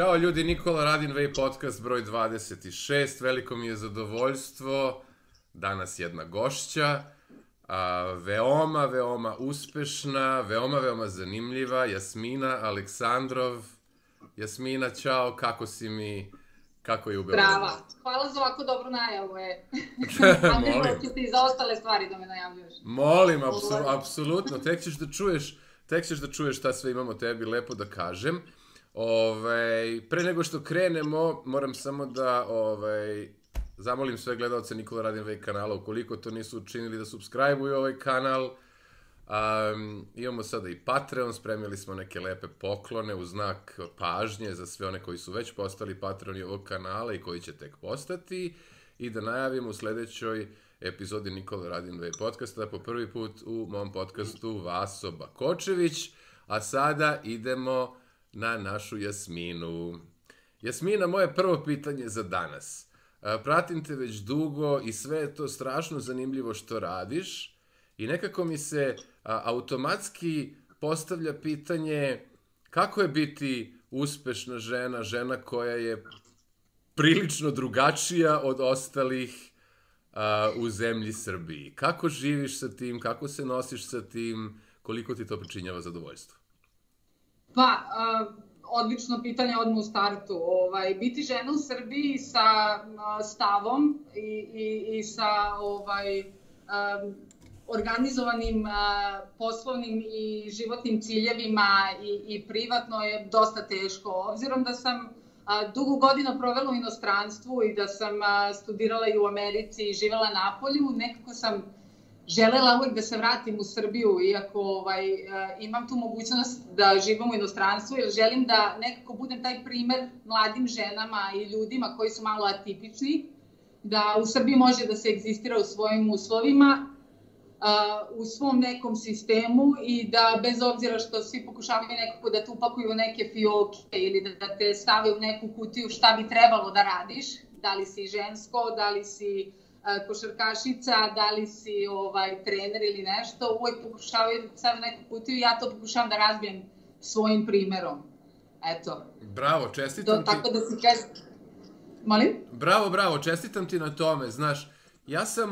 Ćao ljudi, Nikola Radin podcast broj 26. Veliko mi je zadovoljstvo. Danas jedna gošća. Veoma uspešna, veoma zanimljiva. Jasmina Aleksandrov. Jasmina, ćao, kako si mi? Kako je u Beogradu? Brava. Hvala za ovako dobru najavu. Molim. Hoću ti za ostale stvari da me najavljaš. Molim, apsolutno. Tek ćeš da čuješ šta sve imamo tebi lepo da kažem. Pre nego što krenemo, moram samo da zamolim sve gledalce Nikola Radin kanala, ukoliko to nisu učinili, da subscribe-uju ovaj kanal. Imamo sada i Patreon, spremili smo neke lepe poklone u znak pažnje za sve one koji su već postali patroni ovog kanala i koji će tek postati. I da najavimo u sledećoj epizodi Nikola Radin podcasta po prvi put u mom podcastu Vaso Bakočević. A sada idemo na našu Jasminu. Jasmina, moje prvo pitanje za danas. Pratim te već dugo i sve je to strašno zanimljivo što radiš i nekako mi se automatski postavlja pitanje kako je biti uspešna žena, žena koja je prilično drugačija od ostalih u zemlji Srbiji. Kako živiš sa tim, kako se nosiš sa tim, koliko ti to pričinjava zadovoljstvo? Pa, odlično pitanje odmah u startu. Biti žena u Srbiji sa stavom i sa organizovanim poslovnim i životnim ciljevima i privatno je dosta teško. Obzirom da sam dugo godina provela u inostranstvu i da sam studirala i u Americi i živela napolju, nekako sam želela uvek da se vratim u Srbiju, iako imam tu mogućnost da živim u inostranstvu, jer želim da nekako budem taj primer mladim ženama i ljudima koji su malo atipični, da u Srbiji može da se egzistira u svojim uslovima, u svom nekom sistemu i da bez obzira što svi pokušavaju nekako da te upakuju u neke fioke ili da te stave u neku kutiju šta bi trebalo da radiš, da li si žensko, da li si košarkašica, da li si trener ili nešto, uvek pokušavaju da stavim neku kutiju i ja to pokušavam da razbijem svojim primerom. Eto. Bravo, čestitam ti. Tako da si Molim? Bravo, čestitam ti na tome, znaš, ja sam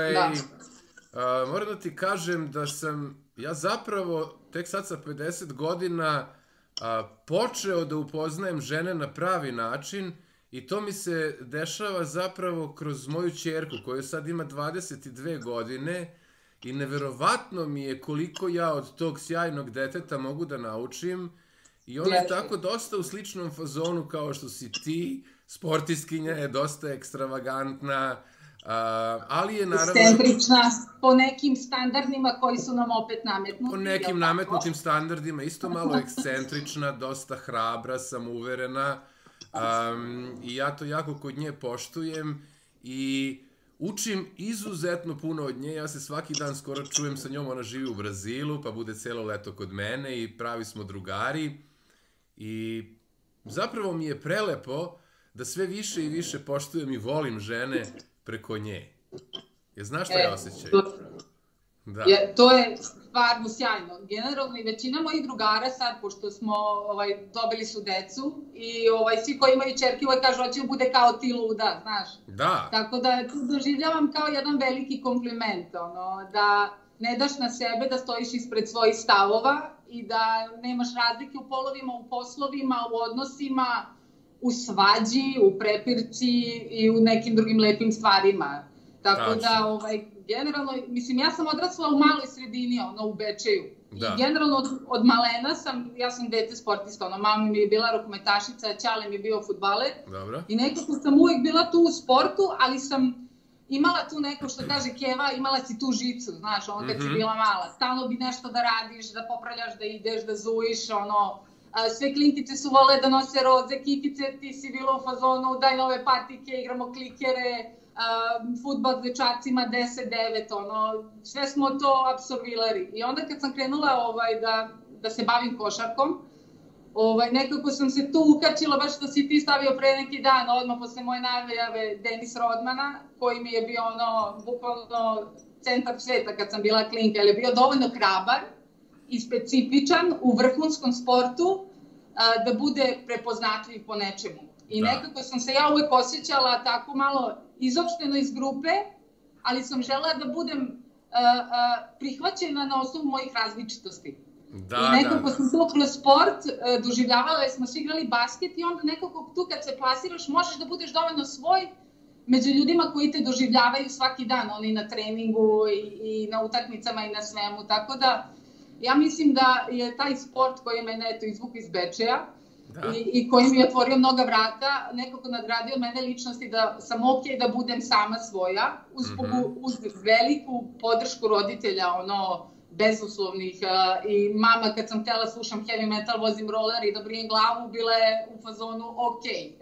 moram da ti kažem da sam, ja zapravo tek sad sa 50 godina počeo da upoznajem žene na pravi način. I to mi se dešava zapravo kroz moju ćerku koja sad ima 22 godine i neverovatno mi je koliko ja od tog sjajnog deteta mogu da naučim i ona je tako dosta u sličnom fazonu kao što si ti, sportiskinja je dosta ekstravagantna, ali je naravno... Ekscentrična po nekim standardima koji su nam opet nametnuti. Po nekim nametnutim standardima, isto malo ekscentrična, dosta hrabra, samouverena. I ja to jako kod nje poštujem i učim izuzetno puno od nje. Ja se svaki dan skoro čujem sa njom, ona živi u Brazilu pa bude celo leto kod mene i pravi smo drugari i zapravo mi je prelepo da sve više i više poštujem i volim žene preko nje. Znaš šta je osjećaj? Da. To je stvarno sjajno. Generalno i većina mojih drugara sad, pošto smo dobili su decu i svi koji imaju ćerke uvek kažu hoće bude kao ti luda, znaš. Da. Tako da to doživljavam kao jedan veliki kompliment, da ne daš na sebe, da stojiš ispred svojih stavova i da nemaš razlike u polovima, u poslovima, u odnosima, u svađi, u prepirci i u nekim drugim lepim stvarima. Tako da, generalno, mislim, ja sam odrasla u maloj sredini, u Bečeju. I generalno od malena ja sam dete sportista, mama mi je bila rukometašica, ćale mi je bio fudbaler. I nekako sam uvek bila tu u sportu, ali sam imala tu neko što kaže Keva, imala si tu žicu, znaš, kad si bila mala. Stalno bi nešto da radiš, da popravljaš, da ideš, da zujiš, sve klinkice su vole da nose roze, kikice, ti si bila u fazonu, daj nove patike, igramo klikere, fudbal s dečacima 10-9, sve smo to apsolvirali. I onda kad sam krenula da se bavim košarkom, nekako sam se tu ukačila, baš što si ti stavio pre neki dan, odmah posle moje najave Denis Rodmana, koji mi je bio bukvalno centar sveta kad sam bila klinka, jer je bio dovoljno hrabar i specifičan u vrhunskom sportu, da bude prepoznatljiv po nečemu. I nekako sam se ja uvek osjećala tako malo izopšteno iz grupe, ali sam želela da budem prihvaćena na osnovu mojih različitosti. I nekako sam to kroz sport doživljavala, jer smo svi igrali basket i onda nekako tu kad se plasiraš možeš da budeš dovoljno svoj među ljudima koji te doživljavaju svaki dan, oni na treningu i na utakmicama i na svemu, tako da ja mislim da je taj sport koji je mene izvukao iz Bečeja i koji mi je otvorio mnoga vrata, nekako nagradio mene ličnosti da sam okej da budem sama svoja, uz veliku podršku roditelja, bezuslovnih, i mama kad sam htjela slušam heavy metal, vozim roller i da brijem glavu, bila je u fazonu okej.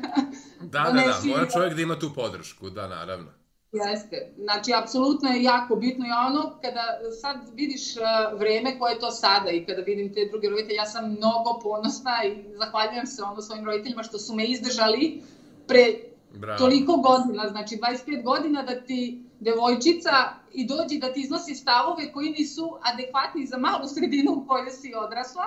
Da, mora čovjek da ima tu podršku, da, naravno. Jeste, znači, apsolutno je jako bitno i kada sad vidiš vreme koje je to sada i kada vidim te druge roditelje, ja sam mnogo ponosna i zahvaljujem se svojim roditeljima što su me izdržali pre toliko godina, znači 25 godina da ti devojčica i dođi da ti iznosi stavove koji nisu adekvatni za malu sredinu u kojoj si odrasla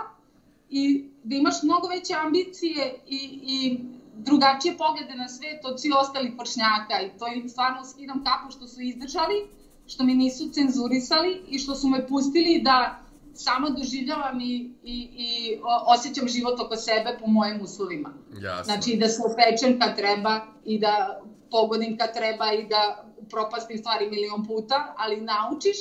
i da imaš mnogo veće ambicije i drugačije poglede na svet od svih ostalih vršnjaka i to im stvarno skidam kapu što su izdržali, što mi nisu cenzurisali i što su me pustili da sama doživljavam i osjećam život oko sebe po mojim uslovima. Znači da se opečem kad treba i da pogodim kad treba i da propastim stvari milion puta, ali naučiš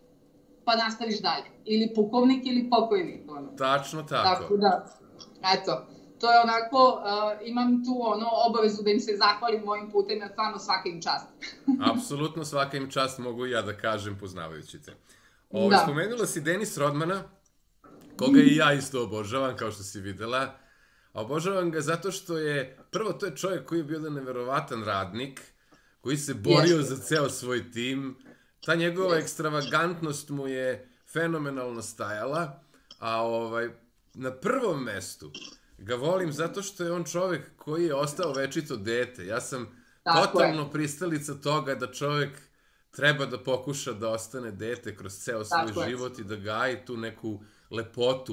pa nastaviš dalje. Ili pukovnik ili pokojnik. Tačno tako. Tako da, eto. To je onako, imam tu obavezu da im se zahvalim mojim putem, jer stvarno svaka im čast. Apsolutno svaka im čast, mogu i ja da kažem, poznavajući te. Spomenula si Denis Rodmana, koga i ja isto obožavam, kao što si videla. A obožavam ga zato što je, prvo, to je čovjek koji je bio jedan neverovatan radnik, koji se borio za ceo svoj tim. Ta njegova ekstravagantnost mu je fenomenalno stajala, a na prvom mestu ga volim zato što je on čovjek koji je ostao večito dete. Ja sam totalno pristalica toga da čovjek treba da pokuša da ostane dete kroz ceo svoj život i da gaji tu neku lepotu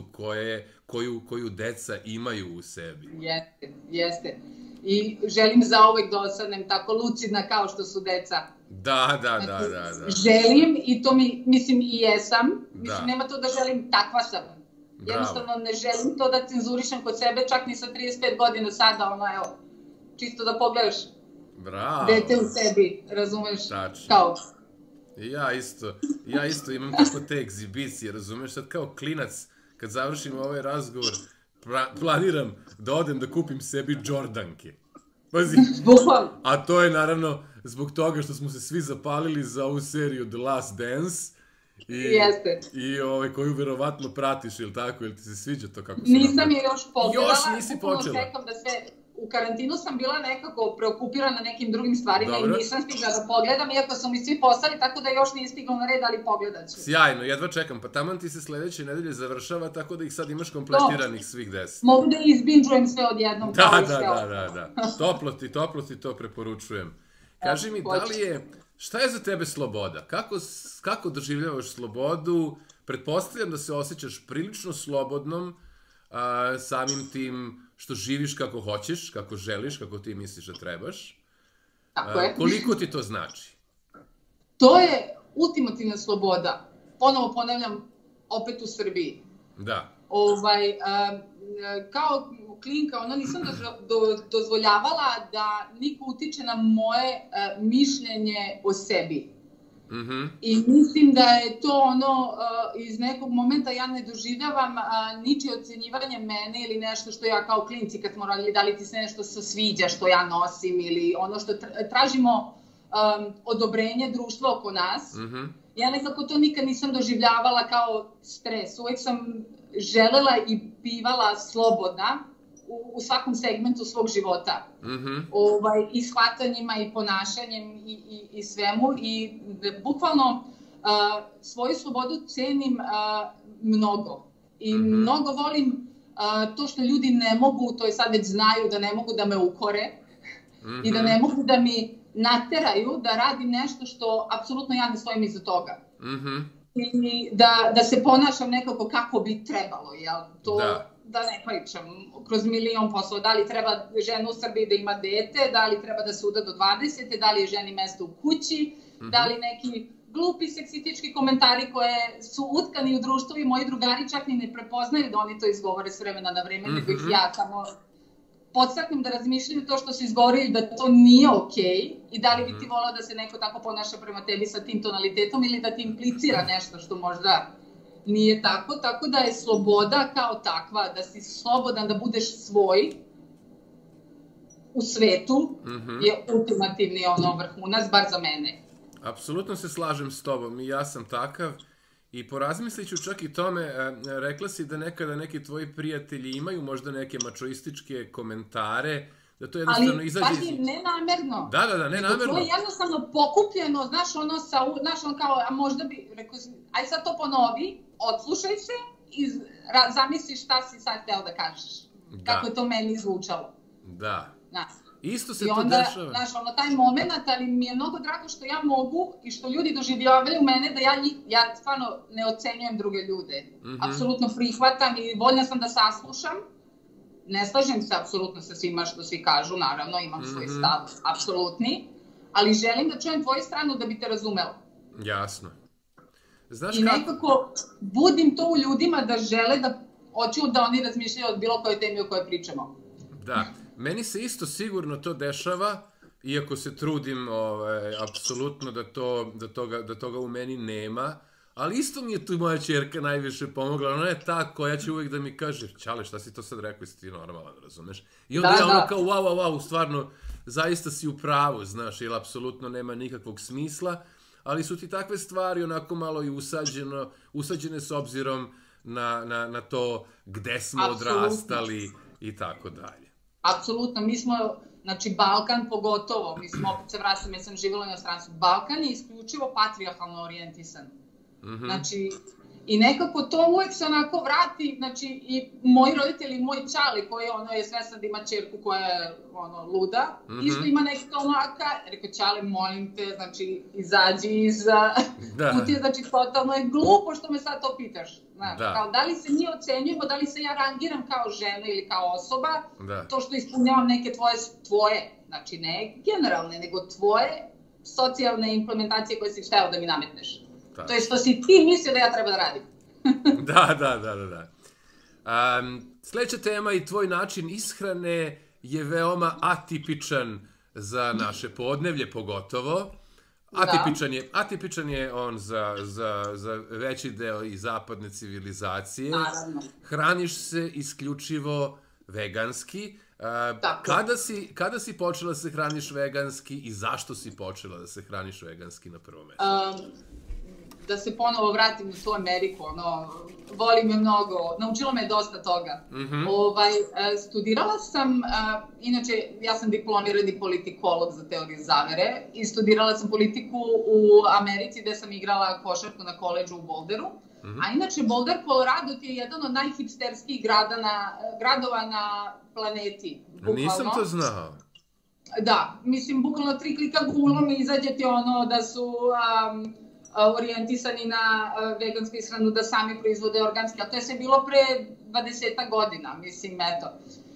koju deca imaju u sebi. Jeste. I želim zauvek da ostanem tako lucidna kao što su deca. Da. Želim i to mislim i jesam. Mislim, nema to da želim, takva sam. Jednostavno ne želim to da cenzurišem kod sebe, čak ni sa 35 godina sada, evo, čisto da pogledaš dete u sebi, razumeš? Tačno. Ja isto imam tako te egzibicije, razumeš? Sad kao klinac, kad završim ovaj razgovor, planiram da odem da kupim sebi Jordanke. Pazi, a to je naravno zbog toga što smo se svi zapalili za ovu seriju The Last Dance, i koju verovatno pratiš, ili tako, ili ti se sviđa to kako se napravi? Nisam je još pogledala. Još nisi počela? Čekam da se, u karantinu sam bila nekako preokupirana nekim drugim stvarima i nisam stigla da pogledam, iako su mi svi postali, tako da još nije stiglo na red, ali pogledat ću. Sjajno, jedva čekam, pa taman ti se sledeće nedelje završava, tako da ih sad imaš kompletiranih svih 10. Mogu da izbinđujem sve odjednom. Da. Toplo ti to preporučujem. Kaži mi, šta je za tebe sloboda? Kako doživljavaš slobodu? Pretpostavljam da se osjećaš prilično slobodnom samim tim što živiš kako hoćeš, kako želiš, kako ti misliš da trebaš. Tako je. Koliko ti to znači? To je ultimativna sloboda. Ponovo ponavljam, opet u Srbiji. Da. Kao klinka, nisam dozvoljavala da niko utiče na moje mišljenje o sebi. I mislim da je to iz nekog momenta ja ne doživljavam ničije ocenjivanje mene ili nešto što ja kao klinci kad smo radili, da li ti se nešto se sviđa što ja nosim ili ono što tražimo odobrenje društva oko nas. Ja nekako to nikad nisam doživljavala kao stres. Uvek sam želela i bivala slobodna u svakom segmentu svog života. I shvatanjima i ponašanjem i svemu. I bukvalno svoju slobodu cenim mnogo. I mnogo volim to što ljudi ne mogu, to je sad već znaju da ne mogu da me ukore i da ne mogu da mi nateraju da radim nešto što apsolutno ja ne stojim iza toga. I da se ponašam nekako kako bi trebalo, jel? To da ne pričam, kroz milion poslova, da li treba žena u Srbiji da ima dete, da li treba da se uda do 20, da li je ženi mesto u kući, da li neki glupi seksistički komentari koje su utkani u društvu i moji drugari čak ni ne prepoznaju da oni to izgovore s vremena na vreme, nego ih ja samo podstaknem da razmišljaju to što su izgovorili da to nije okej i da li bi ti volao da se neko tako ponaša prema tebi sa tim tonalitetom ili da ti implicira nešto što možda nije tako, tako da je sloboda kao takva, da si slobodan da budeš svoj u svetu, je ultimativni vrhunac, bar za mene. Apsolutno se slažem s tobom i ja sam takav i porazmislit ću čak i tome, rekla si da nekada neki tvoji prijatelji imaju možda neke mačoističke komentare, da to jednostavno izađe... Ali, pazi, nenamerno. Da, nenamerno. To je jednostavno pokupljeno, znaš, ono kao, a možda bi, rekao si, aj sad to ponovi, odslušaj se i zamisli šta si sad hteo da kažeš. Kako je to meni zvučalo. Da. Znaš. Isto se to dešava. Znaš, taj moment, ali mi je mnogo drago što ja mogu i što ljudi doživljavaju mene da ja stvarno ne ocenjujem druge ljude. Apsolutno prihvatam i voljna sam da saslušam. Ne slažem se apsolutno sa svima što svi kažu, naravno, imam svoj stav, apsolutni, ali želim da čujem tvoju stranu da bi te razumela. Jasno. I nekako budim to u ljudima da žele da hoću da oni razmišljaju od bilo koje temi o kojoj pričamo. Da. Meni se isto sigurno to dešava, iako se trudim apsolutno da toga u meni nema, ali isto mi je tu moja ćerka najviše pomogla. Ona je ta koja će uvijek da mi kaže, Ćale, šta si to sad rekao, jesi ti normalan, razumeš? I onda ja ono kao, wow, stvarno, zaista si u pravu, znaš, jer apsolutno nema nikakvog smisla, ali su ti takve stvari onako malo i usađene s obzirom na to gde smo odrastali i tako dalje. Apsolutno, mi smo, znači Balkan pogotovo, mi smo, opet se vraćam, ja sam živjela u inostranstvu, Balkan je isključivo patrijarhalno orijentisan. Znači, i nekako to uvek se onako vrati, znači i moji roditelji i moj ćale koji je svestan da ima ćerku koja je luda, isto ima neki tomaka, rekao ćale, molim te, znači izađi iz kutije, znači totalno je glupo što me sad to pitaš. Kao, da li se mi ocenjujemo, da li se ja rangiram kao žena ili kao osoba, to što ispunjavam neke tvoje, znači ne generalne, nego tvoje socijalne implementacije koje si hteo da mi nametneš. To je što si ti mislio da ja treba da radim. Da. Sljedeća tema i tvoj način ishrane je veoma atipičan za naše podnevlje pogotovo. Atipičan je on za veći deo i zapadne civilizacije. Naravno. Hraniš se isključivo veganski. Kada si počela da se hraniš veganski i zašto si počela da se hraniš veganski na prvom mjestu? Da se ponovo vratim u tu Ameriku, volim je mnogo, naučila me dosta toga. Studirala sam, inače ja sam diplomirani politikolog za teoriju zavere i studirala sam politiku u Americi gde sam igrala košarku na koledžu u Boulderu. A inače Boulder, Colorado ti je jedan od najhipsterskijih gradova na planeti. Nisam to znao. Da, mislim, bukvalno 3 klika Google-om i izađe ti da su orijentisani na vegansku ishranu, da sami proizvode organski, a to je sve bilo pre 20 godina, mislim, eto.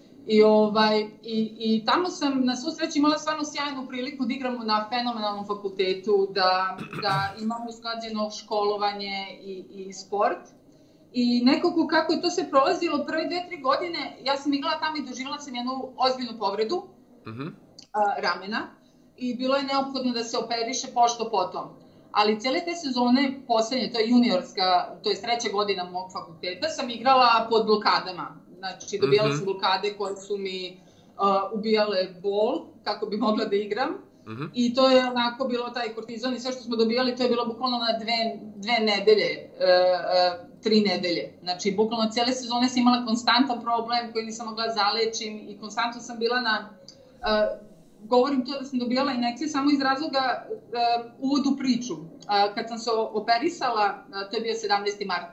I tamo sam, na svu sreću, imala stvarno sjajnu priliku da igram na fenomenalnom fakultetu, da imam usklađeno školovanje i sport. I nekako kako je to se prolazilo prve 2-3 godine, ja sam igrala tamo i doživjela sam jednu ozbiljnu povredu ramena i bilo je neophodno da se operiše pošto potom. Ali cijele te sezone poslednje, to je juniorska, to je 3. godina mog fakulteta, sam igrala pod blokadama. Znači, dobijala sam blokade koje su mi ubijale bol, kako bi mogla da igram. I to je onako bilo taj kortizon i sve što smo dobijali, to je bilo bukvalno na 2 nedelje, 3 nedelje. Znači, bukvalno cijele sezone sam imala konstantan problem koji nisam mogla zalečim i konstantno sam bila na... Govorim to da sam dobijala injekcije samo iz razloga uvod u priču. Kad sam se operisala, to je bio 17. mart.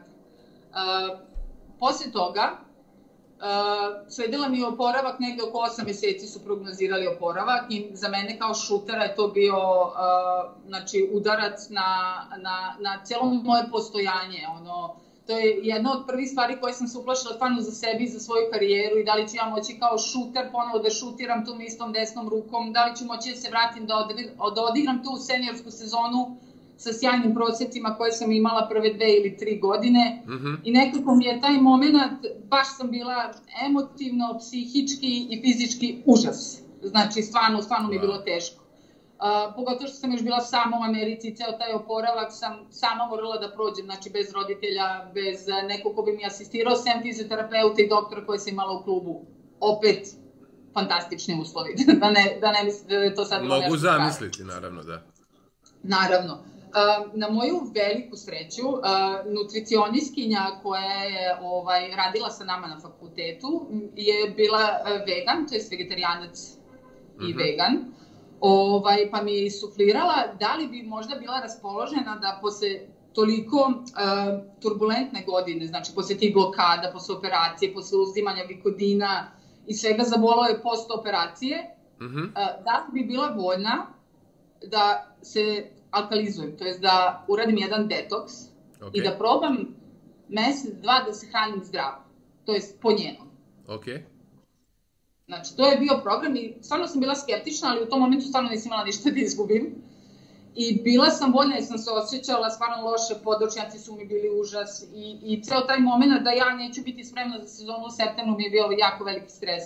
Posle toga, sledila mi je oporavak, negde oko 8 meseci su prognozirali oporavak i za mene kao šutera je to bio udarac na cijelo moje postojanje. To je jedna od prvih stvari koje sam se uplašila stvarno za sebi i za svoju karijeru i da li ću ja moći kao šuter ponovo da šutiram tom istom desnom rukom, da li ću moći da se vratim da odigram tu seniorsku sezonu sa sjajnim prosecima koje sam imala prve 2 ili 3 godine. I nekako mi je taj moment, baš sam bila emotivno, psihički i fizički užas. Znači, stvarno mi je bilo teško. Pogotovo što sam još bila sama u Americi, ceo taj oporavak sam sama morala da prođem, znači bez roditelja, bez nekog ko bi mi asistirao, sem fizioterapeuta i doktora koje sam imala u klubu. Opet, fantastični uslovi, da ne mislite da je to sad bilo nešto. Mogu zamisliti, naravno, da. Naravno. Na moju veliku sreću, nutricionistkinja koja je radila sa nama na fakultetu je bila vegan, to je vegetarijanac i vegan, pa mi je suflirala da li bi možda bila raspoložena da posle toliko turbulentne godine, znači posle tih blokada, posle operacije, posle uzimanja vikodina i svega zabolao je post operacije, da li bi bila voljna da se alkalizujem, to je da uradim jedan detoks i da probam mesec, 2 da se hranim zdravo, to je po njenom. Znači, to je bio program i stvarno sam bila skeptična, ali u tom momentu stvarno nisam imala ništa da izgubim. I bila sam voljna jer sam se osjećala stvarno loše, podočnjaci su mi bili užas i ceo taj moment da ja neću biti spremna za sezonu u septembru mi je bio jako veliki stres.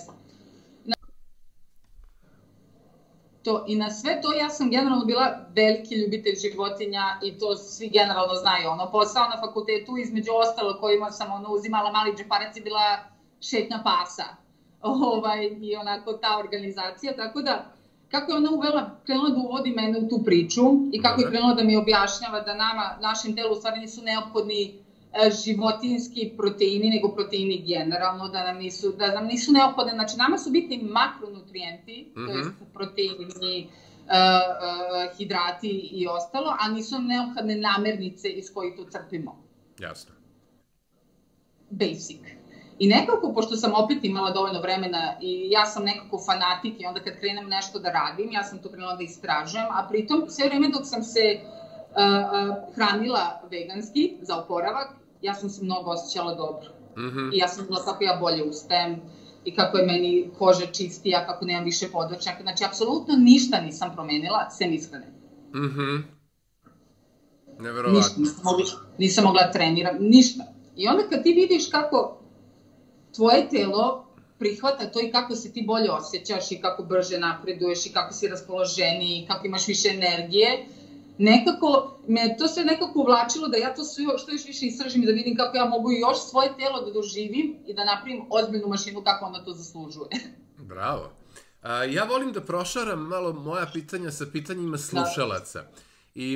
I na sve to ja sam generalno bila veliki ljubitelj životinja i to svi generalno znaju. Posao na fakultetu, između ostalo kojima sam uzimala mali džeparac je bila šetnja pasa. I onako ta organizacija, tako da kako je ona krenula da uvodi mene u tu priču i kako je krenula da mi objašnjava da našem telu u stvari nisu neophodni životinski proteini, nego proteini generalno, da nam nisu neophodne, znači nama su bitni makronutrijenti, to je proteini, hidrati i ostalo, a nisu neophodne namirnice iz kojih to crpimo. Jasno. Basic. I nekako, pošto sam opet imala dovoljno vremena i ja sam nekako fanatik i onda kad krenem nešto da radim, ja sam to krenula da istražujem, a pritom sve vreme dok sam se hranila veganski za oporavak, ja sam se mnogo osjećala dobro. I ja sam bila kako ja bolje ustajem i kako je meni koža čistija, kako nemam više podočnjaka. Znači, apsolutno ništa nisam promenila, sem ishrane. Neverovatno. Nisam mogla da treniram, ništa. I onda kad ti vidiš kako tvoje telo prihvata to i kako se ti bolje osjećaš i kako brže napreduješ i kako si raspoloženiji i kako imaš više energije, nekako me to sve nekako uvlačilo da ja to što još više istražim i da vidim kako ja mogu još svoje telo da doživim i da napravim ozbiljnu mašinu kako ona to zaslužuje. Bravo. Ja volim da prošaram malo moja pitanja sa pitanjima slušalaca. I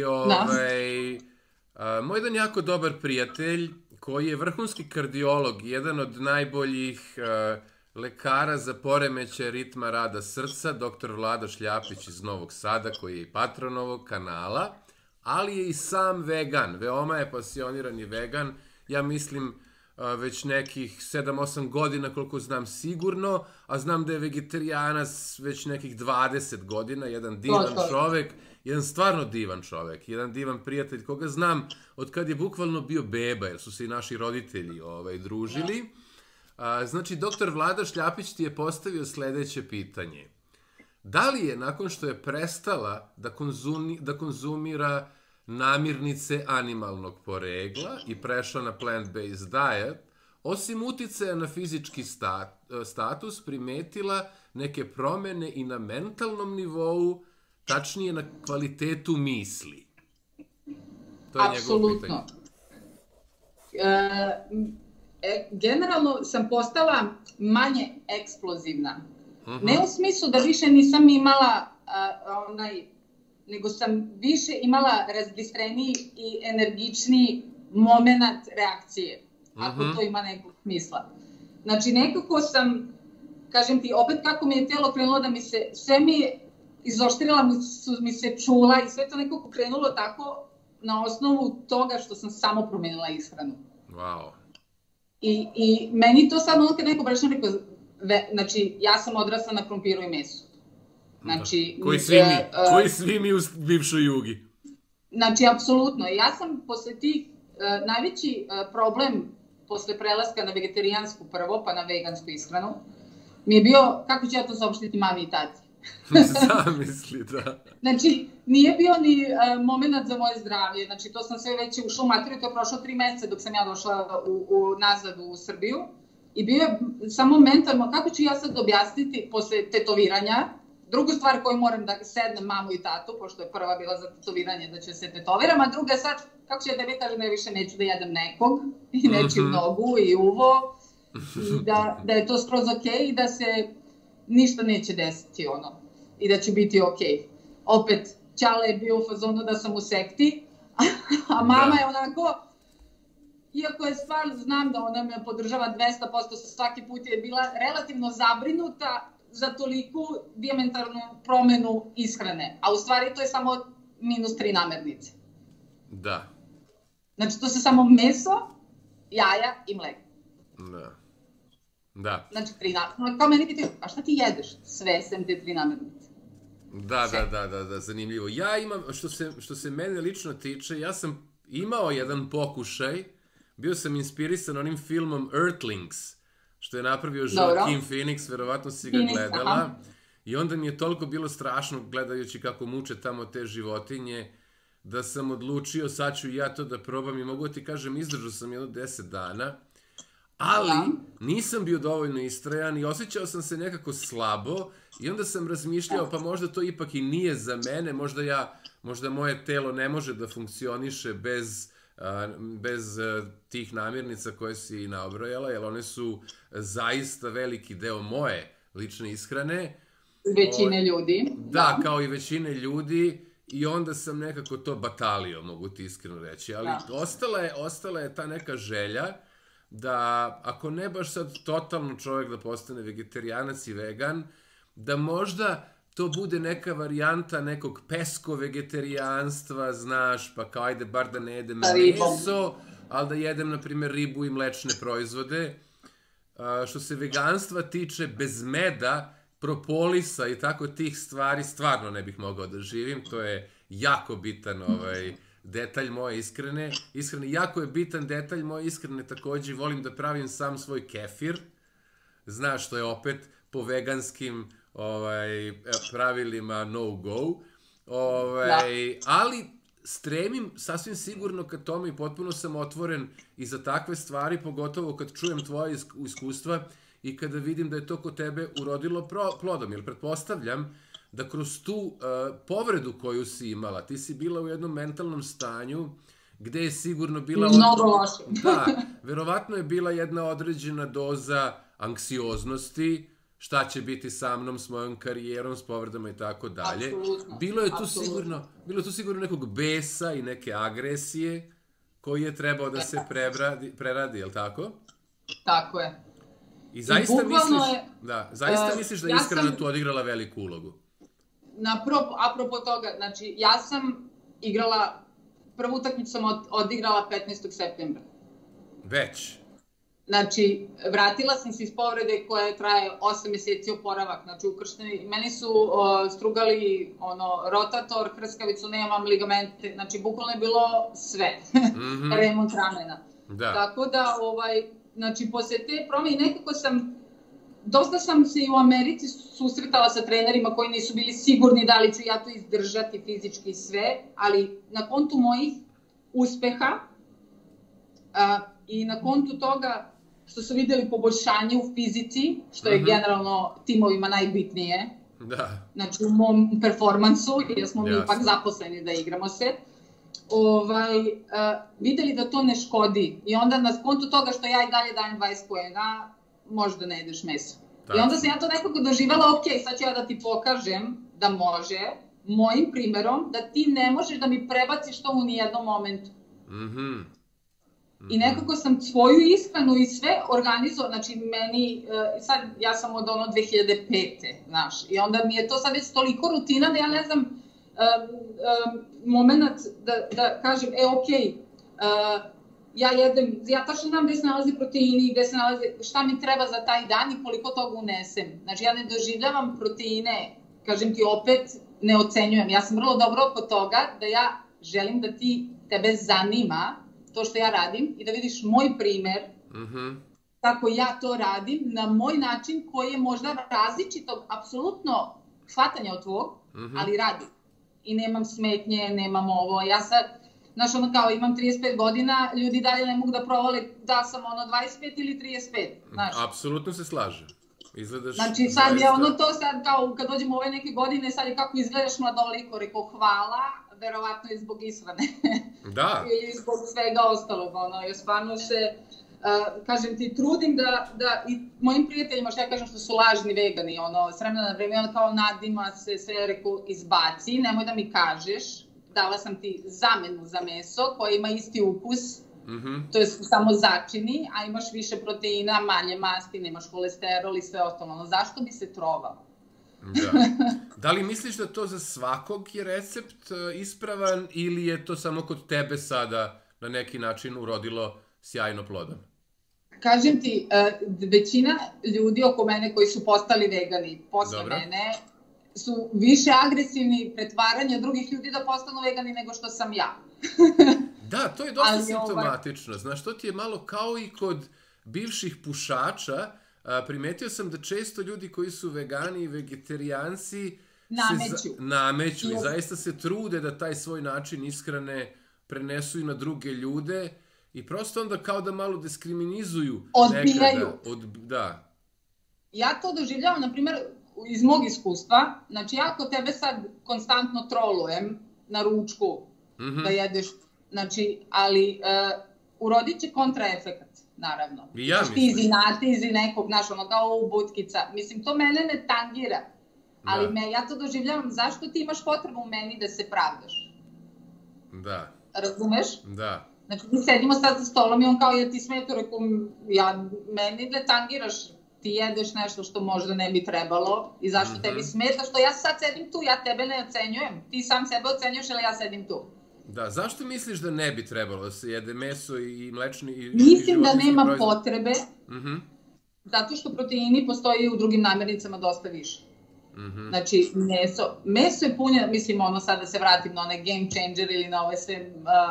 moj jedan jako dobar prijatelj koji je vrhunski kardiolog, jedan od najboljih lekara za poremećaj ritma rada srca, dr. Vlada Šljapić iz Novog Sada, koji je i patron ovog kanala, ali je i sam vegan, veoma je pasionirani vegan, ja mislim već nekih 7-8 godina koliko znam sigurno, a znam da je vegetarijanac već nekih 20 godina, jedan divan čovek, jedan stvarno divan čovek, jedan divan prijatelj koga znam od kad je bukvalno bio beba, jer su se i naši roditelji družili. Znači, dr. Vlada Šljapić ti je postavio sledeće pitanje. Da li je, nakon što je prestala da konzumira namirnice animalnog poregla i prešla na plant-based diet, osim uticaja na fizički status, primetila neke promene i na mentalnom nivou, tačnije na kvalitetu misli? To je njegovo pitanje. Apsolutno. Generalno sam postala manje eksplozivna. Ne u smislu da više nisam imala nego sam više imala razbistreniji i energičniji moment reakcije, ako to ima nekog smisla. Znači, nekako sam, kažem ti, opet kako mi je telo krenulo da mi se, sve mi je izoštrila, su mi se čula i sve to nekako krenulo tako na osnovu toga što sam samo promenila ishranu. Wow. I meni to sad ono kad neko bračno rekao, znači, ja sam odrasla na krompiru i mesu. Znači, koji svi mi u bivšoj Jugi. Znači, apsolutno. Ja sam posle tih najveći problem posle prelaska na vegetarijansku prvo, pa na vegansku ishranu, mi je bio kako ću ja to saopštiti mami i tati. Zamisli, da. Znači, nije bio ni moment za moje zdravlje, znači to sam sve već ušla u materiju, to je prošlo 3 meseca dok sam ja došla nazad u Srbiju i bio je samo mentalno kako ću ja sad objasniti posle tetoviranja. Drugu stvar koju moram da sednem mamu i tatu, pošto je prva bila za tetoviranje da ću se tetoviram, a druga sad kako ću ja tebi kažem da ja više neću da jedem nekog i nečiju nogu i uvo i da je to skroz okej i da se ništa neće desiti ono i da će biti okej. Opet, Ćale je bio u fazonu da sam u sekti, a mama je onako, iako je stvar, znam da ona me podržava 200%, svaki put je bila relativno zabrinuta za toliku diametralnu promenu ishrane, a u stvari to je samo -3 namirnice. Da. Znači, to su samo meso, jaja i mleko. Da. Znači, 3 namirnice. Kao meni pitaju, a šta ti jedeš? Sve sem te 3 namirnice. Da, zanimljivo. Ja imam, što se mene lično tiče, ja sam imao jedan pokušaj, bio sam inspirisan onim filmom Earthlings, što je napravio Joaquin Phoenix, verovatno si ga gledala. I onda mi je toliko bilo strašno gledajući kako muče tamo te životinje, da sam odlučio, sad ću ja to da probam i mogu ti kažem, izdržao sam jedno 10 dana, ali nisam bio dovoljno istrajan i osjećao sam se nekako slabo i onda sam razmišljao, pa možda to ipak i nije za mene, možda moje telo ne može da funkcioniše bez tih namirnica koje si nabrojala, jer one su zaista veliki deo moje lične ishrane. Većine ljudi. Da, kao i većine ljudi i onda sam nekako to batalio, mogu ti iskreno reći, ali ostala je ta neka želja da ako ne baš sad totalno čovjek da postane vegetarijanac i vegan, da možda to bude neka varijanta nekog pesko-vegetarijanstva, znaš, pa kao ajde bar da ne jedem meso, ali da jedem, na primjer, ribu i mlečne proizvode. Što se veganstva tiče, bez meda, propolisa i tako tih stvari, stvarno ne bih mogao da živim. To je jako bitan detalj moje ishrane. Jako je bitan detalj moje ishrane, također volim da pravim sam svoj kefir. Znaš, što je opet po veganskim pravilima no-go, ali stremim sasvim sigurno ka tome i potpuno sam otvoren i za takve stvari, pogotovo kad čujem tvoje iskustva i kada vidim da je to kod tebe urodilo plodom, jer pretpostavljam da kroz tu povredu koju si imala, ti si bila u jednom mentalnom stanju gde je sigurno bila... Mnogo loše. Da, verovatno je bila jedna određena doza anksioznosti, šta će biti sa mnom, s mojom karijerom, s povredama i tako dalje. Bilo je tu sigurno nekog besa i neke agresije koji je trebao da se preradi, je li tako? Tako je. I zaista misliš da je ishrana tu odigrala veliku ulogu? Apropo toga, znači ja sam igrala, prvu utakmicu sam odigrala 15. septembra. Već? Znači, vratila sam se iz povrede koja traje 8 meseci oporavak, znači ukršteni, meni su strugali rotator, krskavicu, nemam ligamente, znači bukvalno je bilo sve, remont ramena. Tako da, znači, posle te promene, nekako dosta sam se i u Americi susretala sa trenerima koji nisu bili sigurni da li ću ja to izdržati fizički sve, ali na kontu mojih uspeha i na kontu toga što su videli poboljšanje u fizici, što je generalno timovima najbitnije, znači u mom performansu, jer smo mi ipak zaposleni da igramo se, videli da to ne škodi i onda na kontu toga što ja i dalje dajem 20 poena, možda ne jedeš meso. I onda sam ja to nekako doživjela, ok, sad ću ja da ti pokažem da može, mojim primerom, da ti ne možeš da mi prebaciš to u nijednom momentu. I nekako sam svoju ishranu i sve organizovao, znači meni, sad ja sam od 2005. znaš, i onda mi je to sad već toliko rutina da ja ne znam moment da kažem, ok, ja tačno znam gde se nalazi proteini, gde se nalazi, šta mi treba za taj dan i koliko toga unesem. Znači ja ne doživljavam proteine, kažem ti opet, ne ocenjujem. Ja sam vrlo dobro oko toga da ja želim da tebe zanima to što ja radim i da vidiš moj primer, kako ja to radim, na moj način koji je možda različito, apsolutno shvatanja od tvog, ali radim. I nemam smetnje, nemam ovo. Ja sad, znaš, ono kao imam 35 godina, ljudi dalje ne mogu da provale da sam ono 25 ili 35, znaš. Apsolutno se slažem. Izgledaš... Znači sad je ono to sad kao kad dođemo ove neke godine, sad je kako izgledaš mladoliko, rekao hvala, verovatno i zbog ishrane. Da. I zbog svega ostalog, ono, ja stvarno se, kažem ti, trudim da i mojim prijateljima, što ja kažem što su lažni vegani, ono, s vremena na vreme, ono kao nadima se sve, rekao, izbaci, nemoj da mi kažeš, dala sam ti zamenu za meso koja ima isti ukus, to je samo začini, a imaš više proteina, manje masti, nemaš kolesterol i sve ostalo. Ono, zašto bi se trovao? Da. Da li misliš da to za svakog je recept ispravan ili je to samo kod tebe sada na neki način urodilo sjajno plodom? Kažem ti, većina ljudi oko mene koji su postali vegani posle mene su više agresivni pretvaranja drugih ljudi da postanu vegani nego što sam ja. Da, to je dosta simptomatično. Znaš, to ti je malo kao i kod bivših pušača. Primetio sam da često ljudi koji su vegani i vegetarijanci nameću i zaista se trude da taj svoj način ishrane prenesu i na druge ljude i prosto onda kao da malo diskriminizuju. Odbijaju. Da. Ja to doživljavam, na primjer, iz mog iskustva. Znači, ja kod tebe sad konstantno trolujem na ručku da jedeš, znači, ali urodit će kontraefekat, naravno. I ja mislim. Ti izi nekog, znaš, ono kao butkica. Mislim, to mene ne tangira, ali ja to doživljavam, zašto ti imaš potrebu u meni da se pravdaš? Da. Razumeš? Da. Znači, mi sedimo sad za stolom i on kao, ja ti smeto, rekao, meni ne tangiraš, ti jedeš nešto što možda ne bi trebalo i zašto tebi smeta, što ja sad sedim tu, ja tebe ne ocenjujem, ti sam sebe ocenjuješ, ali ja sedim tu. Da, zašto misliš da ne bi trebalo da se jede meso i mlečni i mislim da nema potrebe, zato što proteini postoji u drugim namirnicama dosta više. Znači, meso je punje, mislim, ono sad da se vratim na one game changer ili na ove sve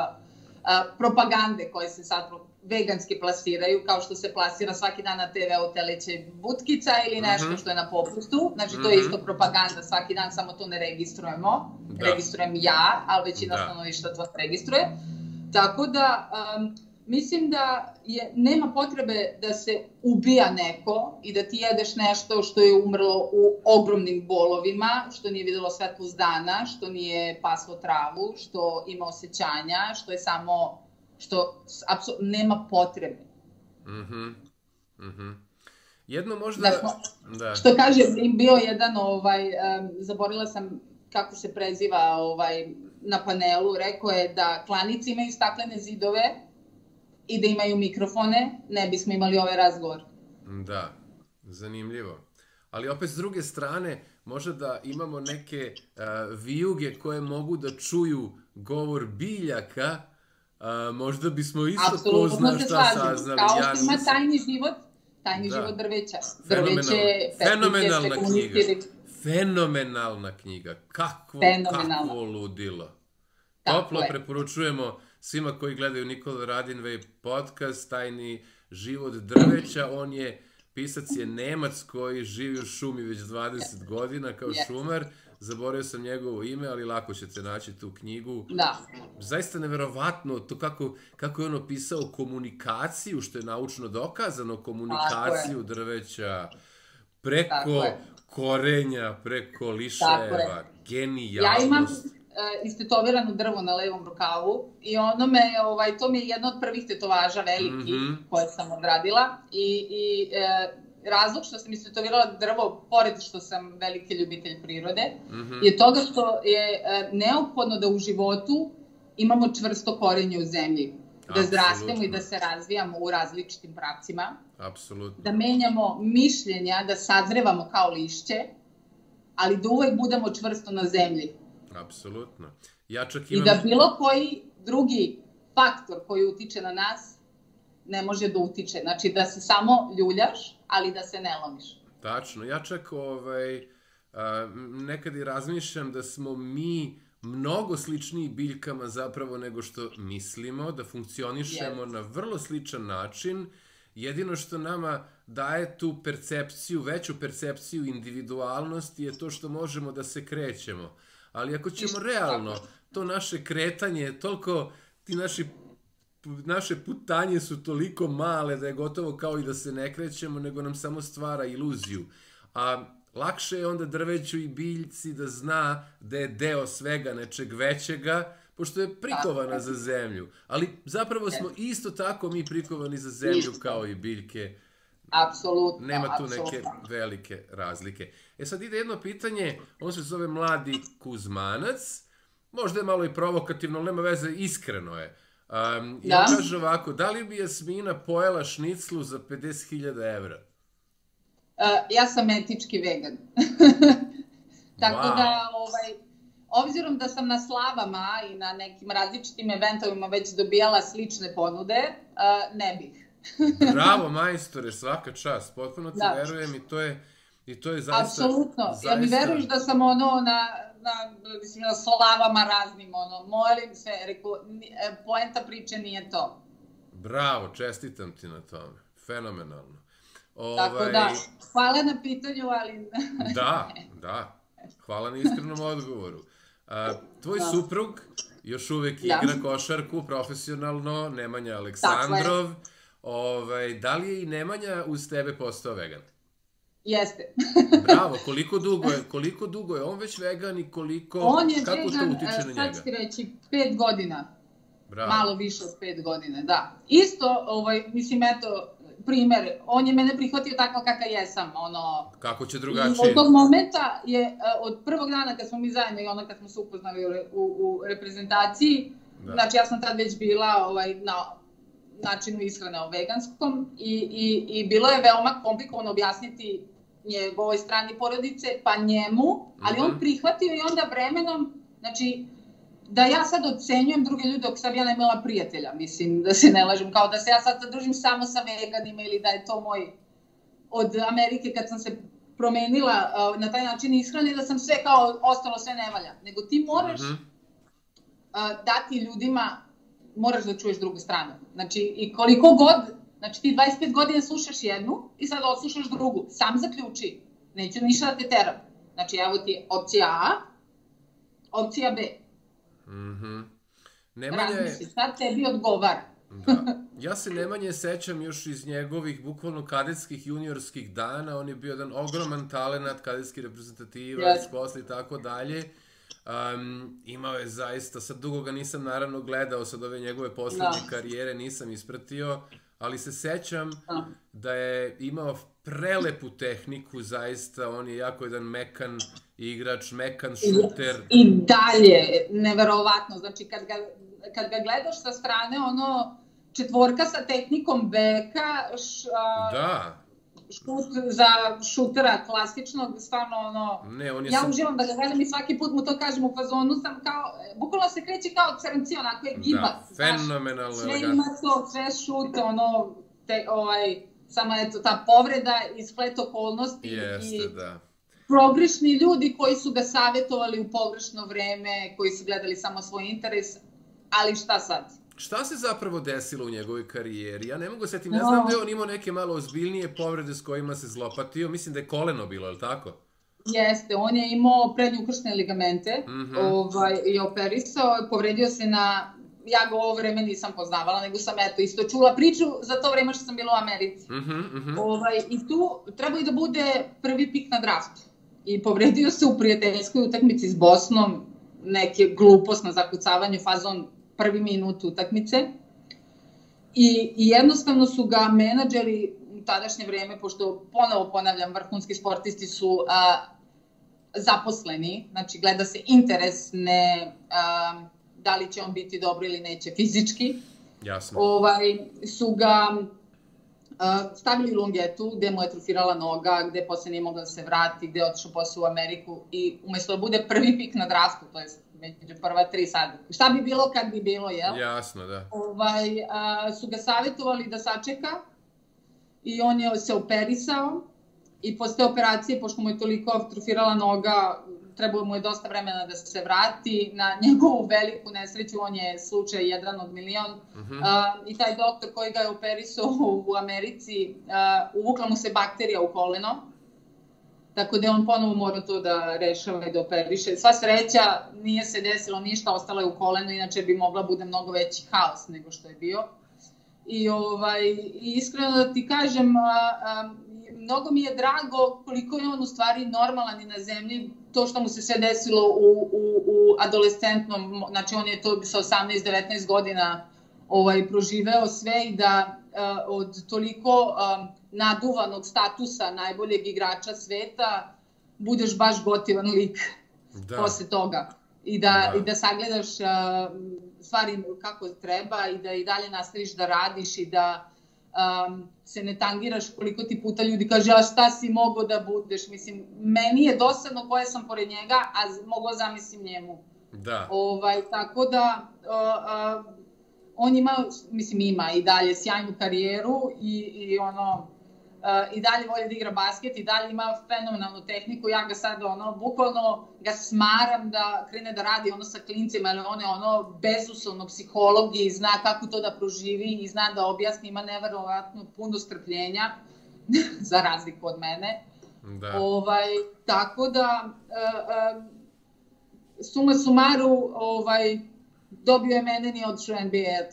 propagande koje se sad veganski plasiraju, kao što se plasira svaki dan na TV-u teleće butkica ili nešto što je na popustu. Znači, to je isto propaganda svaki dan, samo to ne registrujemo. Registrujem ja, ali većina stanovništva to registruje. Tako da, mislim da nema potrebe da se ubija neko i da ti jedeš nešto što je umrlo u ogromnim bolovima, što nije videlo svetlost dana, što nije paslo travu, što ima osjećanja, što je samo, što nema potrebe. Jedno možda... Što kaže, bio jedan, zaboravila sam kako se preziva na panelu, rekao je da klanice imaju staklene zidove i da imaju mikrofone, ne bismo imali ovaj razgovor. Da, zanimljivo. Ali opet s druge strane, možda da imamo neke vijuge koje mogu da čuju govor biljaka, možda bismo isto ko zna šta saznali. Kao što ima tajni život drveća. Fenomenalna knjiga. Fenomenalna knjiga. Kakvo ludilo. Toplo preporučujemo svima koji gledaju Nikola Radinvej podcast, Tajni život drveća. Pisac je Nemac koji živi u šumi već 20 godina kao šumar. Zaboravio sam njegovo ime, ali lako ćete naći tu knjigu. Da. Zaista neverovatno to kako je on opisao komunikaciju, što je naučno dokazano, komunikaciju drveća preko korenja, preko liševa, genijalnost. Ja imam istetovirano drvo na levom rukavu i to mi je jedna od prvih tetovaža velikih koje sam odradila i razlog što sam istetovirala drvo, pored što sam veliki ljubitelj prirode, je toga što je neophodno da u životu imamo čvrsto korenje u zemlji, da zrastemo i da se razvijamo u različitim pravcima, da menjamo mišljenja, da sazrevamo kao lišće, ali da uvek budemo čvrsto na zemlji. Apsolutno. I da bilo koji drugi faktor koji utiče na nas ne može da utiče. Znači da se samo ljuljaš, ali da se ne lomiš. Tačno. Ja čak nekad i razmišljam da smo mi mnogo sličniji biljkama zapravo nego što mislimo, da funkcionišemo na vrlo sličan način. Jedino što nama daje tu percepciju, veću percepciju individualnosti je to što možemo da se krećemo. Ali ako ćemo realno, to naše kretanje, toliko, naše putanje su toliko male da je gotovo kao i da se ne krećemo, nego nam samo stvara iluziju. A lakše je onda drveću i biljci da zna da je deo svega nečeg većega, pošto je prikovana za zemlju. Ali zapravo smo isto tako mi prikovani za zemlju kao i biljke. Apsolutno. Nema tu neke velike razlike. Sad ide jedno pitanje, on se zove Mladi Kuzmanac, možda je malo i provokativno, ali nema veze, iskreno je. Ja kaže ovako, da li bi Jasmina pojela šniclu za 50.000 evra? Ja sam etički vegan. Tako da, obzirom da sam na slavama i na nekim različitim eventovima već dobijala slične ponude, ne bih. Bravo, majstore, svaka čast. Potpuno ti verujem i to je zaista... Apsolutno. Jel mi veruješ da sam na slavama raznim, molim se, poenta priče nije to. Bravo, čestitam ti na tome. Fenomenalno. Tako da, hvala na pitanju, ali... Da. Hvala na iskrenom odgovoru. Tvoj suprug još uvek igra košarku profesionalno, Nemanja Aleksandrov. Da li je i Nemanja uz tebe postao vegan? Jeste. Bravo, koliko dugo je on već vegan i kako to utiče na njega? Sad ću reći 5 godina. Malo više od 5 godina, da. Isto, mislim, eto, primer, on je mene prihvatio tako kakav jesam, Kako će drugačije? Od tog momenta je, od prvog dana kad smo mi zajedno i kad smo se upoznali u reprezentaciji, znači ja sam tad već bila na načinu ishrane veganskom i bilo je veoma komplikovano objasniti njegovoj strani porodice, pa njemu, ali on prihvatio i onda vremenom, znači, da ja sad ocenjujem druge ljude dok sam ja nemala prijatelja, mislim, da se ne lažem, kao da se ja sad družim samo sa veganima ili da je to moj, od Amerike kad sam se promenila na taj način ishrane, da sam sve kao ostalo, sve ne valja, nego ti moraš dati ljudima, moraš da čuješ drugu stranu, znači i koliko god, znači ti 25 godina slušaš jednu i sad odslušaš drugu, sam zaključi, neću ništa da te teram, znači evo ti opcija A, opcija B. Razmisli, sad tebi odgovara. Ja se Nemanje sećam još iz njegovih bukvalno kadetskih, juniorskih dana, on je bio jedan ogroman talenat, kadetski reprezentativac, posle i tako dalje. Imao je zaista, sad dugo ga nisam naravno gledao, sad ove njegove poslednje karijere nisam ispratio, ali se sećam da je imao prelepu tehniku, zaista, on je jako jedan mekan igrač, mekan šuter. I dalje, neverovatno, znači kad ga gledaš sa strane, četvorka sa tehnikom beka, šut za šutera klasičnog, stvarno ja uživam da ga gledam i svaki put mu to kažem, u fazonu sam kao, bukvalno se kreće kao crnci, onako je giba. Fenomenalno sve ima to, sve šut, samo eto ta povreda i splet okolnosti i pogrešni ljudi koji su ga savjetovali u pogrešno vreme, koji su gledali samo svoj interes, ali šta sad? Šta se zapravo desilo u njegovoj karijeri? Ja ne mogu setiti, ne znam da je on imao neke malo ozbiljnije povrede s kojima se zlopatio, mislim da je koleno bilo, je li tako? Jeste, on je imao prednje ukrštene ligamente i operisao, povredio se na, ja ga ovo vreme nisam poznavala, nego sam isto čula priču za to vreme što sam bila u Americi. I tu treba i da bude prvi pik na draftu. I povredio se u prijateljskoj utakmici s Bosnom, neke glupost na zakucavanju, fazon prvi minut utakmice. I jednostavno su ga menadžeri u tadašnje vreme, pošto ponovo ponavljam, vrhunski sportisti su zaposleni, znači gleda se interes, ne da li će on biti dobro ili neće fizički. Jasno. Su ga stavili u longetu, gde mu je atrofirala noga, gde posle nije mogla da se vrati, gde je otišao posle u Ameriku i umesto da bude prvi pik na draftu, to je među prva 3 sad. Šta bi bilo kad bi bilo, jel? Jasno, da. Su ga savjetovali da sačeka i on je se operisao i posle operacije, pošto mu je toliko atrofirala noga, trebalo mu je dosta vremena da se vrati. Na njegovu veliku nesreću, on je slučaj 1 od milion. I taj doktor koji ga je operisao u Americi, uvukla mu se bakterija u koleno. Tako da je on ponovo morao to da rešava i da operiše. Sva sreća, nije se desilo ništa, ostalo je u kolenu, inače bi mogla bude mnogo veći haos nego što je bio. I iskreno da ti kažem, mnogo mi je drago koliko je on u stvari normalan i na zemlji, to što mu se sve desilo u adolescentnom, znači on je to sa 18-19 godina proživeo sve i da od toliko naduvanog statusa najboljeg igrača sveta budeš baš gotivan lik posle toga i da sagledaš stvari kako treba i da i dalje nastaviš da radiš i da se ne tangiraš koliko ti puta ljudi kaže a šta si mogao da budeš, mislim, meni je dosadno koja sam pored njega, a mogu zamislim njemu. Da. Tako da on ima, mislim ima i dalje sjajnu karijeru i dalje volje da igra basket i dalje ima fenomenalnu tehniku, ja ga sad bukvalno ga smaram da krene da radi sa klincima, jer on je bezuslovno psiholog i zna kako to da proživi i zna da objasni, ima neverovatno puno strpljenja, za razliku od mene. Da. Tako da, suma sumaru, dobio je mene, nije otišao u NBA.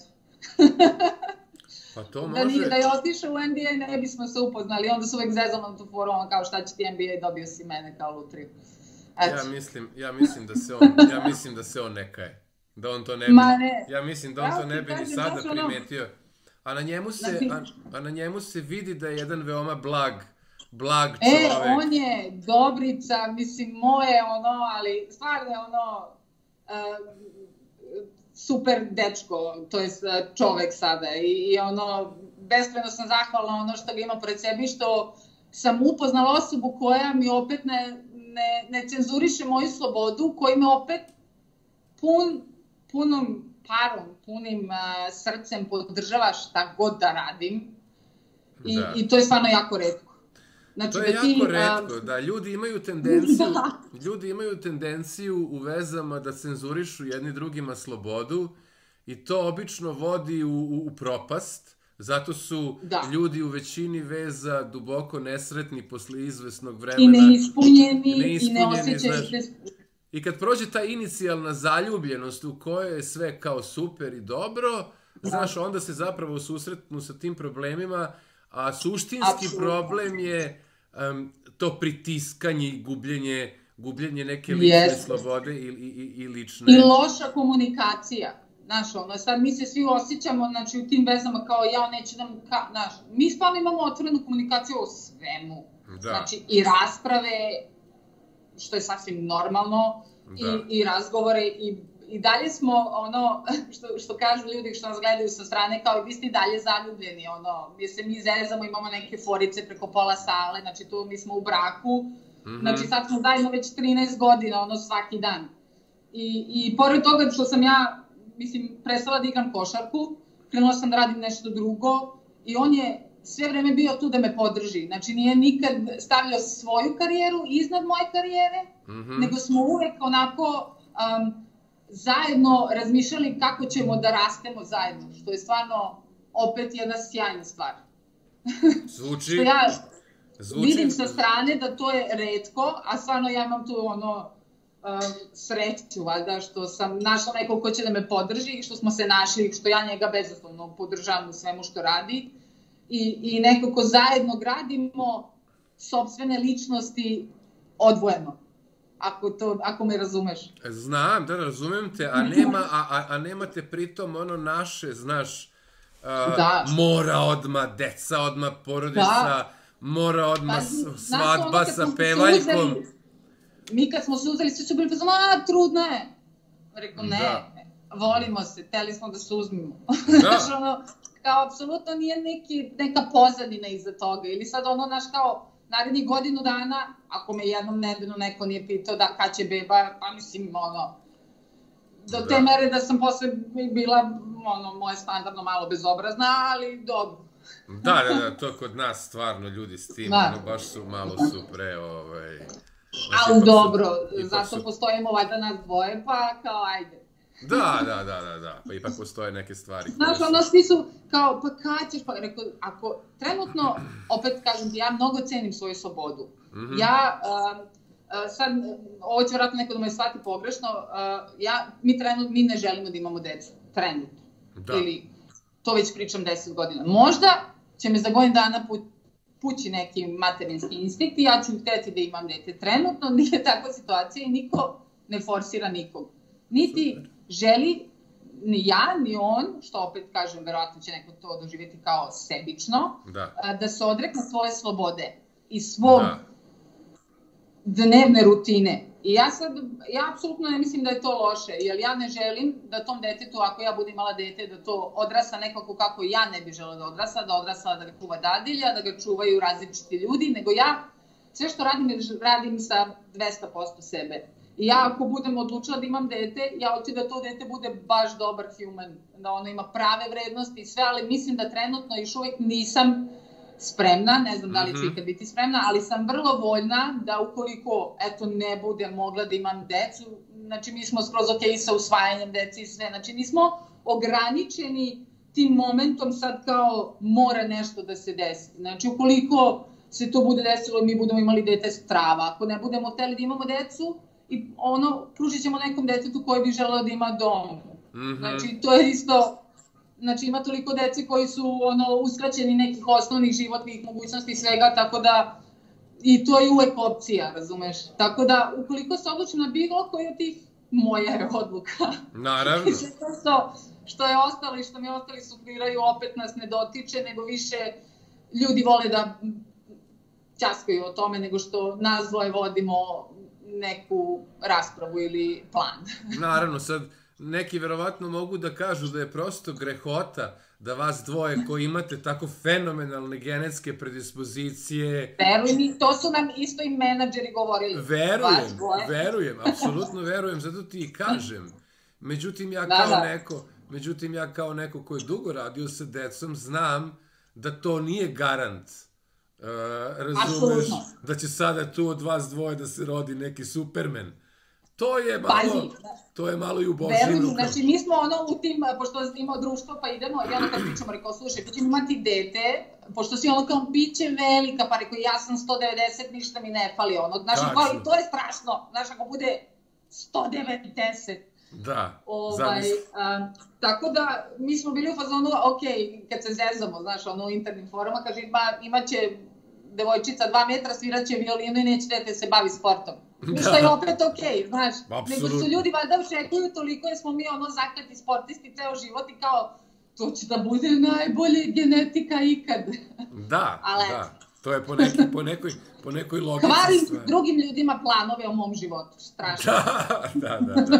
Pa to može... Da je otišao u NBA, ne bismo se upoznali. Onda su uvek zezano tu foru, kao šta će ti NBA, dobio si mene kao lutriju. Ja mislim da se on ne kaje. Da on to ne bi... Ja mislim da on to ne bi ni sada primetio. A na njemu se vidi da je jedan veoma blag čovek. On je Dobrica, mislim, moje ali stvarno je super dečko, to je čovek sada i beskrajno sam zahvalna što ga ima pred sebi, što sam upoznala osobu koja mi opet ne cenzuriše moju slobodu, koji me opet punom parom, punim srcem podržava šta god da radim i to je stvarno jako retko. To je jako retko, da ljudi imaju tendenciju u vezama da cenzurišu jedni drugima slobodu i to obično vodi u propast, zato su ljudi u većini veza duboko nesretni posle izvesnog vremena. I neispunjeni i ne osjećaju se... I kad prođe ta inicijalna zaljubljenost u kojoj je sve kao super i dobro, znaš, onda se zapravo susretnu sa tim problemima, a suštinski problem je to pritiskanje i gubljenje neke lične slobode i lične... I loša komunikacija. Znaš, sad mi se svi osjećamo, znači, u tim vezama kao ja neću da... Znaš, mi stvarno imamo otvorenu komunikaciju o svemu. Znači, i rasprave, što je sasvim normalno, i razgovore, i dalje smo, što kažu ljudi što nas gledaju sa strane, kao i vi ste i dalje zaljubljeni, gdje se mi zezamo, imamo neke forice preko pola sale, znači tu mi smo u braku, znači sad smo zajedno već 13 godina, svaki dan. I pored toga što sam ja, mislim, prestala da igram košarku, krenula sam da radim nešto drugo i on je sve vreme bio tu da me podrži, znači nije nikad stavljao svoju karijeru iznad moje karijere, nego smo uvek onako... zajedno razmišljali kako ćemo da rastemo zajedno, što je stvarno opet jedna sjajna stvar. Zvuči... Što ja vidim sa strane da to je retko, a stvarno ja imam tu sreću, valjda, što sam našla nekog ko će da me podrži i što smo se našli, što ja njega bezoslovno podržavam u svemu što radi i nekako zajedno gradimo sopstvene ličnosti odvojeno. Ako me razumeš. Znam, da razumem te, a nemate pritom naše, znaš, mora odmah deca, odmah porodica, mora odmah svadba sa pevaljkom. Mi kad smo se uzeli, svi su bili trudna je. Rekao, ne, volimo se, teli smo da se uzmimo. Znaš, kao, apsolutno nije neka pozadina iza toga. Ili sad naš kao, narednih godinu dana, ako me jednom nedeljno neko nije pitao kad će beba, pa mislim, do te mere da sam posle bila, moje standardno malo bezobrazna, ali dobro. Da, to kod nas stvarno ljudi s tim, baš su malo su Ali dobro, zato postojimo valjda nas dvoje, pa kao ajde. Da, pa ipak postoje neke stvari. Znaš, ono svi su kao, pa kad ćeš, pa rekao, ako trenutno, opet kažem ti, ja mnogo cenim svoju slobodu. Ja, sad, ovo će vratno neko da me shvati pogrešno, mi ne želimo da imamo decu, trenutno. Ili, to već pričam 10 godina. Možda će me za godinu dana pući neki materinski instinkt i ja ću hteti da imam dete. Trenutno nije takva situacija i niko ne forsira nikog. Niti želi ni ja, ni on, što opet kažem, verovatno će neko to doživjeti kao sebično, da se odrekne svoje slobode i svog dnevne rutine. I ja apsolutno ne mislim da je to loše, jer ja ne želim da tom detetu, ako ja budem imala dete, da to odrasta nekako kako ja ne bih žela da odrasta da ga čuva dadilja, da ga čuvaju različiti ljudi, nego ja sve što radim sa 200% sebe. I ja ako budem odlučila da imam dete, ja hoću da to dete bude baš dobar human, da ono ima prave vrednosti i sve, ali mislim da trenutno još uvek nisam spremna, ne znam da li ću ikad biti spremna, ali sam vrlo voljna da ukoliko, ne budem mogla da imam decu, znači mi smo skroz ok sa usvajanjem dece i sve, znači nismo ograničeni tim momentom sad kao mora nešto da se desi. Znači ukoliko se to bude desilo i mi budemo imali dete strava, ako ne budemo hteli da imamo decu, i pružit ćemo nekom detetu koji bi želeo da ima dom. Znači, to je isto, znači ima toliko dece koji su uskraćeni nekih osnovnih životnih mogućnosti i svega, tako da i to je uvek opcija, razumeš? Tako da, ukoliko se odlučim na bilo koji od tih, moja je odluka. Naravno. I sve to što je ostalo i što mi ostali sufliraju, opet nas ne dotiče, nego više ljudi vole da ćaskaju o tome, nego što nas dvoje vodimo neku raspravu ili plan. Naravno, sad neki verovatno mogu da kažu da je prosto grehota da vas dvoje koji imate tako fenomenalne genetske predispozicije... Veruj mi, to su nam isto i menadžeri govorili. Verujem, apsolutno verujem, zato ti i kažem. Međutim, ja kao neko ko je dugo radio sa decom, znam da to nije garant. Razumeš, da će sada tu od vas dvoje da se rodi neki Superman. To je malo i u Božjim rukama. Znači, mi smo u tim, pošto imamo društvo, pa idemo, i kad pričamo, rekao, slušaj, pa ćemo imati dete, pošto si kao biće velika, pa rekao, ja sam 190, ništa mi ne fali, znaš, kao, to je strašno, znaš, ako bude 190. Da, tako da, mi smo bili u fazonu, ok, kad se zezamo, znaš, u internim forama, kaže, imaće devojčica 2 metra, sviraće violinu i neće dete se bavi sportom. Što je opet okej, znaš. Nego su ljudi valjda očekuju toliko jer smo mi zakleti sportisti ceo život i kao, to će da bude najbolje genetika ikad. Da. To je po nekoj logici stvari. Kvarim drugim ljudima planove o mom životu, strašno. Da.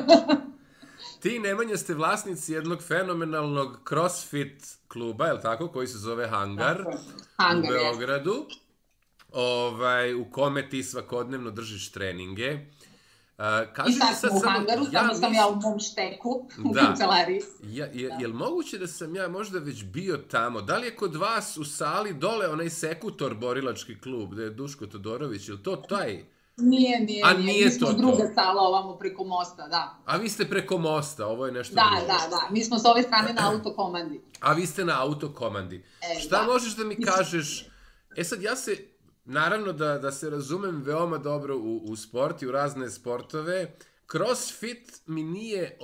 Ti, Nemanja, ste vlasnici jednog fenomenalnog crossfit kluba, je li tako, koji se zove Hangar u Beogradu, u kome ti svakodnevno držiš treninge. I sad smo u Hangaru, samo sam ja u mom šteku, u kancelariji. Je li moguće da sam ja možda već bio tamo? Da li je kod vas u sali dole onaj Sekutor borilački klub, gde je Duško Todorović, je li to taj? Nije. Mi smo druga sala ovamo preko mosta, da. A vi ste preko mosta, ovo je nešto drugo. Da. Mi smo s ove strane na autokomandi. A vi ste na autokomandi. Šta možeš da mi kažeš? Sad ja se, naravno da se razumem veoma dobro u sport i u razne sportove. Crossfit mi nije,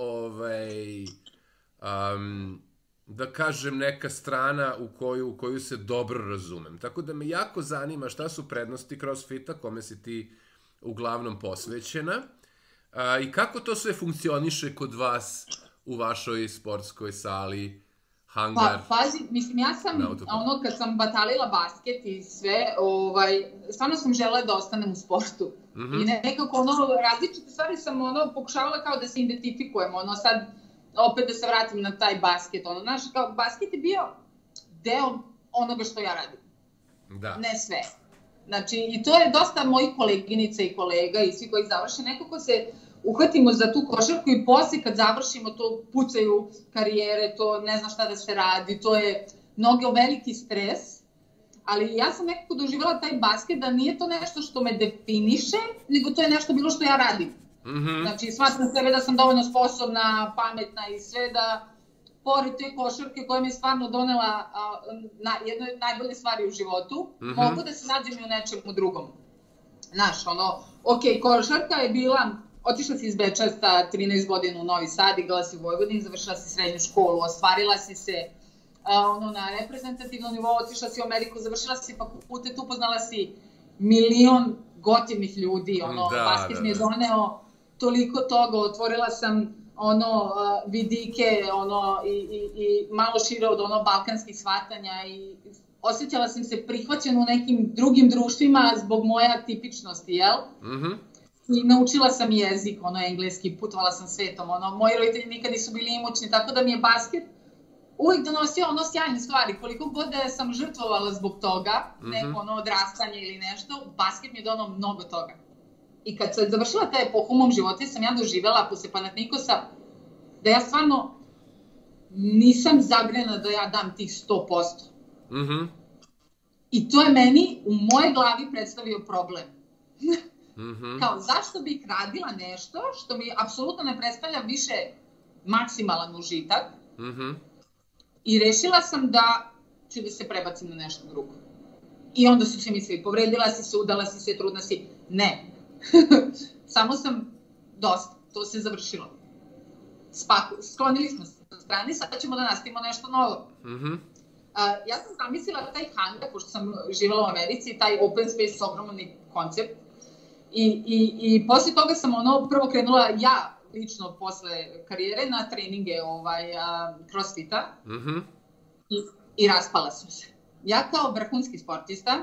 da kažem, neka strana u koju se dobro razumem. Tako da me jako zanima šta su prednosti crossfita, kome si ti uglavnom posvećena, i kako to sve funkcioniše kod vas u vašoj sportskoj sali Hangar. Pa, pazi, mislim, ja sam, kad sam batalila basket i sve, stvarno sam želela da ostanem u sportu. I nekako, različite stvari sam, pokušavala kao da se identifikujem, sad, opet da se vratim na taj basket, znaš, kao basket je bio deo onoga što ja radim. Da. Ne sve. Znači, i to je dosta mojih koleginica i kolega i svi koji završe, nekako se uhvatimo za tu košarku i posle kad završimo to pucaju karijere, to ne zna šta da se radi, to je mnogo veliki stres, Ali ja sam nekako doživjela taj basket da nije to nešto što me definiše, nego to je nešto bilo što ja radim. Znači, shvatam sebe da sam dovoljno sposobna, pametna i sve da, pored te košarke koja mi je stvarno donela jedno od najbolje stvari u životu, mogu da se nađem i u nečemu drugom. Znaš, ok, košarka je bila, otišla si iz Beča sa 13 godina u Novi Sad, igrala si u Vojvodini, završila si srednju školu, ostvarila si se na reprezentativnom nivou, otišla si u Ameriku, završila si fakultet, upoznala si milion gotivnih ljudi, basket mi je doneo toliko toga, otvorila sam vidike i malo šire od balkanskih shvatanja i osjećala sam se prihvaćena u nekim drugim društvima zbog moje atipičnosti, jel? I naučila sam jezik, engleski, putovala sam svetom, moji roditelji nikad nisu bili imućni, tako da mi je basket uvijek donosio sjajne stvari, koliko god da sam žrtvovala zbog toga, neko odrastanje ili nešto, basket mi je donao mnogo toga. I kad sam završila ta epoha u mom životu, sam ja doživjela posle Panathinaikosa da ja stvarno nisam zagrena da ja dam tih 100%. I to je meni u mojoj glavi predstavio problem. Kao, zašto bih radila nešto što mi apsolutno ne predstavlja više maksimalan užitak i rešila sam da ću da se prebacim na nešto drugo. I onda su se mislili, povredila si se, udala si se, trudna si. Ne. Samo sam dosta, to se završilo. Sklonili smo se na strani, sada ćemo da nastavimo nešto novo. Ja sam zamislila taj hangar, pošto sam živjela u Americi, taj open space, ogromni koncept. I posle toga sam prvo krenula ja, lično posle karijere, na treninge crossfita i raspala sam se. Ja kao vrhunski sportista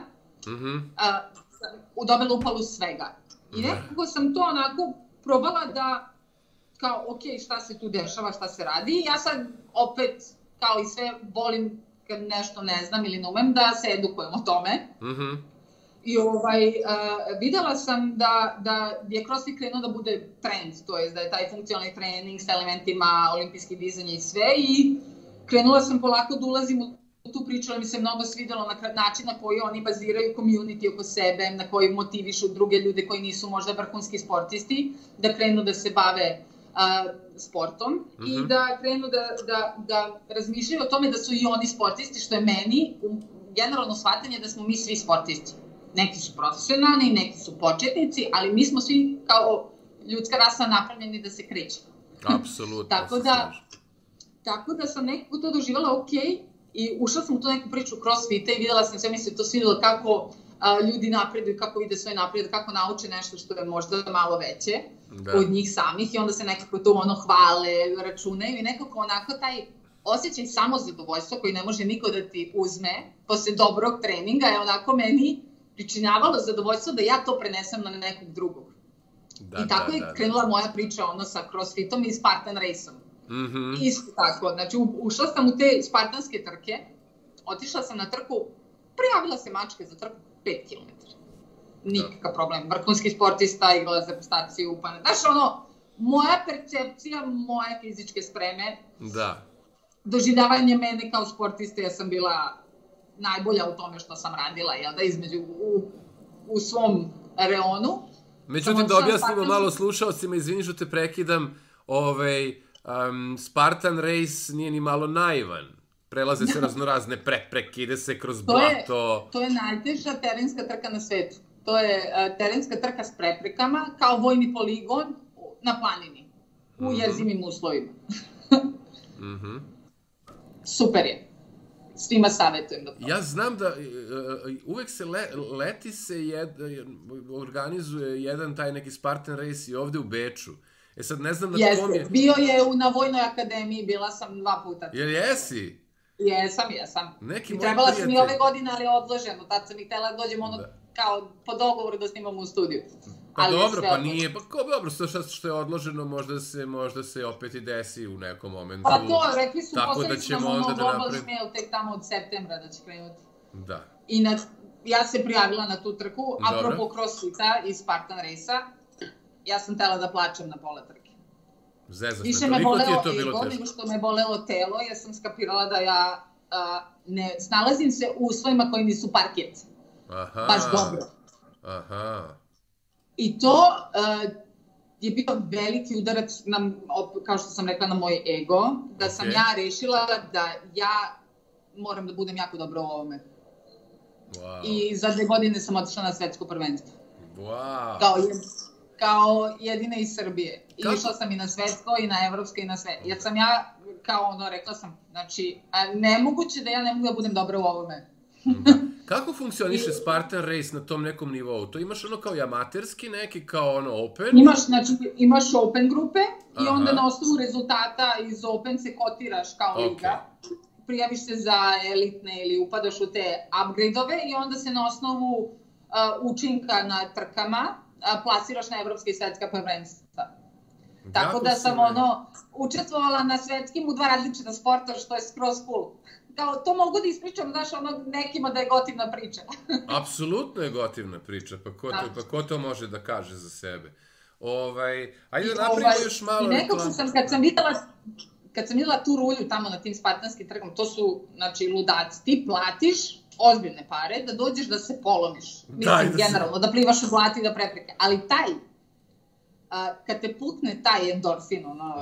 dobila upalu svega. I nekako sam to onako probala da, kao, ok, šta se tu dešava, šta se radi. Ja sad opet, kao i sve, volim kad nešto ne znam ili ne umem, da se edukujem o tome. I videla sam da je CrossFit krenuo da bude trend, to je da je taj funkcionalni trening sa elementima olimpijskih dizanja i sve, i krenula sam polako da ulazim u tu priču, ali mi se mnogo svidelo na način na koji oni baziraju community oko sebe, na koji motivišu druge ljude koji nisu možda vrhunski sportisti, da krenu da se bave sportom i da krenu da razmišljaju o tome da su i oni sportisti, što je meni generalno shvatanje da smo mi svi sportisti. Neki su profesionalni, neki su početnici, ali mi smo svi kao ljudska rasa napravljeni da se krećemo. Apsolutno. Tako da sam nekako to doživjela ok i ušla sam u tu neku priču crossfita i videla sam sve, mi se to svidjelo kako ljudi napreduju, kako vide svoj napred, kako nauče nešto što je možda malo veće od njih samih i onda se nekako to hvale, računaju i nekako onako taj osjećaj samozadovoljstva koji ne može niko da ti uzme posle dobrog treninga je onako meni pričinjavalo zadovoljstvo da ja to prenesem na nekog drugog. I tako je krenula moja priča sa crossfitom i Spartan Race-om. Isto tako, znači ušla sam u te spartanske trke, otišla sam na trku, prijavila se mačke za trku 5 km. Nikakav problem, vrhunski sportista, igrala za reprezentaciju, pa znaš moja percepcija, moje fizičke spreme, doživljavanje mene kao sportiste, ja sam bila najbolja u tome što sam radila, u svom reonu. Međutim, da objasnimo malo slušalcima, izvini što te prekidam, Spartan Race nije ni malo naivan. Prelaze se raznorazne prepreke, ide se kroz blato. To je najteža terenska trka na svetu. To je terenska trka s preprekama, kao vojni poligon na planini, u jezivim uslovima. Super je. Svima savjetujem da to. Ja znam da uvek se leti se organizuje jedan taj neki Spartan Race i ovde u Beču. Sad ne znam na kom je... Jeste, bio je na Vojnoj akademiji, bila sam 2 puta. Jer jesi? Jesam. I trebala sam i ove godine, ali je odloženo. Tad sam i htjela da dođem kao po dogovoru da snimam u studiju. Pa dobro, pa nije, pa dobro, što je odloženo možda se opet i desi u nekom momentu. Pa to, rekli su posledicima Global Šmel tek tamo od septembra da će krenuti. Da. I ja se prijavila na tu trku, apropo crossfita iz Spartan Race-a, ja sam htjela da plačem na pola trke. Zezaš me, više me bolelo ego nego što me bolelo telo, jer sam skapirala da ja ne snalazim se u uslovima koji nisu parket. Baš dobro. I to je bio veliki udarac, kao što sam rekla, na moj ego, da sam ja rešila da ja moram da budem jako dobro u ovome. I za 2 godine sam otišla na svetsko prvenstvo. Kao jedina iz Srbije. I išla sam i na svetsko, i na evropsko, i na sve. Jer sam ja, rekla sam, znači, nemoguće da ja ne mogu da budem dobra u ovome. Kako funkcioniše Spartan Race na tom nekom nivou? To imaš ono kao i amaterski neki, kao ono open? Imaš open grupe i onda na osnovu rezultata iz open se kotiraš kao liga. Prijaviš se za elitne ili upadaš u te upgrade-ove i onda se na osnovu učinka na trkama plasiraš na evropske i svetska prvenstva. Tako da sam učestvovala na svetskim u 2 različita sporta, što je skroz cool. To mogu da ispričam, znaš, nekima da je gotivna priča. Apsolutno je gotivna priča, pa ko to može da kaže za sebe? Ajde da napravimo još malo reklama. I nekako sam, kad sam videla tu rulju tamo na tim spartanskim trkama, to su, znači, ludaci. Ti platiš ozbiljne pare da dođeš da se polomiš. Mislim, generalno, da plivaš u blati i da prepreke. Ali kad te pukne taj endorfin,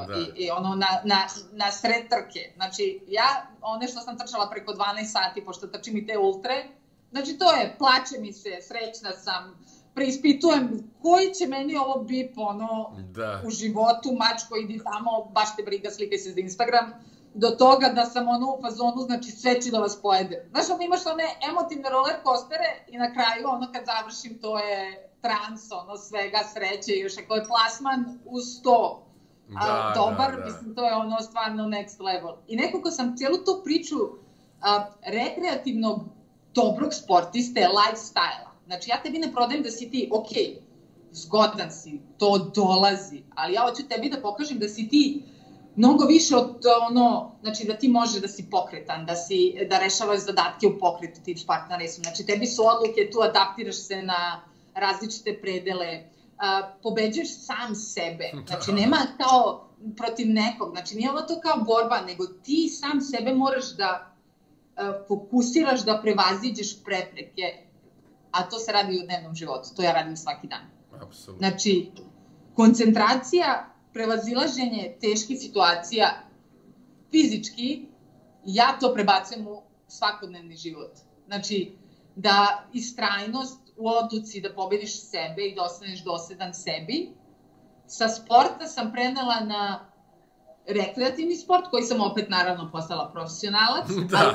na sred trke, znači, ja, one što sam trčala preko 12 sati, pošto trčim i te ultre, znači, to je, plače mi se, srećna sam, preispitujem koji će meni ovo bip, u životu, mačko, idi tamo, baš te briga, slikaj se za Instagram, do toga da sam u fazonu, znači, sve ću da vas pojede. Znaš, imaš one emotivne roller coastere i na kraju, kad završim, to je trans, svega, sreće, još ako je plasman uz to dobar, mislim, to je stvarno next level. I nekako sam cijelu tu priču rekreativnog, dobrog sportiste, lifestyle-a. Znači, ja tebi ne prodajem da si ti, zgodan si, to dolazi, ali ja hoću tebi da pokažem da si ti mnogo više od znači da ti može da si pokretan, da rešavaš zadatke u pokretu tip Spartan Race. Znači, tebi su odluke, tu adaptiraš se na različite predele, pobeđuješ sam sebe. Znači, nema kao protiv nekog, znači nije to kao borba, nego ti sam sebe moraš da fokusiraš da prevaziđeš prepreke, a to se radi u dnevnom životu, to ja radim svaki dan. Znači, koncentracija, prevazilaženje teških situacija, fizički, ja to prebacujem u svakodnevni život. Znači, da istrajnost u odluci da pobediš sebe i da ostaneš dosledan sebi, sa sporta sam prenela na rekreativni sport, koji sam opet naravno postala profesionalac,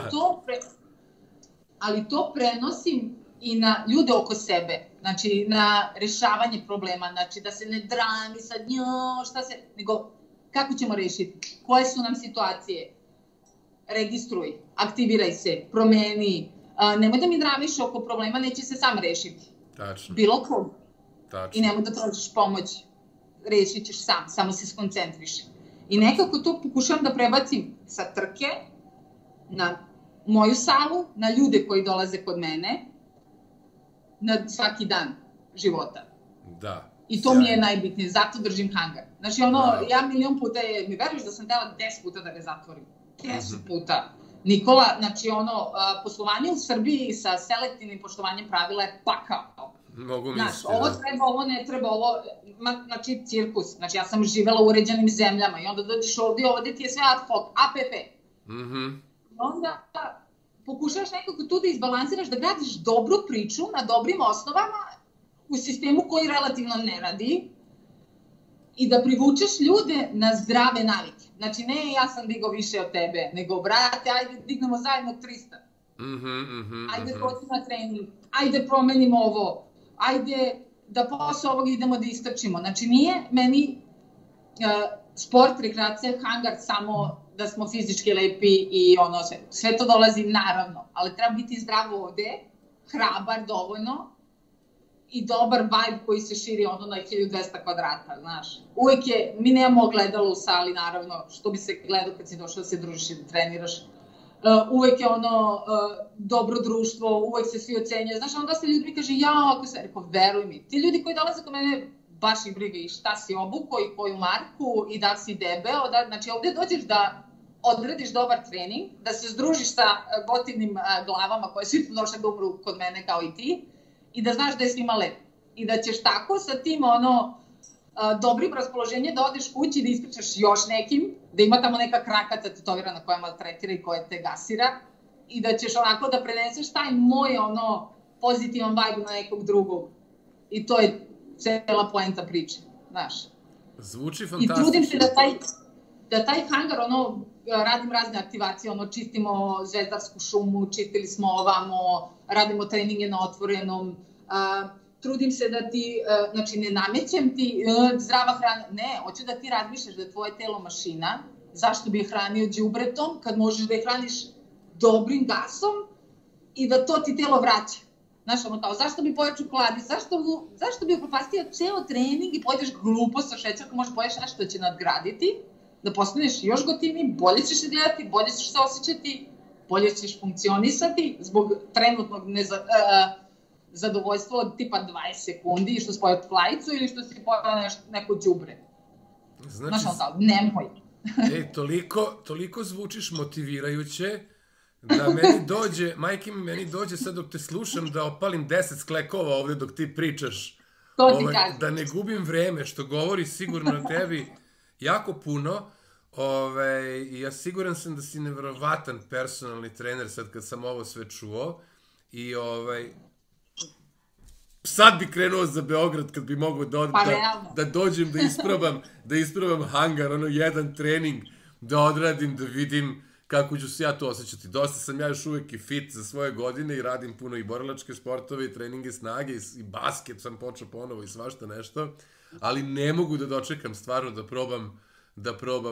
ali to prenosim i na ljude oko sebe, znači na rešavanje problema, znači da se ne drami sad nego kako ćemo rešiti, koje su nam situacije, registruj, aktiviraj se, promeni, nemoj da mi dramiš oko problema, neće se sam rešiti. Tačno. Bilo kog. I nemoj da tražiš pomoć, rešit ćeš sam, samo se skoncentriš. I nekako to pokušavam da prebacim sa trke na moju salu, na ljude koji dolaze kod mene, na svaki dan života. Da. I to mi je najbitnije, zato držim hangar. Znači, ja milion puta mi veruješ da sam htela 10 puta da ga zatvorim. 10 puta. Nikola, znači poslovanje u Srbiji sa selektivnim poštovanjem pravila je pakao. Mogu misliti. Znaš, ovo treba, ovo ne treba, ovo, znači cirkus. Znači, ja sam živela u uređenim zemljama i onda dođeš ovdje ti je sve ad hoc, APP. Onda pokušaš nekako tu da izbalansiraš, da gradiš dobru priču na dobrim osnovama u sistemu koji relativno ne radi i da privučeš ljude na zdrave navike. Znači, ne ja sam digao više od tebe, nego, brate, ajde dignemo zajedno 300. Ajde dođi na trening, ajde promenimo ovo, ajde da posle ovog idemo da istrčimo. Znači, nije meni sport, rekreacija, hangar samo da smo fizički lepi i sve to dolazi naravno, ali treba biti zdravo ovde, hrabar dovoljno i dobar vibe koji se širi na 1200 kvadrata, znaš. Uvek je, mi nemamo ogledalo u sali, naravno, što bi se gledao kad si došao da se družiš i da treniraš. Uvek je dobro društvo, uvek se svi ocenjaju. Znaš, onda se ljudi mi kaže, ako se, rekao, veruj mi, ti ljudi koji dolaze kod mene, baš ih briga i šta si obukao i koju marku i da si debeo, znači ovde dođeš da odradiš dobar trening, da se združiš sa gotivnim glavama koje su došle da umru kod mene kao i ti i da znaš da je svima lepo. I da ćeš tako sa tim dobrim raspoloženjem da odeš kući, da ispričaš još nekim, da ima tamo neka krakaca tetovirana koja maltretira i koja te gasira i da ćeš onako da preneseš taj moj pozitivan vibe na nekog drugog. I to je cela poenta priče, znaš. Zvuči fantastično. I trudim se da taj hangar, radim razne aktivacije, čistimo Zvezdarsku šumu, čistili smo ovamo, radimo treninge na otvorenom, trudim se da ti, znači ne namećem ti zdrava hrana, ne, hoću da ti razmišljaš da je tvoje telo mašina, zašto bi je hranio đubretom kad možeš da je hraniš dobrim gasom i da to ti telo vraća. Znaš, kao, zašto bi pojeo čokoladi, zašto bi upropastio ceo trening i pojedeš glupo sa šećerkom, možeš poješ nešto što će nadgraditi, da postaneš još gotivniji, bolje ćeš se gledati, bolje ćeš se osjećati, bolje ćeš funkcionisati zbog trenutnog zadovoljstva od tipa 20 sekundi što si pojeo flajicu ili što si pojeo neko đubre. Znaš, kao, nemoj. Toliko zvučiš motivirajuće da meni dođe, majke mi meni dođe sad dok te slušam da opalim 10 sklekova ovde dok ti pričaš. To ti kažem. Da ne gubim vreme, što govori sigurno o tebi jako puno. I ja siguran sam da si neverovatan personalni trener sad kad sam ovo sve čuo. I sad bi krenuo za Beograd kad bi mogao da dođem da isprobam hangar, jedan trening da odradim, da vidim kako ću se ja to osjećati. Dosta sam ja još uvek i fit za svoje godine i radim puno i borilačke sportove i treninge snage i basket sam počeo ponovo i svašta nešto, ali ne mogu da dočekam stvarno da probam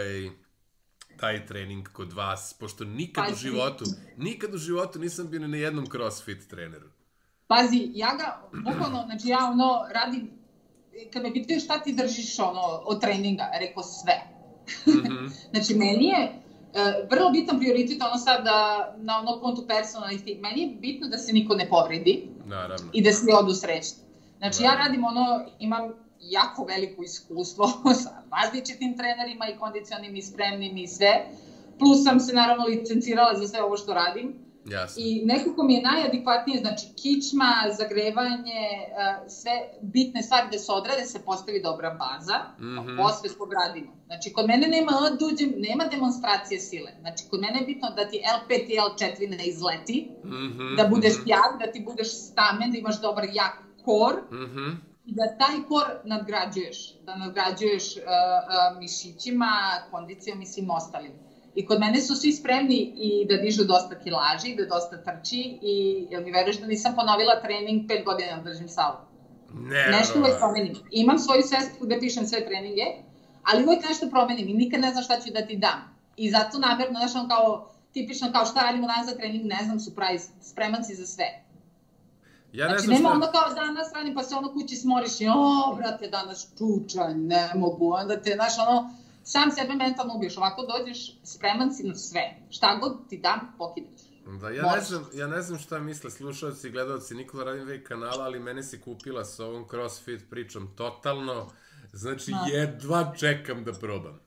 taj trening kod vas, pošto nikad u životu nisam bio ni na jednom crossfit treneru. Pazi, ja ga, bukvalno, znači ja radim, kad me pitaju šta ti držiš od treninga, rekao sve. Znači, meni je vrlo bitan prioritet sad na kontu personalnosti, meni je bitno da se niko ne povredi i da svi odu srećni. Znači, ja radim imam jako veliko iskustvo sa različitim trenerima i kondicionim i spremnim i sve, plus sam se naravno licencirala za sve ovo što radim. I nekako mi je najadekvatnije, znači kičma, zagrevanje, sve bitne stvari da se odrade, se postavi dobra baza, posle svog radimo. Znači, kod mene nema demonstracije sile. Znači, kod mene je bitno da ti L5 i L4 ne izleti, da budeš jak, da ti budeš stamen, da imaš dobar jak kor, i da taj kor nadgrađuješ, da nadgrađuješ mišićima, kondicijom i svim ostalim. I kod mene su svi spremni i da dižu dosta kilaži, da dosta trči i jel mi veruješ da nisam ponovila trening 5 godina da držim salu. Nešto uvek promenim. Imam svoju svesku da pišem sve treninge, ali uvek nešto promenim i nikad ne znam šta ću da ti dam. I zato namerno, znaš, kao tipično kao šta radimo danas za trening, ne znam, surprise, spreman si za sve. Znači, nema kao danas radim pa se kući smoriš i brate, danas čučanj, ne mogu, onda te, znaš, sam sebe mentalno ubiješ, ovako dođeš, spreman si na sve. Šta god ti dam, pokidaš. Da, ja ne znam šta misle slušalci i gledalci Nikola Radinvej kanala, ali mene si kupila sa ovom crossfit pričom totalno. Znači, jedva čekam da probam.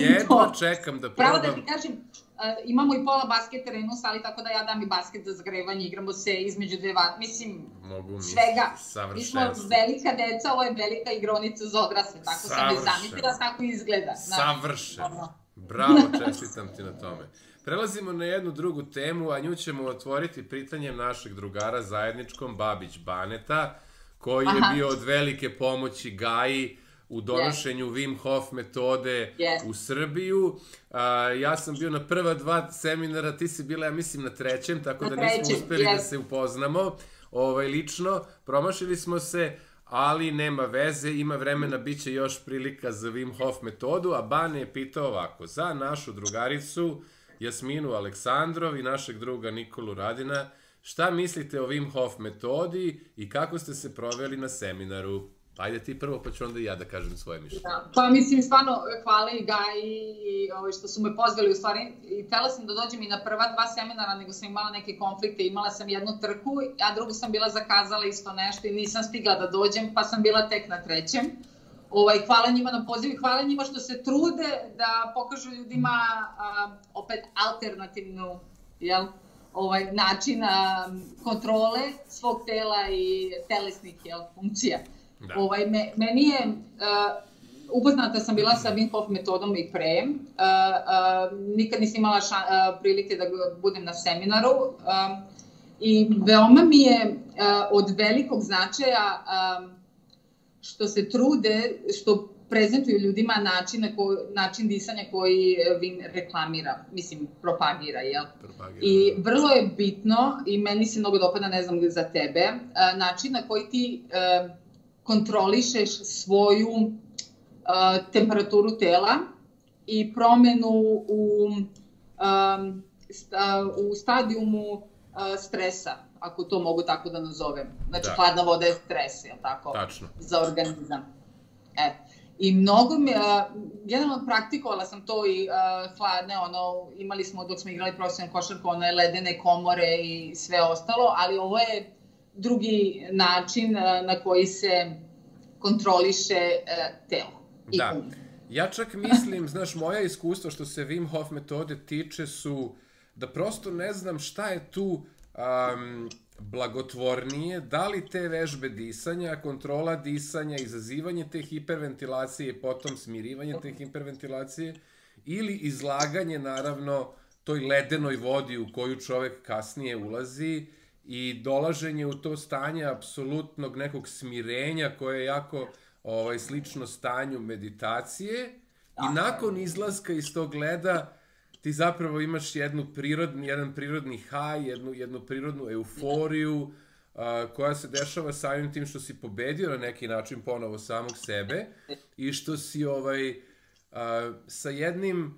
Pravo da ti kažem, imamo i pola basket terenu u sali, tako da ja dam i basket za zagrevanje, igramo se između mislim, svega. Mi smo velika deca, ovo je velika igronica za odrasle, tako sam je zamislila, tako izgleda. Savršeno. Bravo, čestitam ti na tome. Prelazimo na jednu drugu temu, a nju ćemo otvoriti pitanjem našeg drugara zajedničkom, Babić Baneta, koji je bio od velike pomoći Gaji u donošenju Wim Hof metode u Srbiju. Ja sam bio na prva 2 seminara, ti si bila, ja mislim, na 3. tako da nismo uspeli da se upoznamo lično. Promašili smo se, ali nema veze, ima vremena, bit će još prilika za Wim Hof metodu, a Bane je pitao ovako, za našu drugaricu Jasminu Aleksandrov i našeg druga Nikolu Radina, šta mislite o Wim Hof metodi i kako ste se proveli na seminaru? Ajde ti prvo, pa ću onda i ja da kažem svoje mišljenje. Pa mislim, stvarno, hvala i Gaji što su me pozvali, u stvari, i htela sam da dođem i na prva 2 seminara, nego sam imala neke konflikte, imala sam jednu trku, a drugu sam bila zakazala isto nešto i nisam stigla da dođem, pa sam bila tek na 3. hvala njima na pozivu i hvala njima što se trude da pokažu ljudima opet alternativnu način kontrole svog tela i telesnih funkcija. Meni je, upoznata sam bila sa Wim Hof metodom i pre, nikad nisam imala prilike da budem na seminaru i veoma mi je od velikog značaja što se trude, što prezentuju ljudima način disanja koji Wim reklamira, mislim, propagira, jel? I vrlo je bitno, i meni se mnogo dopada, ne znam za tebe, način na koji ti kontrolišeš svoju temperaturu tela i promenu u stadijumu stresa, ako to mogu tako da nazovem. Znači, hladna voda je stres, je li tako? Tačno. Za organizam. I mnogo mi, generalno praktikovala sam to i hladne, imali smo dok smo igrali profesionalnu košarku, one ledene komore i sve ostalo, ali ovo je drugi način na koji se kontroliše telo. Da. Ja čak mislim, znaš, moja iskustva što se Wim Hof metode tiče su da prosto ne znam šta je tu blagotvornije, da li te vežbe disanja, kontrola disanja, izazivanje te hiperventilacije i potom smirivanje te hiperventilacije ili izlaganje, naravno, toj ledenoj vodi u koju čovek kasnije ulazi i dolaženje u to stanje apsolutnog nekog smirenja koje je jako slično stanju meditacije i nakon izlaska iz tog leda ti zapravo imaš jedan prirodni haj, jednu prirodnu euforiju koja se dešava samim tim što si pobedio na neki način ponovo samog sebe i što si sa jednim,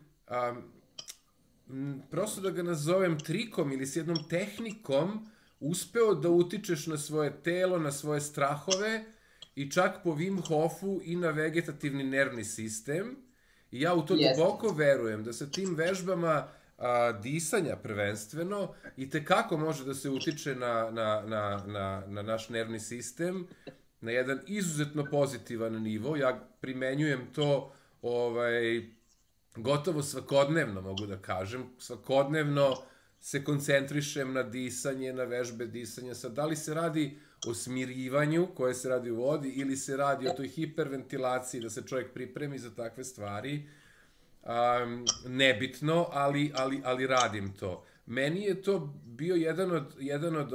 prosto da ga nazovem trikom ili s jednom tehnikom uspeo da utičeš na svoje telo, na svoje strahove i čak po Wim Hofu i na vegetativni nervni sistem. I ja u to duboko verujem da sa tim vežbama disanja prvenstveno i tekako može da se utiče na naš nervni sistem na jedan izuzetno pozitivan nivo. Ja primenjujem to gotovo svakodnevno, mogu da kažem. Svakodnevno se koncentrišem na disanje, na vežbe disanja. Sad, da li se radi o smirivanju koje se radi u vodi ili se radi o toj hiperventilaciji da se čovjek pripremi za takve stvari, nebitno, ali radim to. Meni je to bio jedan od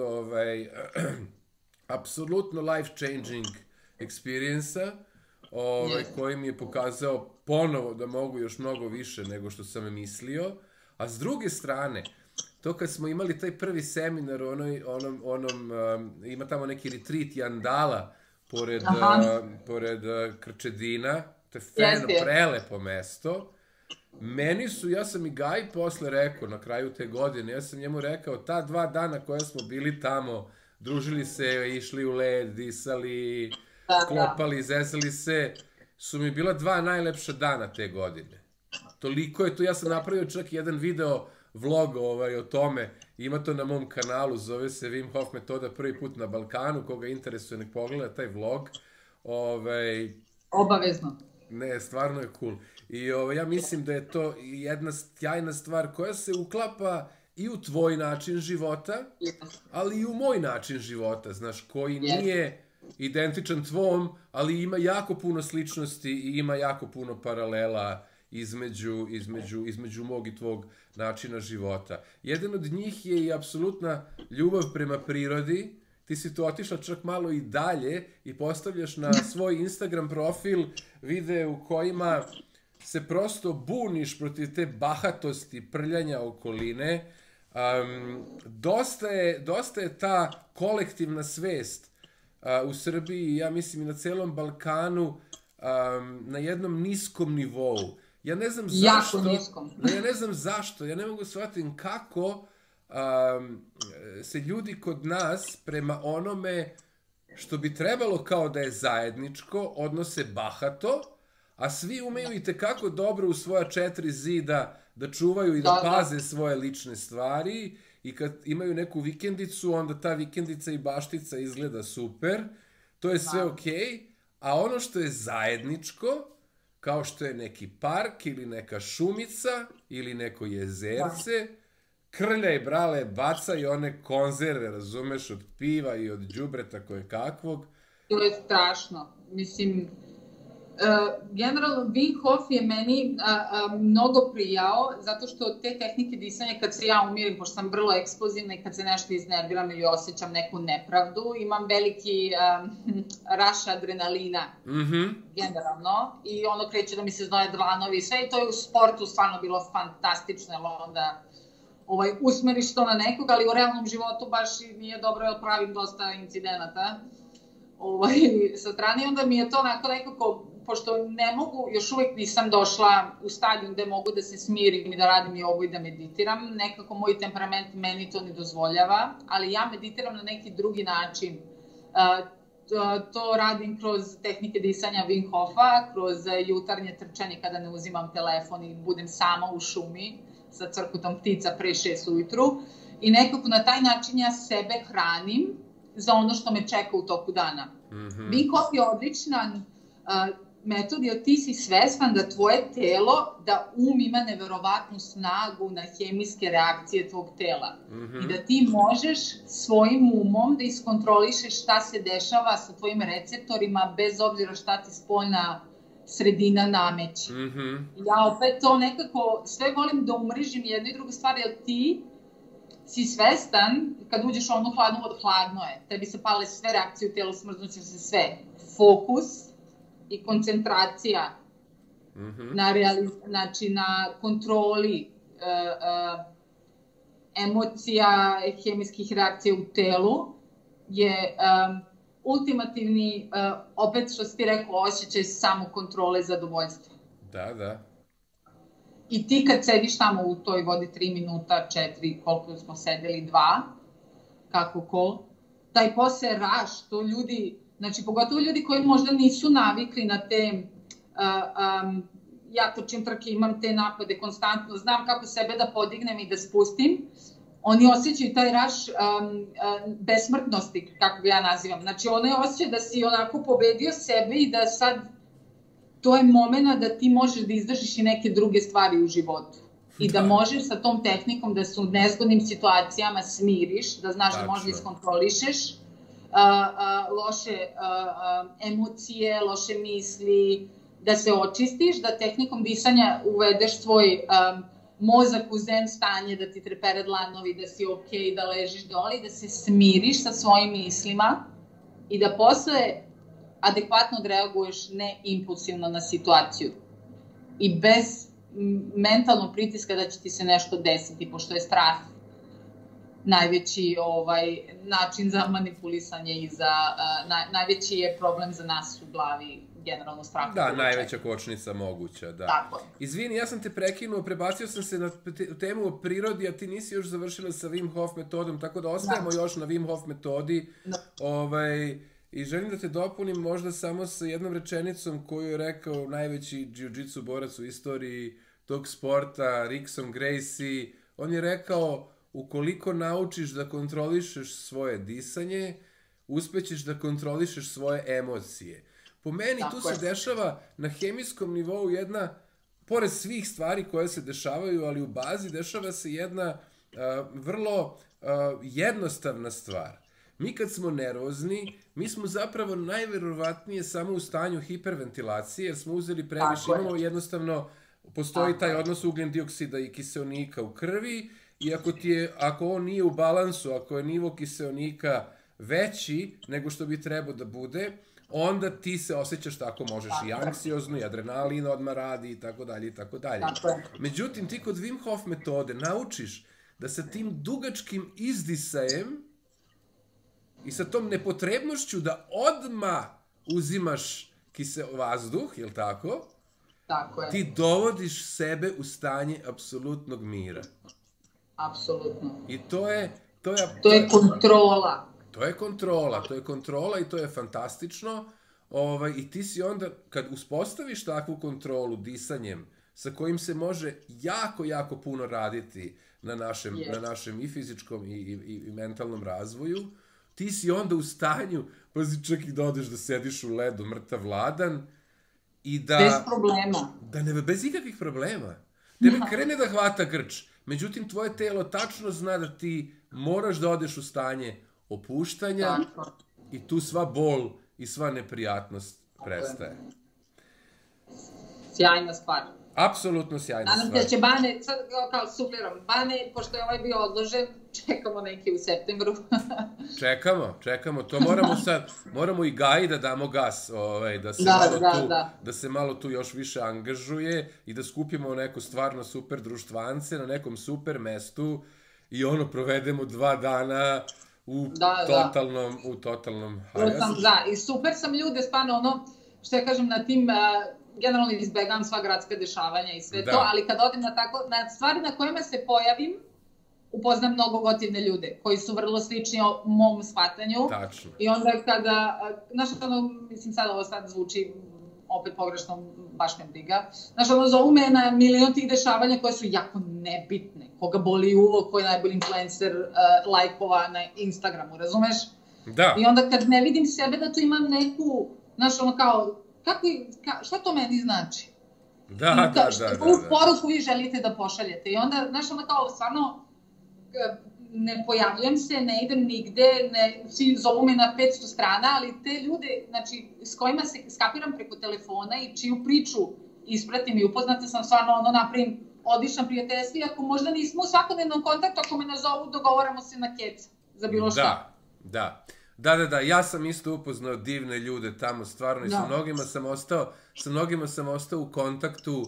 apsolutno life-changing experience-a koji mi je pokazao ponovo da mogu još mnogo više nego što sam mislio, a s druge strane, to kad smo imali taj prvi seminar, ima tamo neki retreat Jandala pored Krčedina, to je prelepo mesto. Meni su, ja sam i Gaj posle rekao na kraju te godine, ja sam njemu rekao, ta 2 dana koja smo bili tamo, družili se, išli u led, disali, klopali, zezali se, su mi bila 2 najlepša dana te godine. Toliko je to, ja sam napravio čak jedan video vlog o tome, ima to na mom kanalu, zove se Wim Hof metoda prvi put na Balkanu, koga interesuje nek pogleda taj vlog. Obavezno. Ne, stvarno je cool. I ja mislim da je to jedna sjajna stvar koja se uklapa i u tvoj način života, ali i u moj način života, znaš, koji nije identičan tvom, ali ima jako puno sličnosti i ima jako puno paralela između mog i tvog načina života. Jedan od njih je i apsolutna ljubav prema prirodi. Ti si tu otišla čak malo i dalje i postavljaš na svoj Instagram profil videe u kojima se prosto buniš protiv te bahatosti, prljanja okoline. Dosta je ta kolektivna svest u Srbiji, ja mislim i na celom Balkanu, na jednom niskom nivou. Ja ne znam zašto. Jako niskom. Ja ne znam zašto, ja ne mogu shvatiti kako se ljudi kod nas prema onome što bi trebalo kao da je zajedničko odnose bahato, a svi umeju i tekako dobro u svoja 4 zida da čuvaju i da paze svoje lične stvari i kad imaju neku vikendicu, onda ta vikendica i baštica izgleda super, to je sve okej, a ono što je zajedničko, kao što je neki park ili neka šumica ili neko jezerce, krljaj, brale, bacaj one konzerve, razumeš, od piva i od đubreta koje kakvog. To je strašno. Mislim, generalno Wim Hof je meni mnogo prijao, zato što te tehnike disanja, kad se ja umirim, pošto sam vrlo eksplozivna i kad se nešto iznerviram ili osjećam neku nepravdu, imam veliki rush adrenalina, generalno, i ono kreće da mi se znoje dlanovi i sve, i to je u sportu stvarno bilo fantastično, jer onda usmeriš to na nekog, ali u realnom životu baš nije dobro, jer pravim dosta incidenata sa strane, i onda mi je to onako nekako, pošto ne mogu, još uvijek nisam došla u stadijum gde mogu da se smirim i da radim jogu i da meditiram, nekako moj temperament meni to ne dozvoljava, ali ja meditiram na neki drugi način. To radim kroz tehnike disanja Wim Hofa, kroz jutarnje trčanje kada ne uzimam telefon i budem sama u šumi sa crkutom ptica pre 6 ujutru, i nekako na taj način ja sebe hranim za ono što me čeka u toku dana. Wim Hof je odličan metod, jer ti si svestan da tvoje telo, da ima neverovatnu snagu na hemijske reakcije tvog tela. I da ti možeš svojim umom da iskontrolišeš šta se dešava sa tvojim receptorima, bez obzira šta ti spoljna sredina nameće. Ja opet to nekako sve volim da umrežim jednu i drugu stvar, jer ti si svestan, kad uđeš u onu hladnu vodu, hladno je. Tebi se pale sve reakcije u telu, smrznuće se sve. Fokus i koncentracija na kontroli emocija, hemijskih reakcija u telu je ultimativni, opet što si ti rekao, osjećaj samokontrole, zadovoljstva. Da. I ti kad sediš tamo u toj vodi 3 minuta, 4, koliko smo sedeli, 2, kako ko, taj posle raš, to ljudi, znači pogotovo ljudi koji možda nisu navikli na te, ja trčim trke, imam te napade konstantno, znam kako sebe da podignem i da spustim, oni osjećaju taj raš besmrtnosti, kako ga ja nazivam. Znači ono je osjećaj da si onako pobedio sebe i da sad to je moment da ti možeš da izdržiš i neke druge stvari u životu. I da možeš sa tom tehnikom da se u nezgodnim situacijama smiriš, da znaš da možeš da iskontrolišeš loše emocije, loše misli, da se očistiš, da tehnikom disanja uvedeš svoj mozak u zen stanje, da ti trepere dlanovi, da si okej, da ležiš dole i da se smiriš sa svojim mislima i da posle adekvatno odreaguješ ne impulsivno na situaciju i bez mentalnog pritiska da će ti se nešto desiti, pošto je strah najveći način za manipulisanje i najveći je problem za nas u glavi, generalno strah. Da, najveća kočnica moguća, da. Tako. Izvini, ja sam te prekinuo, prebacio sam se na temu o prirodi, a ti nisi još završila sa Wim Hof metodom, tako da ostajemo još na Wim Hof metodi. I želim da te dopunim možda samo sa jednom rečenicom koju je rekao najveći jiu-jitsu borac u istoriji tog sporta, Rickson Gracie. On je rekao, ukoliko naučiš da kontrolišeš svoje disanje, uspećeš da kontrolišeš svoje emocije. Po meni tu se dešava na hemijskom nivou jedna, pored svih stvari koje se dešavaju, ali u bazi dešava se jedna vrlo jednostavna stvar. Mi kad smo nervozni, mi smo zapravo najverovatnije samo u stanju hiperventilacije, jer smo uzeli previše, imamo jednostavno, postoji taj odnos ugljen dioksida i kiseonika u krvi, i ako on nije u balansu, ako je nivo kiseonika veći nego što bi trebao da bude, onda ti se osjećaš tako, možeš i anksiozno, i adrenalin odmah radi, i tako dalje, i tako dalje. Međutim, ti kod Wim Hof metode naučiš da sa tim dugačkim izdisajem i sa tom nepotrebnošću da odmah uzimaš vazduh, jel tako? Tako je. Ti dovodiš sebe u stanje apsolutnog mira. Apsolutno. I to je kontrola. To je kontrola i to je fantastično. I ti si onda, kad uspostaviš takvu kontrolu disanjem, sa kojim se može jako, jako puno raditi na našem i fizičkom i mentalnom razvoju, ti si onda u stanju, pazi, čak i da odeš da sediš u ledu mrtav ladan i da... Bez problema. Bez ikakvih problema. Tebe krene da hvata grč. Međutim, tvoje telo tačno zna da ti moraš da odeš u stanje opuštanja i tu sva bol i sva neprijatnost prestaje. Sjajna stvar. Apsolutno sjajna stvar. Nadam se da će Bane, sad kao sufliram, Bane, pošto je ovaj bio odložen, čekamo neki u septembru. Čekamo, to moramo i Gaji da damo gas, da se malo tu još više angažuje i da skupimo neko stvarno super društvance na nekom super mestu i provedemo 2 dana u totalnom hajasu. Da, i super sam ljude, stvarno što ja kažem na tim... Generalno izbegavam sva gradska dešavanja i sve to, ali kad odem na stvari na kojima se pojavim, upoznam mnogo gotivne ljude, koji su vrlo slični o mom shvatanju. Tačno. I onda kada, znaš, mislim sad ovo sad zvuči opet pogrešno, baš me briga, znaš, zovu me na milion tih dešavanja koje su jako nebitne, koga boli uvo, ko je najbolji influencer lajkova na Instagramu, razumeš? Da. I onda kad ne vidim sebe da tu imam neku, znaš, kao, šta to meni znači? Da. Koju poruku vi želite da pošaljete? I onda, znaš, kao, stvarno, ne pojavljam se, ne idem nigde, svi zovu me na 500 strana, ali te ljude, znači, s kojima se skapiram preko telefona i čiju priču ispratim i upoznate sam, stvarno, napravim odličan prijateljstvo, i ako možda nismo u svakodnevnom kontaktu, ako me nazovu, dogovaramo se na keca, za bilo šta. Da, ja sam isto upoznao divne ljude tamo, stvarno, i sa mnogima sam ostao u kontaktu,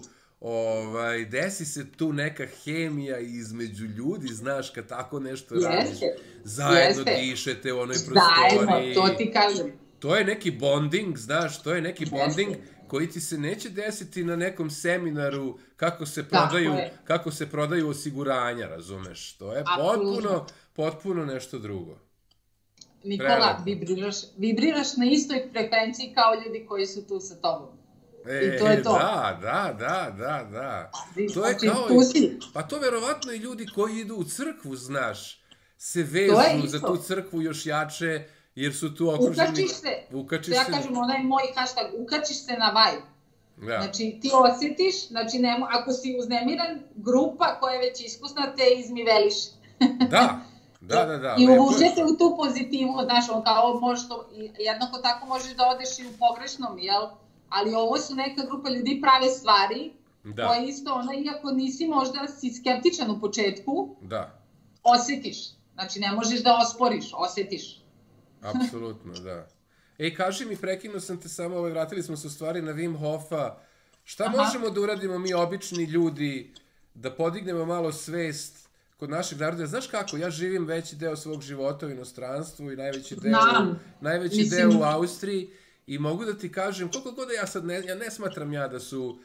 desi se tu neka hemija između ljudi, znaš, kad tako nešto radiš, zajedno dišete u onoj prostoriji. Zajedno, to ti kažem. To je neki bonding, znaš, koji ti se neće desiti na nekom seminaru kako se prodaju osiguranja, razumeš? To je potpuno nešto drugo. Nikola, vibriraš na istoj frekvenciji kao ljudi koji su tu sa tobom. I to je to. Da. To je kao, pa to verovatno i ljudi koji idu u crkvu, znaš, se vežu za tu crkvu još jače, jer su tu okruženi... Ukačiš se. Ja kažem, onaj moj hashtag, ukačiš se na vibe. Znači, ti osjetiš, znači, ako si uznemiran, grupa koja je već iskusna te izmiveliše. Da. I uvučete u tu pozitivu, znaš, kao možda, jednako tako možeš da odeš i u pogrešnom, jel? Ali ovo su neka grupa ljudi prave stvari, koje isto, iako nisi možda si skeptičan u početku, osjetiš. Znači, ne možeš da osporiš, osjetiš. Apsolutno, da. Kaži mi, prekinuo sam te samo, vratili smo se u stvari na Wim Hofa. Šta možemo da uradimo mi, obični ljudi, da podignemo malo svest kod našeg naroda? Znaš kako, ja živim veći deo svog života u inostranstvu i najveći deo u Austriji i mogu da ti kažem, koliko god ja ne smatram da su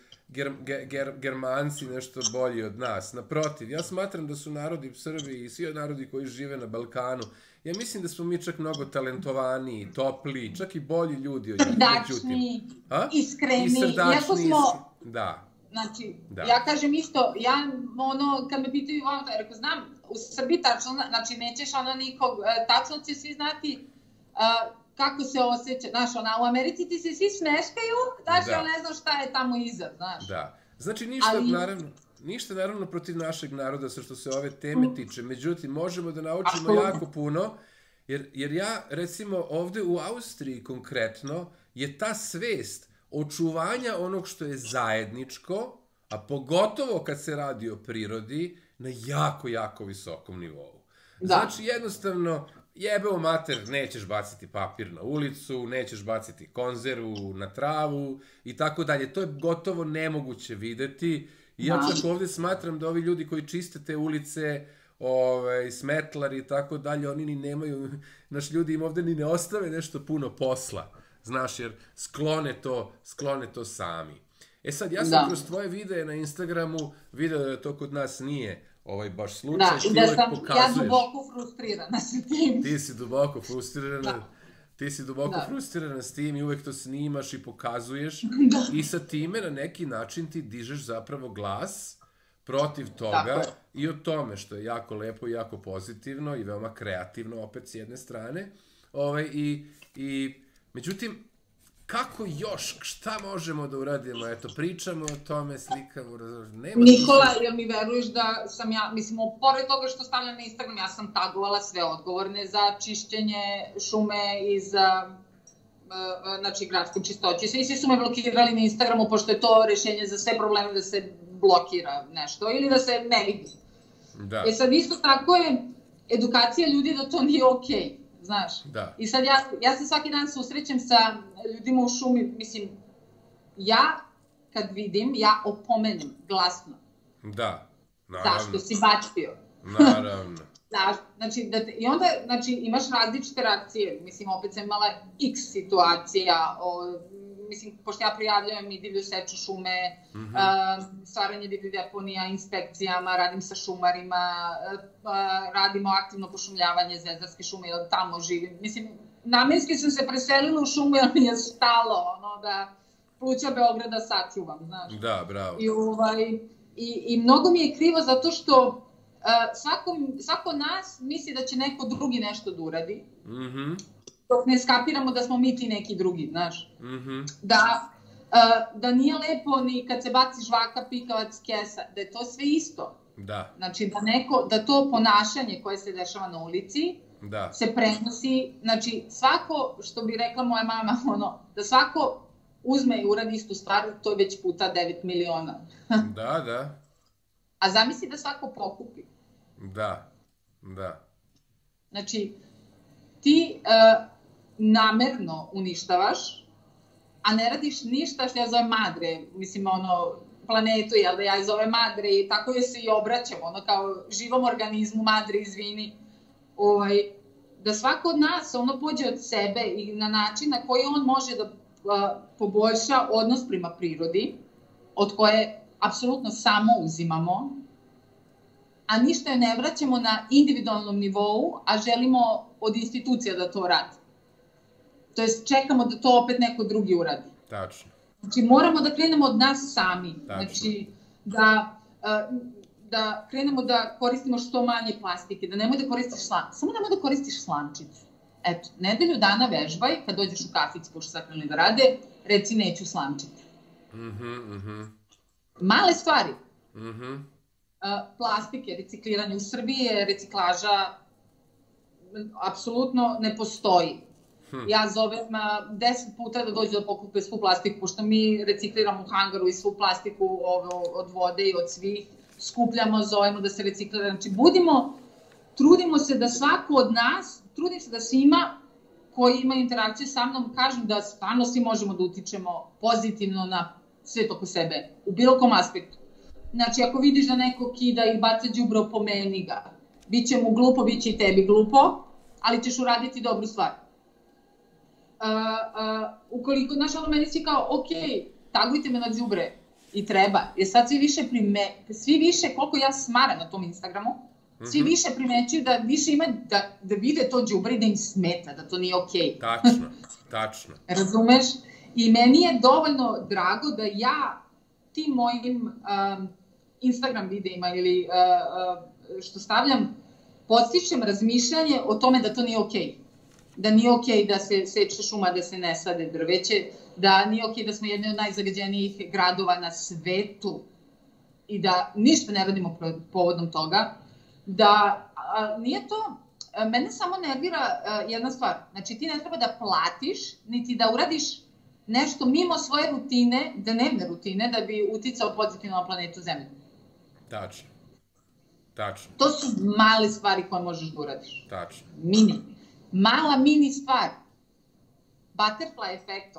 Germanci nešto bolji od nas. Naprotiv, ja smatram da su narodi Srbi i svi narodi koji žive na Balkanu, ja mislim da smo mi čak mnogo talentovaniji, topliji, čak i bolji ljudi od njih. Srdačni, iskreni, iako smo... Da. Znači, ja kažem isto, kad me pitaju, rekao, znam, u Srbiji tačno, znači nećeš nikog, tačno će svi znati kako se osjeća, znaš, u Americi ti se svi smeškaju, znaš, ja ne znam šta je tamo iza, znaš. Da, znači ništa naravno protiv našeg naroda sa što se ove teme tiče, međutim, možemo da naučimo jako puno, jer ja, recimo, ovde u Austriji konkretno, je ta svest očuvanja onog što je zajedničko, a pogotovo kad se radi o prirodi, na jako, jako visokom nivou. Znači, jednostavno, jebeo mater, nećeš baciti papir na ulicu, nećeš baciti konzervu na travu i tako dalje. To je gotovo nemoguće videti. I ja čak ovde smatram da ovi ljudi koji čiste te ulice, smetlari i tako dalje, oni ni nemaju, naši ljudi im ovde ni ne ostave nešto puno posla. Znaš, jer sklone to sami. Sad, ja sam kroz tvoje videe na Instagramu video da to kod nas nije baš slučaj. Da, i da sam ja duboko frustrirana sa tim. Ti si duboko frustrirana s tim i uvek to snimaš i pokazuješ. I sa time na neki način ti dižeš zapravo glas protiv toga i o tome što je jako lepo i jako pozitivno i veoma kreativno opet s jedne strane. Međutim, kako još, šta možemo da uradimo? Eto, pričamo o tome, slikamo, Nikola, jel mi veruješ da sam ja, mislim, pored toga što stavljam na Instagram, ja sam tagovala sve odgovorne za čišćenje šume i za, znači, gradsku čistoću. Svi su me blokirali na Instagramu, pošto je to rešenje za sve probleme da se blokira nešto ili da se ne vidi. Da. Sad isto tako je edukacija ljudi da to nije okej. Znaš, i sad ja se svaki dan susrećem sa ljudima u šumi, mislim, ja kad vidim, ja opomenem glasno. Da, naravno. Zašto si bačio? Naravno. Znači, i onda, znači, imaš različite reakcije, mislim, opet sam imala x situacija, mislim, pošto ja prijavljujem i divlju seču šume, stvaranje divlje deponija, inspekcijama, radim sa šumarima, radimo aktivno pošumljavanje Zvezdarske šume, jer tamo živim. Mislim, namenski sam se preselila u šumu jer mi je stalo, da pluća Beograda sačuvam, znaš. Da, bravo. I mnogo mi je krivo zato što svako nas misli da će neko drugi nešto da uradi. Dok ne skapiramo da smo mi ti neki drugi, znaš. Da nije lepo ni kad se baci žvaka, pikavac, kesa, da je to sve isto. Da. Znači da to ponašanje koje se dešava na ulici se prenosi, znači svako, što bi rekla moja mama, da svako uzme i uradi istu stvar, to je već puta 9 miliona. Da. A zamisli da svako pokupi. Da. Znači, ti namerno uništavaš, a ne radiš ništa što ja zovem madre, mislim, planetu, jel da ja je zovem madre i tako je se i obraćam, kao živom organizmu, madre, izvini, da svako od nas pođe od sebe i na način na koji on može da poboljša odnos prema prirodi, od koje apsolutno samo uzimamo, a ništa je ne vraćamo na individualnom nivou, a želimo od institucija da to radi. To jest čekamo da to opet neko drugi uradi. Tačno. Znači moramo da krenemo od nas sami. Znači da krenemo da koristimo što manje plastike, da nemoj da koristiš samo nemoj da koristiš slamčicu. Eto, nedelju dana vežbaj, kad dođeš u kafić, pošto sad krenuli da rade, reci neću slamčicu. Male stvari. Plastike, recikliranje. U Srbiji je reciklaža apsolutno ne postoji. Ja zovem 10 puta da dođu da pokupe svu plastiku, pošto mi recikliramo u hangaru i svu plastiku od vode i od svih, skupljamo, zovemo da se reciklira. Znači, trudimo se da svako od nas, trudim se da svima koji imaju interakciju sa mnom, kažem da stvarno svi možemo da utičemo pozitivno na svet oko sebe, u bilo kom aspektu. Znači, ako vidiš da neko kida i baca đubre, opomeni ga. Biće mu glupo, biće i tebi glupo, ali ćeš uraditi dobru stvar. Ukoliko, znaš, meni si kao, ok, tagujte me na đubre i treba, jer sad svi više, koliko ja smaram na tom Instagramu, svi više primećuju da više ima da vide to đubre i da im smeta, da to nije ok. Tačno. Razumeš? I meni je dovoljno drago da ja tim mojim Instagram videima ili što stavljam, podstičem razmišljanje o tome da to nije okej. Da nije okej da se seče šuma, da se ne sade drveće, da nije okej da smo jedni od najzagađenijih gradova na svetu i da ništa ne radimo povodom toga. Da nije to, mene samo nervira jedna stvar. Znači ti ne treba da platiš, niti da uradiš nešto mimo svoje rutine, dnevne rutine, da bi uticao pozitivno na planetu Zemlju. Tačno. To su male stvari koje možeš da uradiš. Tačno. Mala mini stvar. Butterfly efektom,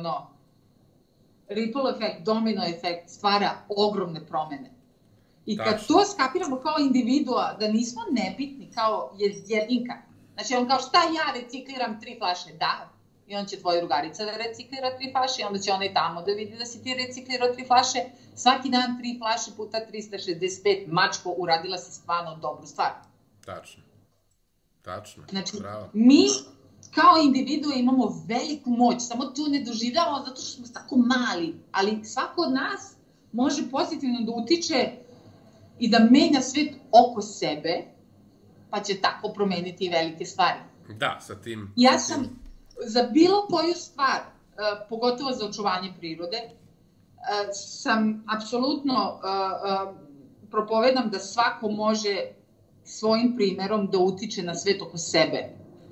ripple efekt, domino efekt stvara ogromne promene. I kad to skapiramo kao individua, da nismo nebitni kao jedinka. Znači on kao šta ja recikliram 3 flaše? Da. I on će tvoja drugarica da reciklira 3 flaše i onda će onaj tamo da vidi da si ti reciklirao 3 flaše. Svaki dan 3 flaše puta 365, mačko, uradila si stvarno dobru stvar. Tačno. Znači, bravo. Mi kao individue imamo veliku moć, samo to ne doživljavamo zato što smo tako mali, ali svako od nas može pozitivno da utiče i da menja svet oko sebe, pa će tako promeniti velike stvari. Da, sa tim... Ja sam za bilo koju stvar, pogotovo za očuvanje prirode, sam apsolutno propovedam da svako može svojim primerom da utiče na svet oko sebe.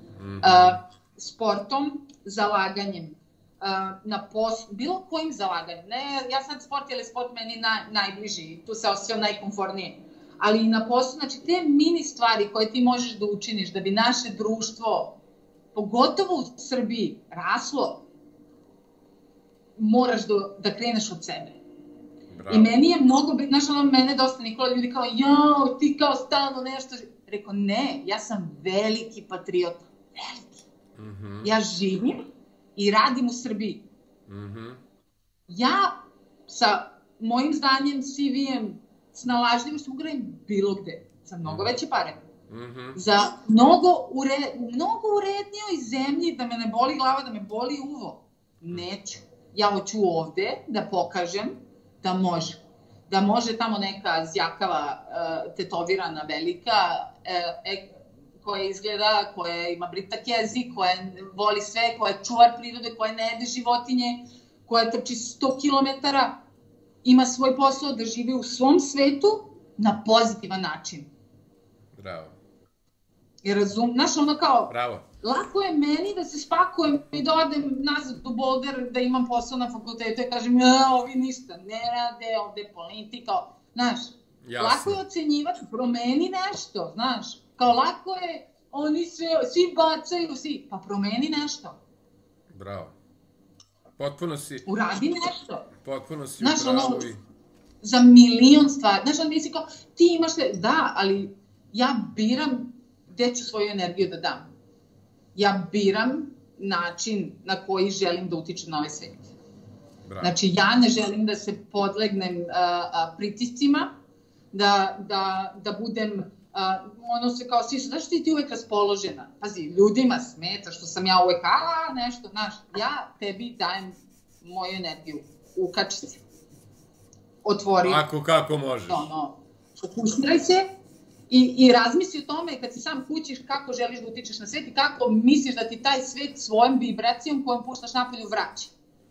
Sportom, zalaganjem, bilo kojim zalaganjem. Ne, ja sad sport, jer je sport meni najbliži, tu se osjećam najkomfortnije. Ali i na poslu, znači te mini stvari koje ti možeš da učiniš da bi naše društvo, pogotovo u Srbiji, raslo, moraš da kreneš od sebe. Bravo. I meni je mnogo, znaš, mene dosta Nikola ljudi kao, jao, ti kao stalno nešto. Rekao, ne, ja sam veliki patriota, veliki. Ja živim i radim u Srbiji. Ja sa mojim znanjem, CV-em, snalažljivost ugrajem bilo gde, za mnogo veće pare. Za mnogo urednijoj zemlji, da me ne boli glava, da me boli uvo. Neću. Ja hoću ovde da pokažem da može. Da može tamo neka zjakava, tetovirana, velika, koja izgleda, koja ima britak jezik, koja voli sve, koja je čuvar prirode, koja ne jede životinje, koja trči 100 kilometara, ima svoj posao da živi u svom svetu na pozitivan način. Bravo. I znaš, ono kao, bravo. Lako je meni da se spakujem i da odem nazad u Boulder, da imam posao na fakultetu i kažem, ovi ništa ne rade, ovde politika, znaš. Jasno. Lako je ocenjivati, promeni nešto, znaš. Kao lako je, oni svi bacaju, pa promeni nešto. Bravo. Potpuno si... Uradi nešto. Potpuno si u pravu i... Za milion stvari. Znaš, ali misli kao, ti imaš sve, da, ali ja biram gde ću svoju energiju da dam. Ja biram način na koji želim da utičem na ovaj svet. Bravo. Znači, ja ne želim da se podlegnem pritiscima, da budem, ono se kao, znaš ti uvek raspoložena? Pazi, ljudima smeta što sam ja uvek, nešto, znaš, ja tebi dajem moju energiju, ukači se, otvori. Ako kako možeš. Fokusiraj se i razmisli o tome kad si sam kućiš kako želiš da utičeš na svet i kako misliš da ti taj svet svojom vibracijom kojom puštaš napolju vraća.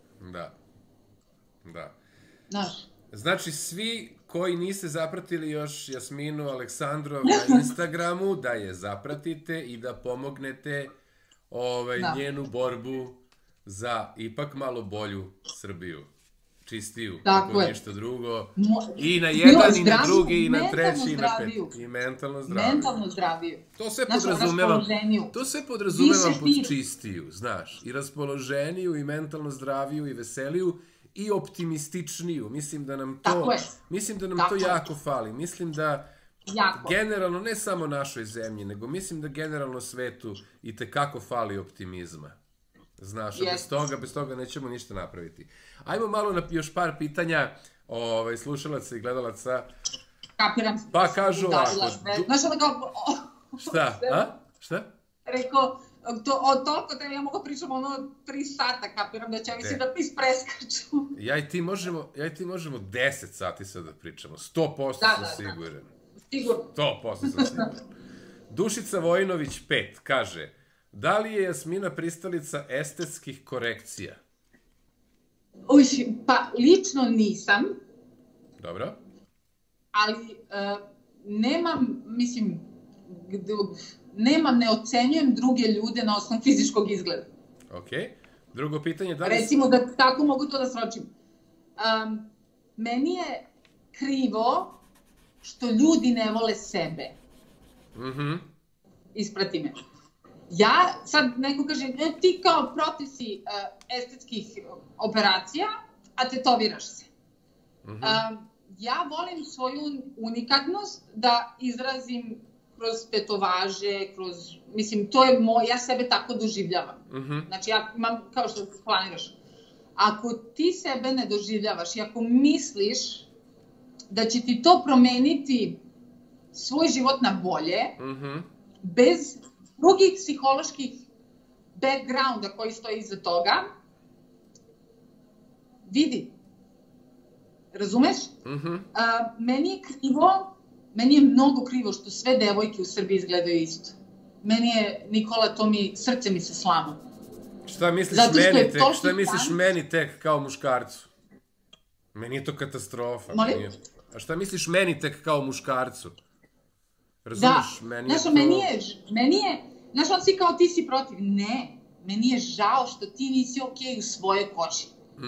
Da. Znaš. Znači, svi koji niste zapratili još Jasminu Aleksandrov na Instagramu, da je zapratite i da pomognete njenu borbu za ipak malo bolju Srbiju. Čistiju, ako ništa drugo. I na jedan, i na drugi, i na treći, i na peti. I mentalno zdraviju. Mentalno zdraviju. To sve podrazumevam pod čistiju, znaš. I raspoloženiju, i mentalno zdraviju, i veseliju, i optimističniju. Mislim da nam to jako fali. Mislim da generalno, ne samo našoj zemlji, nego mislim da generalno svetu i tekako fali optimizma. Znaš, a bez toga nećemo ništa napraviti. Ajmo malo na još par pitanja slušalaca i gledalaca. Kapiram. Pa kažu ovako. Znaš, ono kao... Šta? Rekao, od toliko da ja mogu pričam 3 sata, kapiram da će mi svi da ispreskaču. Ja i ti možemo 10 sati sad da pričamo. 100% sam siguran. Sigurno. 100% sam siguran. Dušica Vojinović 5 kaže... Da li je Jasmina pristalica estetskih korekcija? Pa, lično nisam. Dobro. Ali ne ocenjujem druge ljude na osnovu fizičkog izgleda. Okej. Drugo pitanje, da li... Recimo da tako mogu to da sročim. Meni je krivo što ljudi ne vole sebe. Isprati me. Ja, sad neko kaže, ti kao protiv si estetskih operacija, a tetoviraš se. Ja volim svoju unikatnost da izrazim kroz tetovaže, mislim, ja sebe tako doživljavam. Znači, ja imam, kao što planiraš, ako ti sebe ne doživljavaš i ako misliš da će ti to promeniti svoj život na bolje, bez drugih psiholoških backgrounda koji stoji iza toga, vidi. Razumeš? Meni je krivo meni je mnogo krivo što sve devojke u Srbiji izgledaju isto. Meni je, Nikola, srce mi se slama. Šta misliš meni tek kao muškarcu? Meni je to katastrofa. A šta misliš meni tek kao muškarcu? Razumeš? Meni je, znaš, on si kao ti si protiv. Ne, meni je žao što ti nisi okej u svojoj koži.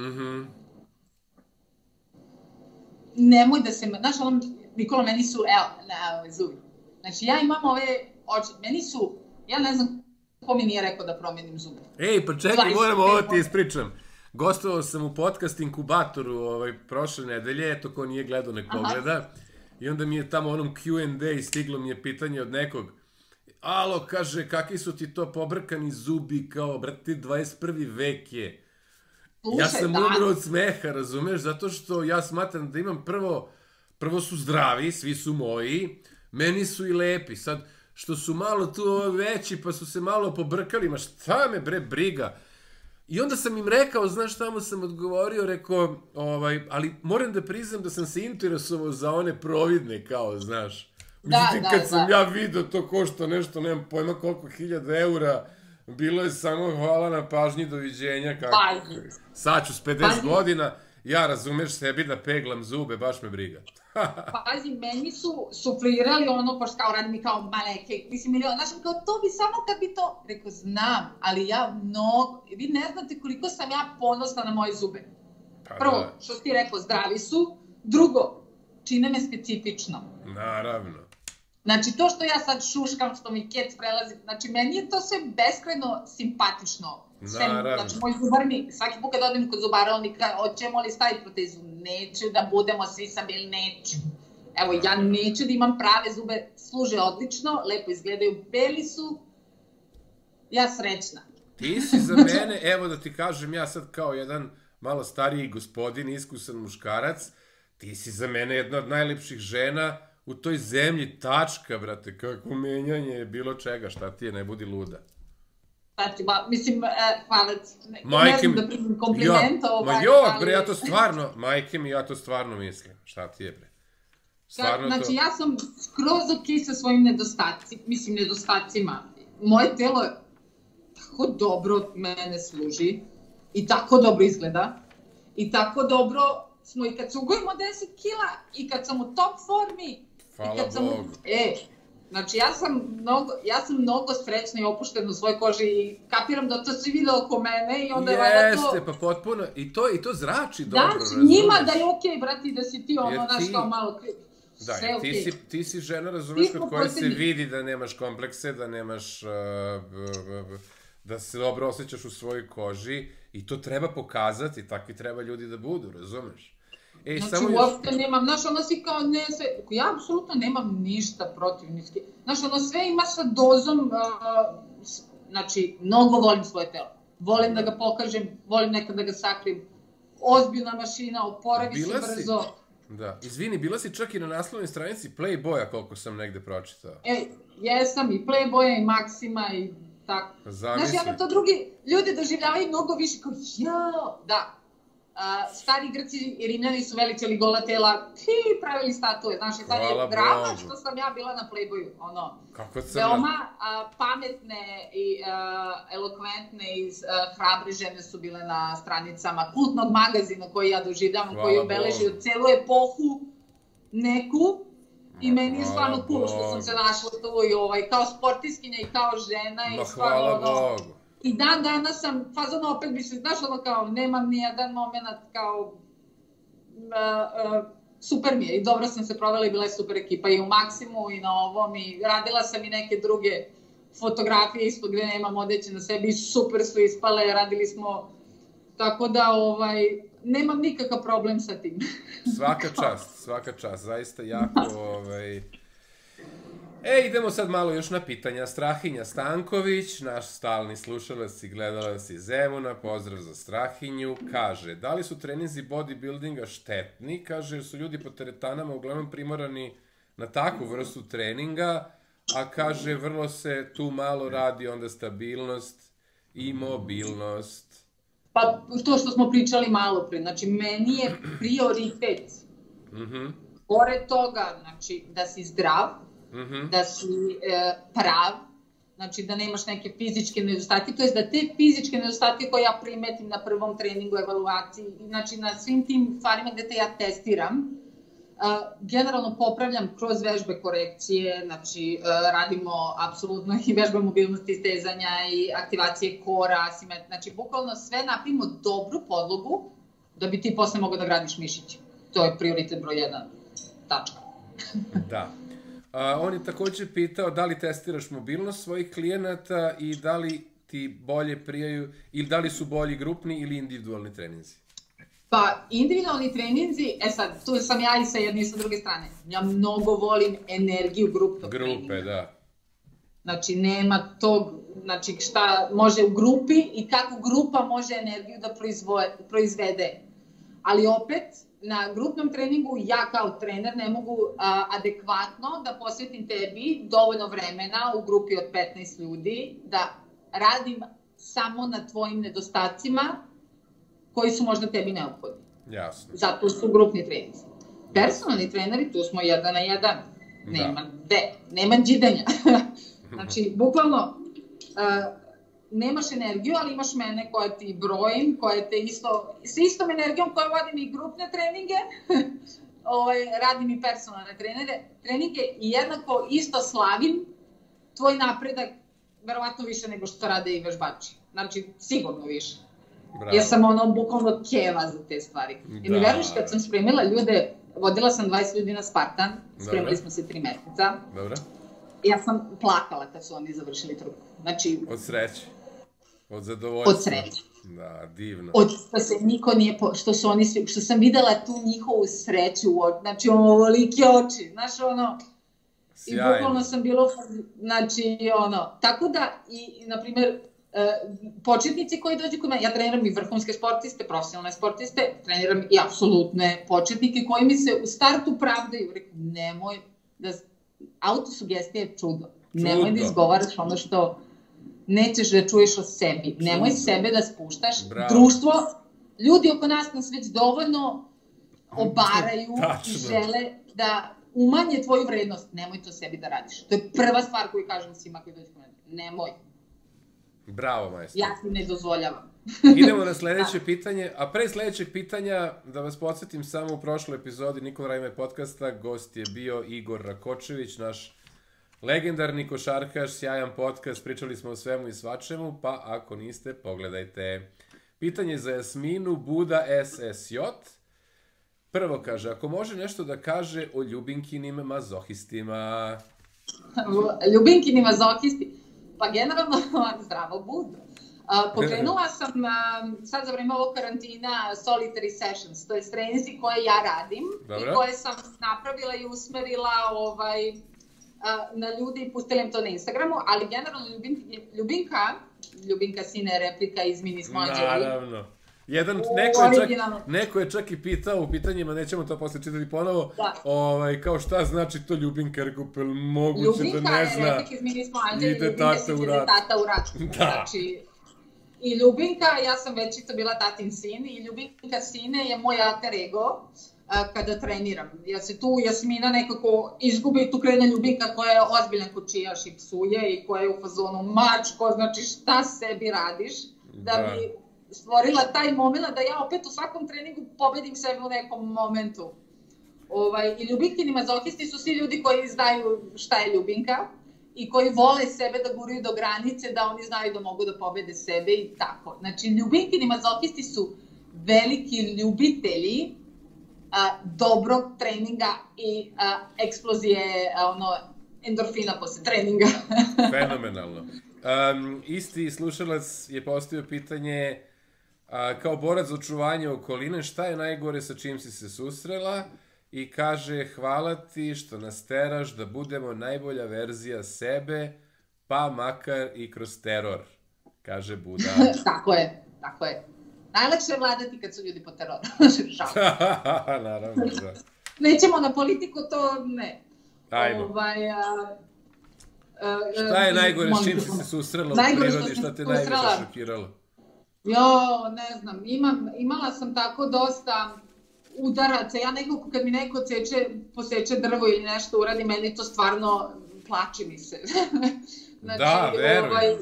Nemoj da se, znaš, Nikola, meni su, zubi. Znači, ja imam ove oči, meni su, ja ne znam ko mi nije rekao da promenim zube. Ej, pa čekaj, moram ovo ti ispričam. Gostovao sam u podcast Inkubatoru prošle nedelje, eto ko nije gledao nek pogleda. I onda mi je tamo onom Q&A stiglo mi je pitanje od nekog. Alo, kaže, kakvi su ti to pobrkani zubi, kao, brate, 21. vek je. Ja sam umro od smeha, razumeš, zato što ja smatram da imam prvo su zdravi, svi su moji, meni su i lepi. Sad, što su malo tu veći, pa su se malo pobrkali, ma šta me bre briga. I onda sam im rekao, znaš, tamo sam odgovorio, rekao, ali moram da priznam da sam se interesovao za one providne, kao, znaš. Međutim, kad sam ja vidio to košta nešto, nemam pojma koliko 1000 eura, bilo je samo hvala na pažnji, doviđenja, kako. Sad ću s 50 godina, ja razumeš sebi da peglam zube, baš me briga. Pazi, meni su suflirali ono, pošto kao radim i kao maleke, mislim, znaš, kao to bi samo kad bi to, rekao, znam, ali ja vi ne znate koliko sam ja ponosna na moje zube. Prvo, što si ti rekao, zdravi su, drugo, čine me specifično. Naravno. Znači, to što ja sad šuškam, što mi kec prelazi, znači, meni je to sve beskrajno simpatično. Naravno. Znači, moj zubar mi, svaki put kad odem kod zubara, on mi kaže, hoćemo li staviti protezu? Neću da budemo svi sabili, neću. Evo, ja neću da imam prave zube, služe odlično, lepo izgledaju, beli su, ja srećna. Ti si za mene, evo da ti kažem, ja sad kao jedan malo stariji gospodin, iskusan muškarac, ti si za mene jedna od najlepših žena u toj zemlji, tačka, brate, kako menjanje je bilo čega, šta ti je, ne budi luda. Znači, mislim, hvala ti, ne znam da primim komplimenta. Ma jok, bre, ja to stvarno, majke mi, ja to stvarno mislim, šta ti je, bre. Znači, ja sam skroz okej sa svojim nedostacima. Moje telo tako dobro mene služi i tako dobro izgleda i tako dobro smo i kad se ugojimo 10 kila i kad sam u top formi. Hvala Bogu. Znači, ja sam mnogo srećna i opuštena u svojoj koži i kapiram da to svi vide oko mene i onda je valjda to... Jeste, pa potpuno, i to zrači dobro, razumeš. Da, njima da je okej, brati, da si ti ono, znaš, kao malo kriv. Da, ti si žena, razumeš, kod koje se vidi da nemaš komplekse, da nemaš, da se dobro osjećaš u svojoj koži i to treba pokazati, takvi treba ljudi da budu, razumeš. Znači, uopšte nemam, znaš, ono svi kao, ne, sve, ja apsolutno nemam ništa protiv niski. Znaš, ono sve ima sa dozom, znači, mnogo volim svoje telo. Volim da ga pokažem, volim nekad da ga sakrim. Ozbiljna mašina, oporavi se brzo. Da, izvini, bila si čak i na naslovnoj stranici Playboya, koliko sam negde pročitao. Jesam, i Playboya, i Maxima, i tako. Zamisli. Znaš, ja to drugi ljudi doživljavaju mnogo više, kao, da. Stari Grci i Rimljani su veličali gola tela, pravili statue, znaš, i sad je drama što sam ja bila na Playboyu, ono, veoma pametne i elokventne i hrabre žene su bile na stranicama kultnog magazina koji ja doživljavam, koji je obeležio celu epohu neku i meni je stvarno cool što sam se našla tu i kao sportiskinja i kao žena i stvarno ono... I dan danas sam, fazon opet bi se, znaš ono kao, nemam nijedan moment kao, super mi je i dobro sam se provela i bila je super ekipa i u Maksimu i na ovom i radila sam i neke druge fotografije isto gde nemam odeće na sebi i super su ispale, radili smo, tako da nemam nikakav problem sa tim. Svaka čast, zaista jako, idemo sad malo još na pitanja. Strahinja Stanković, naš stalni slušalac i gledalac iz Zemuna, pozdrav za Strahinju, kaže, da li su treninzi bodybuildinga štetni? Kaže, jer su ljudi po teretanama uglavnom primorani na takvu vrstu treninga, a kaže, vrlo se tu malo radi onda stabilnost i mobilnost. Pa to što smo pričali malo pre, znači meni je prioritet pored toga, znači, da si zdrav, da si prav, znači da nemaš neke fizičke nedostatke, to je da te fizičke nedostatke koje ja primetim na prvom treningu, evaluaciji, znači na svim tim stvarima gde te ja testiram, generalno popravljam kroz vežbe korekcije, znači radimo apsolutno i vežbe mobilnosti, stezanja i aktivacije kora, znači bukvalno sve napravimo dobru podlogu da bi ti posle mogao da gradiš mišiće. To je prioritet broj 1. Tačka. Da. On je takođe pitao da li testiraš mobilnost svojih klijenata i da li ti bolje prijaju, ili da li su bolji grupni ili individualni treninzi? Pa, individualni treninzi, sad, tu sam ja i sa jedne i sa druge strane. Ja mnogo volim energiju grupnog treninga. Grupe, da. Znači, nema tog, znači, šta može u grupi i kako grupa može energiju da proizvede. Ali opet, na grupnom treningu ja kao trener ne mogu adekvatno da posvetim tebi dovoljno vremena u grupi od 15 ljudi, da radim samo na tvojim nedostacima koji su možda tebi neophodni. Jasno. Zato su grupni treninzi. Personalni treneri, tu smo 1 na 1. Nema džidanja. Znači, bukvalno, nemaš energiju, ali imaš mene koja ti brojim, koja te sa istom energijom koja vodim i grupne treninge, radim i personalne treninge i jednako isto slavim tvoj napredak, verovatno više nego što rade i vežbači. Znači, sigurno više. Bravo. Ja sam bukvalno keva za te stvari. I mi veruješ, kad sam spremila ljude, vodila sam 20 ljudi na Spartan, spremili smo se 3 meseca. Dobro. Ja sam plakala kad su oni završili trku. Znači... Od sreće. Od zadovoljstva. Od sreće. Da, divno. Što se niko nije... Što sam videla tu njihovu sreću, znači ovolike oči, znaš Sjajno. I bukvalno sam bilo, znači tako da, i na primjer, početnici koji dođu kod mene, ja treniram i vrhunske sportiste, profesionalne sportiste, treniram i apsolutne početnike koji mi se u startu pravdaju, rekao, nemoj da... Autosugestija je čudo. Nemoj da izgovaraš ono što nećeš da čuješ o sebi. Nemoj sebe da spuštaš. Društvo, ljudi oko nas već dovoljno obaraju i žele da umanje tvoju vrednost. Nemoj to sebi da radiš. To je prva stvar koju kažem svima koji dođu kod mene. Nemoj. Bravo, majstor. Ja ti ne dozvoljavam. Idemo na sledeće pitanje, a pre sledećeg pitanja, da vas podsjetim, samo u prošloj epizodi Nikola Rajme podcasta gost je bio Igor Rakočević, naš legendarni košarkaš, sjajan podcast, pričali smo o svemu i svačemu, pa ako niste, pogledajte. Pitanje za Jasminu, Buda SSJ. Prvo kaže, ako može nešto da kaže o Ljubinkinim mazohistima. Ljubinkinim mazohisti? Pa generalno, zdravo Budo. Pokrenula sam sad za vreme ovog karantina solitary sessions, to je treninzi koje ja radim i koje sam napravila i usmerila na ljudi i pustila im to na Instagramu, ali generalno Ljubinka Sine replika iz Mini Smođevi. Naravno. Neko je čak i pitao u pitanjima, nećemo to posle čitati ponovo, kao šta znači to Ljubinka, rekao, moguće da ne zna. Ljubinka je replik iz Mini Smođevi, ide tata u rat. Znači, i Ljubinka, ja sam već i to bila tatin sin, i Ljubinka Sine je moj alter ego kada treniram. Ja se tu Jasmina nekako izgubi i tu krene Ljubinka koja je ozbiljan kočijaš i psuje i koja je u fazonu mačko, znači šta sebi radiš, da bi stvorila taj moment da ja opet u svakom treningu pobedim sebe u nekom momentu. I Ljubinkini mazohisti su svi ljudi koji znaju šta je Ljubinka i koji vole sebe da guraju do granice, da oni znaju da mogu da pobede sebe i tako. Znači, Ljubinkini mazohisti su veliki ljubitelji dobrog treninga i eksplozije endorfina posle treninga. Fenomenalno. Isti slušalac je postavio pitanje, kao borac za očuvanje okoline, šta je najgore sa čim si se susrela? I kaže, hvala ti što nas teraš da budemo najbolja verzija sebe, pa makar i kroz teror, kaže Buda. Tako je. Najlakše je vladati kad su ljudi po teroru. Naravno, da. Nećemo na politiku, to ne. Ajmo. Šta je najgore s čim si se susrela u prirodi, šta te najviše šokiralo? Ne znam, imala sam tako dosta udaraca. Ja nekako kad mi neko poseče drvo ili nešto uradi, meni to stvarno plači mi se. Znači, da, verujem.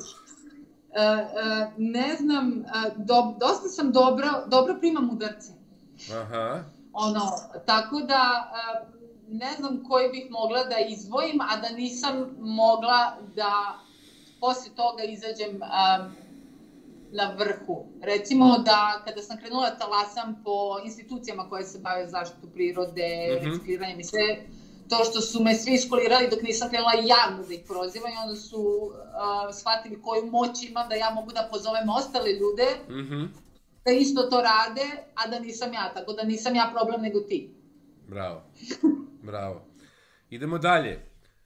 Ne znam, dosta sam dobro primam udarce. Aha. Tako da ne znam koji bih mogla da izdvojim, a da nisam mogla da posle toga izađem na vrhu. Recimo da kada sam krenula talasam po institucijama koje se bave zaštitu prirode, recikliranjem i sve, to što su me svi iskolirali dok nisam krenula javno da ih prozivam i onda su shvatili koju moć imam da ja mogu da pozovem ostale ljude da isto to rade, a da nisam ja, tako da nisam ja problem nego ti. Bravo, bravo. Idemo dalje.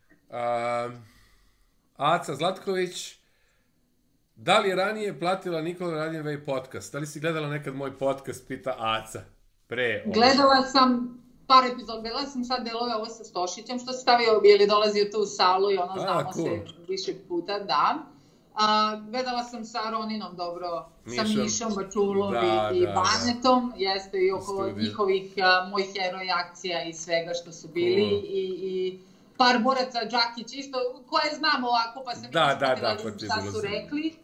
Aca Zlatković, da li je ranije platila Nikola Radnjevej podcast? Da li si gledala nekad moj podcast, pita Aca. Gledala sam par epizoda, gledala sam sad delove ovo sa Stošićem, što se stavio, je li dolazio tu u salu i znamo se više puta, da. Gledala sam sa Roninom dobro, sa Mišom Bačulom i Banetom, jeste i oko njihovih moj heroj akcija i svega što su bili i par boraca, Đakić isto, koje znam ovako, pa sam ispratila šta su rekli.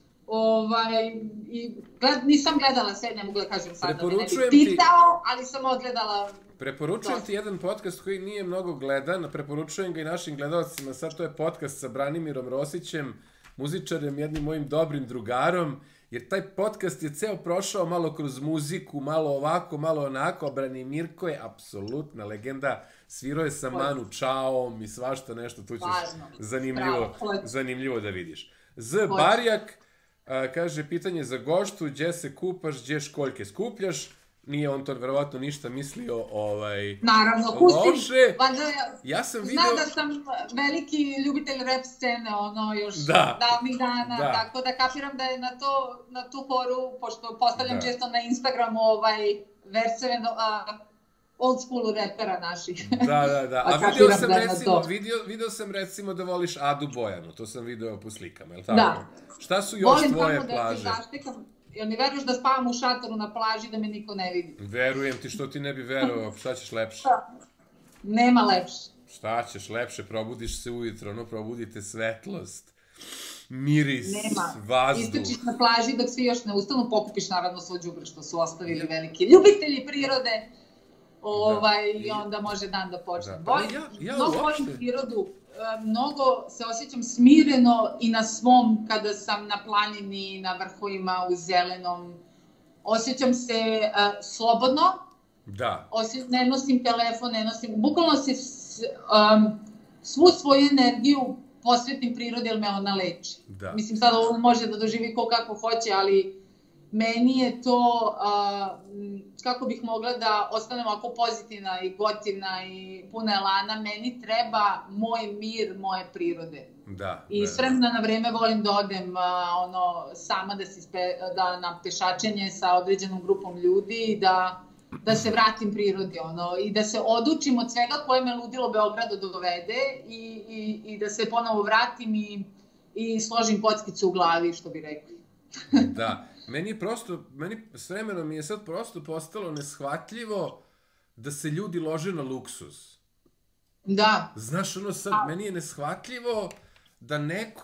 Nisam gledala sve, ne mogu da kažem sad da me ne bi pitao, ali sam odgledala. Preporučujem ti jedan podcast koji nije mnogo gledan, preporučujem ga i našim gledalcima, sad to je podcast sa Branimirom Rosićem, muzičarem, jednim mojim dobrim drugarom, jer taj podcast je ceo prošao malo kroz muziku, malo ovako, malo onako, a Branimirko je apsolutna legenda, svirao je sa Manu Čaom i svašta nešto, tu ćeš zanimljivo da vidiš. Z. Barjak kaže, pitanje za goštu, gdje se kupaš, gdje školjke skupljaš, nije on to verovatno ništa mislio naravno, pustim. Ja sam vidio... Zna da sam veliki ljubitelj rap scene, još davnih dana, tako da kapiram da je na tu foru, pošto postavljam često na Instagramu verseve old school repera naših. Da. A video sam recimo da voliš Adu Bojanu, to sam video po slikama, je li tako? Da. Šta su još tvoje plaže? Jel mi veruješ da spavam u šatoru na plaži da me niko ne vidi? Verujem ti, što ti ne bi verovao, šta ćeš lepše? Nema lepše. Šta ćeš lepše, probudiš se ujutro, probudite svetlost, miris, vazduh. Istrčiš na plaži dok svi još ne ustanu, pokupiš naravno svoj đubre što su ostavili veliki ljubitelji prirode i onda može dan da počne. Mnogo volim prirodu. Mnogo se osjećam smireno i na svom kada sam na planini, na vrhovima, u zelenom. Osjećam se slobodno. Da. Ne nosim telefon, bukvalno se svu svoju energiju posvetim prirodi jer me ona leči. Mislim, sad ovo može da doživi ko kako hoće, ali meni je to, kako bih mogla da ostanem ovako pozitivna i gotivna i puna elana, meni treba moj mir, moje prirode. I s vremena na vreme volim da odem sama na pešačenje sa određenom grupom ljudi i da se vratim prirodi i da se odučim od svega koje me ludilo Beogradu dovede i da se ponovo vratim i složim kockicu u glavi, što bi rekli. Da. Meni s vremenom mi je sad prosto postalo neshvatljivo da se ljudi lože na luksuz. Da. Znaš, sad, meni je neshvatljivo da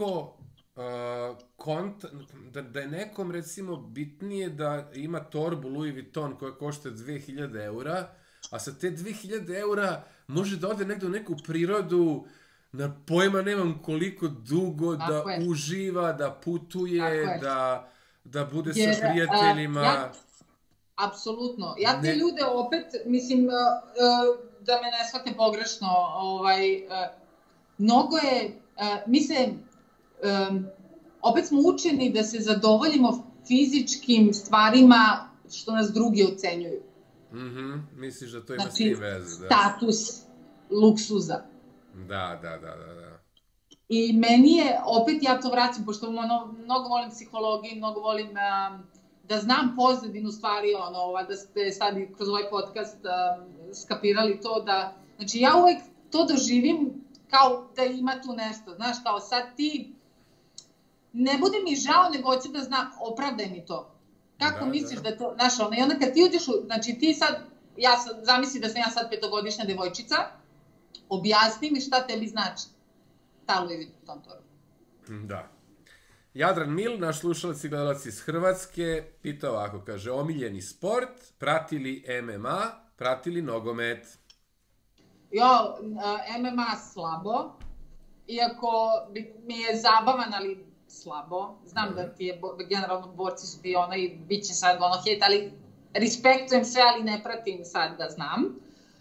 da je nekom, recimo, bitnije da ima torbu Louis Vuitton koja košta 2000 eura, a sa te 2000 eura može da ode negde u neku prirodu, na pojma nemam koliko dugo, da uživa, da putuje, da bude sa prijateljima. Apsolutno. Ja te ljude opet, mislim, da me ne shvate pogrešno, mnogo je, opet smo učeni da se zadovoljimo fizičkim stvarima što nas drugi ocenjuju. Misliš da to ima s tim veze? Znači, status luksuza. Da. I meni je, opet ja to vraćam, pošto mnogo volim psihologiju, mnogo volim da znam pozadinu stvari, da ste sad kroz ovaj podcast skapirali to da, znači ja uvek to doživim kao da ima tu nešto, znaš, kao sad ti, ne bude mi žao, nego hoću da znam, opravdaj mi to. Kako misliš da to, znaš, i onda kad ti uđeš, znači ti sad zamisli da sam ja sad 5-godišnja devojčica, objasni mi šta tebi znači ta Louis Vuitton torba. Da. Jadran Mil, naš slušalac i gledalac iz Hrvatske, pita ovako, kaže, omiljeni sport, pratili MMA, pratili nogomet? MMA slabo, iako mi je zabavan, ali slabo. Znam da ti je, generalno borci su ti i bit će sad hejt, ali respektujem sve, ali ne pratim sad da znam.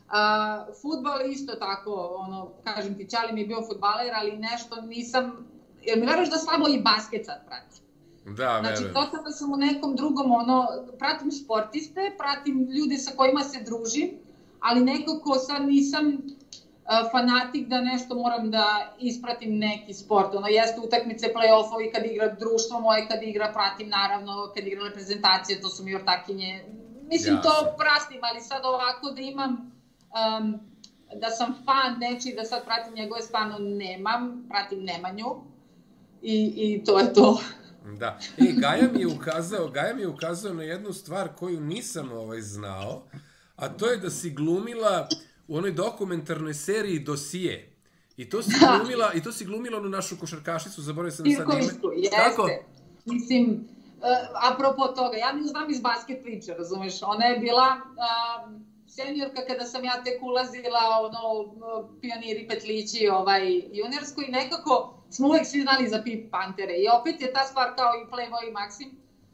Fudbal isto tako, kažem ti, Čali mi je bio fudbaler, ali nešto nisam, jer mi veruješ da slabo i basket sad pratim. Da, znači, totalno sam u nekom drugom, pratim sportiste, pratim ljude sa kojima se družim, ali nekako sad nisam fanatik da nešto moram da ispratim neki sport. Jeste utakmice, play-offovi, kad igra društvo moje, kad igra, pratim naravno, kad igra reprezentacije, to su mi ortakinje. Mislim, to pratim, ali sad ovako da imam, da sam fan nečiji, da sad pratim njegove, stvarno nemam, pratim Nemanju i to je to. Da, Gaja mi je ukazao na jednu stvar koju nisam znao, a to je da si glumila u onoj dokumentarnoj seriji Dosije. I to si glumila onu našu košarkašicu, zaboravio sam sad ime. Pirkovićku, jeste. Mislim, apropo toga, ja nju znam iz basket priče, razumeš? Ona je bila seniorka kada sam ja tek ulazila, pioniri petlići, juniorsko, i nekako smo uvek svi znali za Pink Pantere. I opet je ta stvar kao i Playboy i Maxim.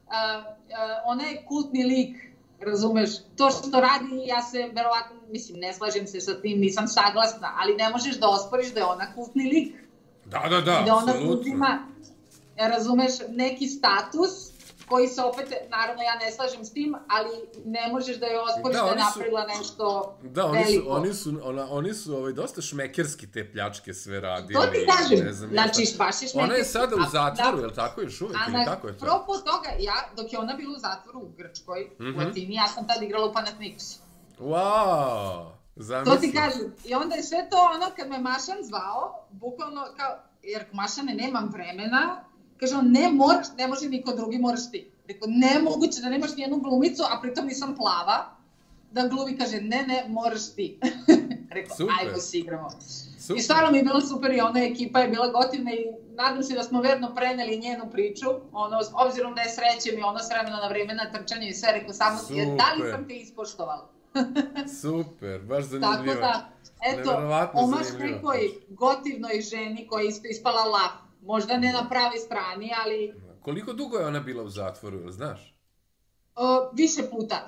Ona je kultni lik, razumeš? To što radi, ja se verovatno, mislim, ne slažem se sa tim, nisam saglasna, ali ne možeš da osporiš da je ona kultni lik. Da, i da ona uzima, razumeš, neki status koji se opet, naravno ja ne slažem s tim, ali ne možeš da je osporiš da je napravila nešto veliko. Da, oni su dosta šmekerski te pljačke sve radili. To ti kažem, znači baš je šmekerski. Ona je sada u zatvoru, je li tako još uvijek? A propo toga, dok je ona bila u zatvoru u Grčkoj, u Atini, ja sam tad igrala u Panathinaikosu. Wow, zamislim. To ti kažem. I onda je sve to kad me Mašan zvao, bukvalno kao, jer Mašane nemam vremena, kaže on, ne može niko drugi, moraš ti. Rekao, nemoguće da nemaš nijednu glumicu, a pritom nisam plava, da glumi, kaže, ne, moraš ti. Rekao, ajmo si igramo. I stvarno mi je bilo super i ona ekipa je bila gotivna i nadam se da smo verno preneli njenu priču, obzirom da je sreće mi s vremena na vreme na trčanju i sve, rekao, samo da li sam te ispoštovala. Super, baš zanimljivo. Tako da, eto, omaš nekoj gotivnoj ženi koja je isto ispala laf. Možda ne na pravi strani, ali... Koliko dugo je ona bila u zatvoru, ili znaš? Više puta.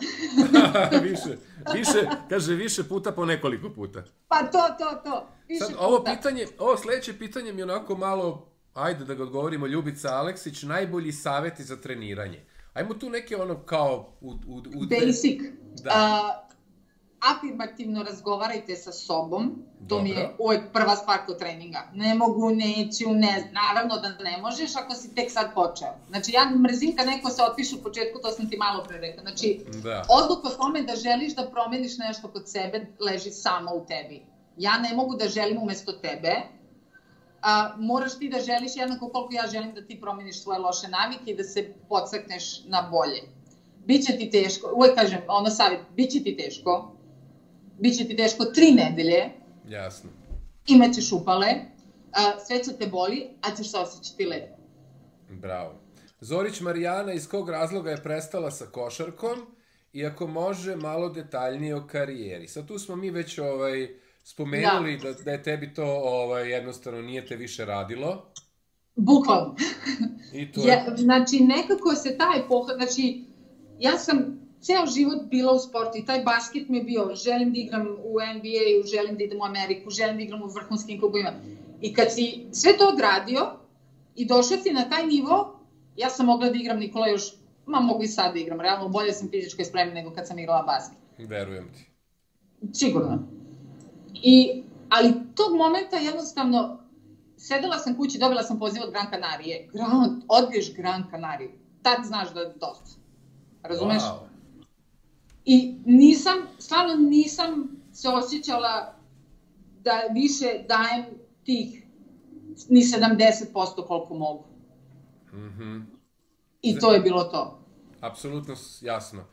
Više puta po nekoliko puta. Pa to, više sad, puta. Ovo sledeće pitanje mi je onako malo, ajde da ga odgovorimo, Ljubica Aleksić, najbolji savjeti za treniranje. Ajmo tu neke kao... Basic. Afirmativno razgovarajte sa sobom, to mi je uvek prva stvar kod treninga. Ne mogu, neću, ne, naravno da ne možeš ako si tek sad počeo. Znači ja mrzim kad neko se otpiše u početku, to sam ti malo pre rekla. Znači, odluka o tome da želiš da promeniš nešto kod sebe leži samo u tebi. Ja ne mogu da želim umesto tebe, moraš ti da želiš jednako koliko ja želim da ti promeniš svoje loše navike i da se podstakneš na bolje. Biće ti teško, uvek kažem, savjet, biće ti teško, biće ti teško 3 nedelje, jasno. Imaćeš upale, sve će te boli, a ćeš se osjećati lepo. Bravo. Zorić Marijana, iz kog razloga je prestala sa košarkom, iako može malo detaljnije o karijeri. Sad tu smo mi već spomenuli da je tebi to jednostavno nije te više radilo. Bukvalno. Znači, nekako se taj pohod, znači, ja sam ceo život bila u sportu i taj basket mi je bio, želim da igram u NBA-u, želim da idem u Ameriku, želim da igram u vrhunskim klubovima. I kad si sve to odradio i došao si na taj nivo, ja sam mogla da igram, Nikola, još, mogu i sad da igram, realno bolje sam fizičkoj spremni nego kad sam igrala basket. Verujem ti. Sigurno. Ali tog momenta jednostavno, sedela sam kući, dobila sam poziv od Gran Canarije. Odbiješ Gran Canariju. Tad znaš da je dosta. Razumeš? Wow. I stvarno nisam se osjećala da više dajem tih ni 70% koliko mogu. I to je bilo to. Apsolutno jasno.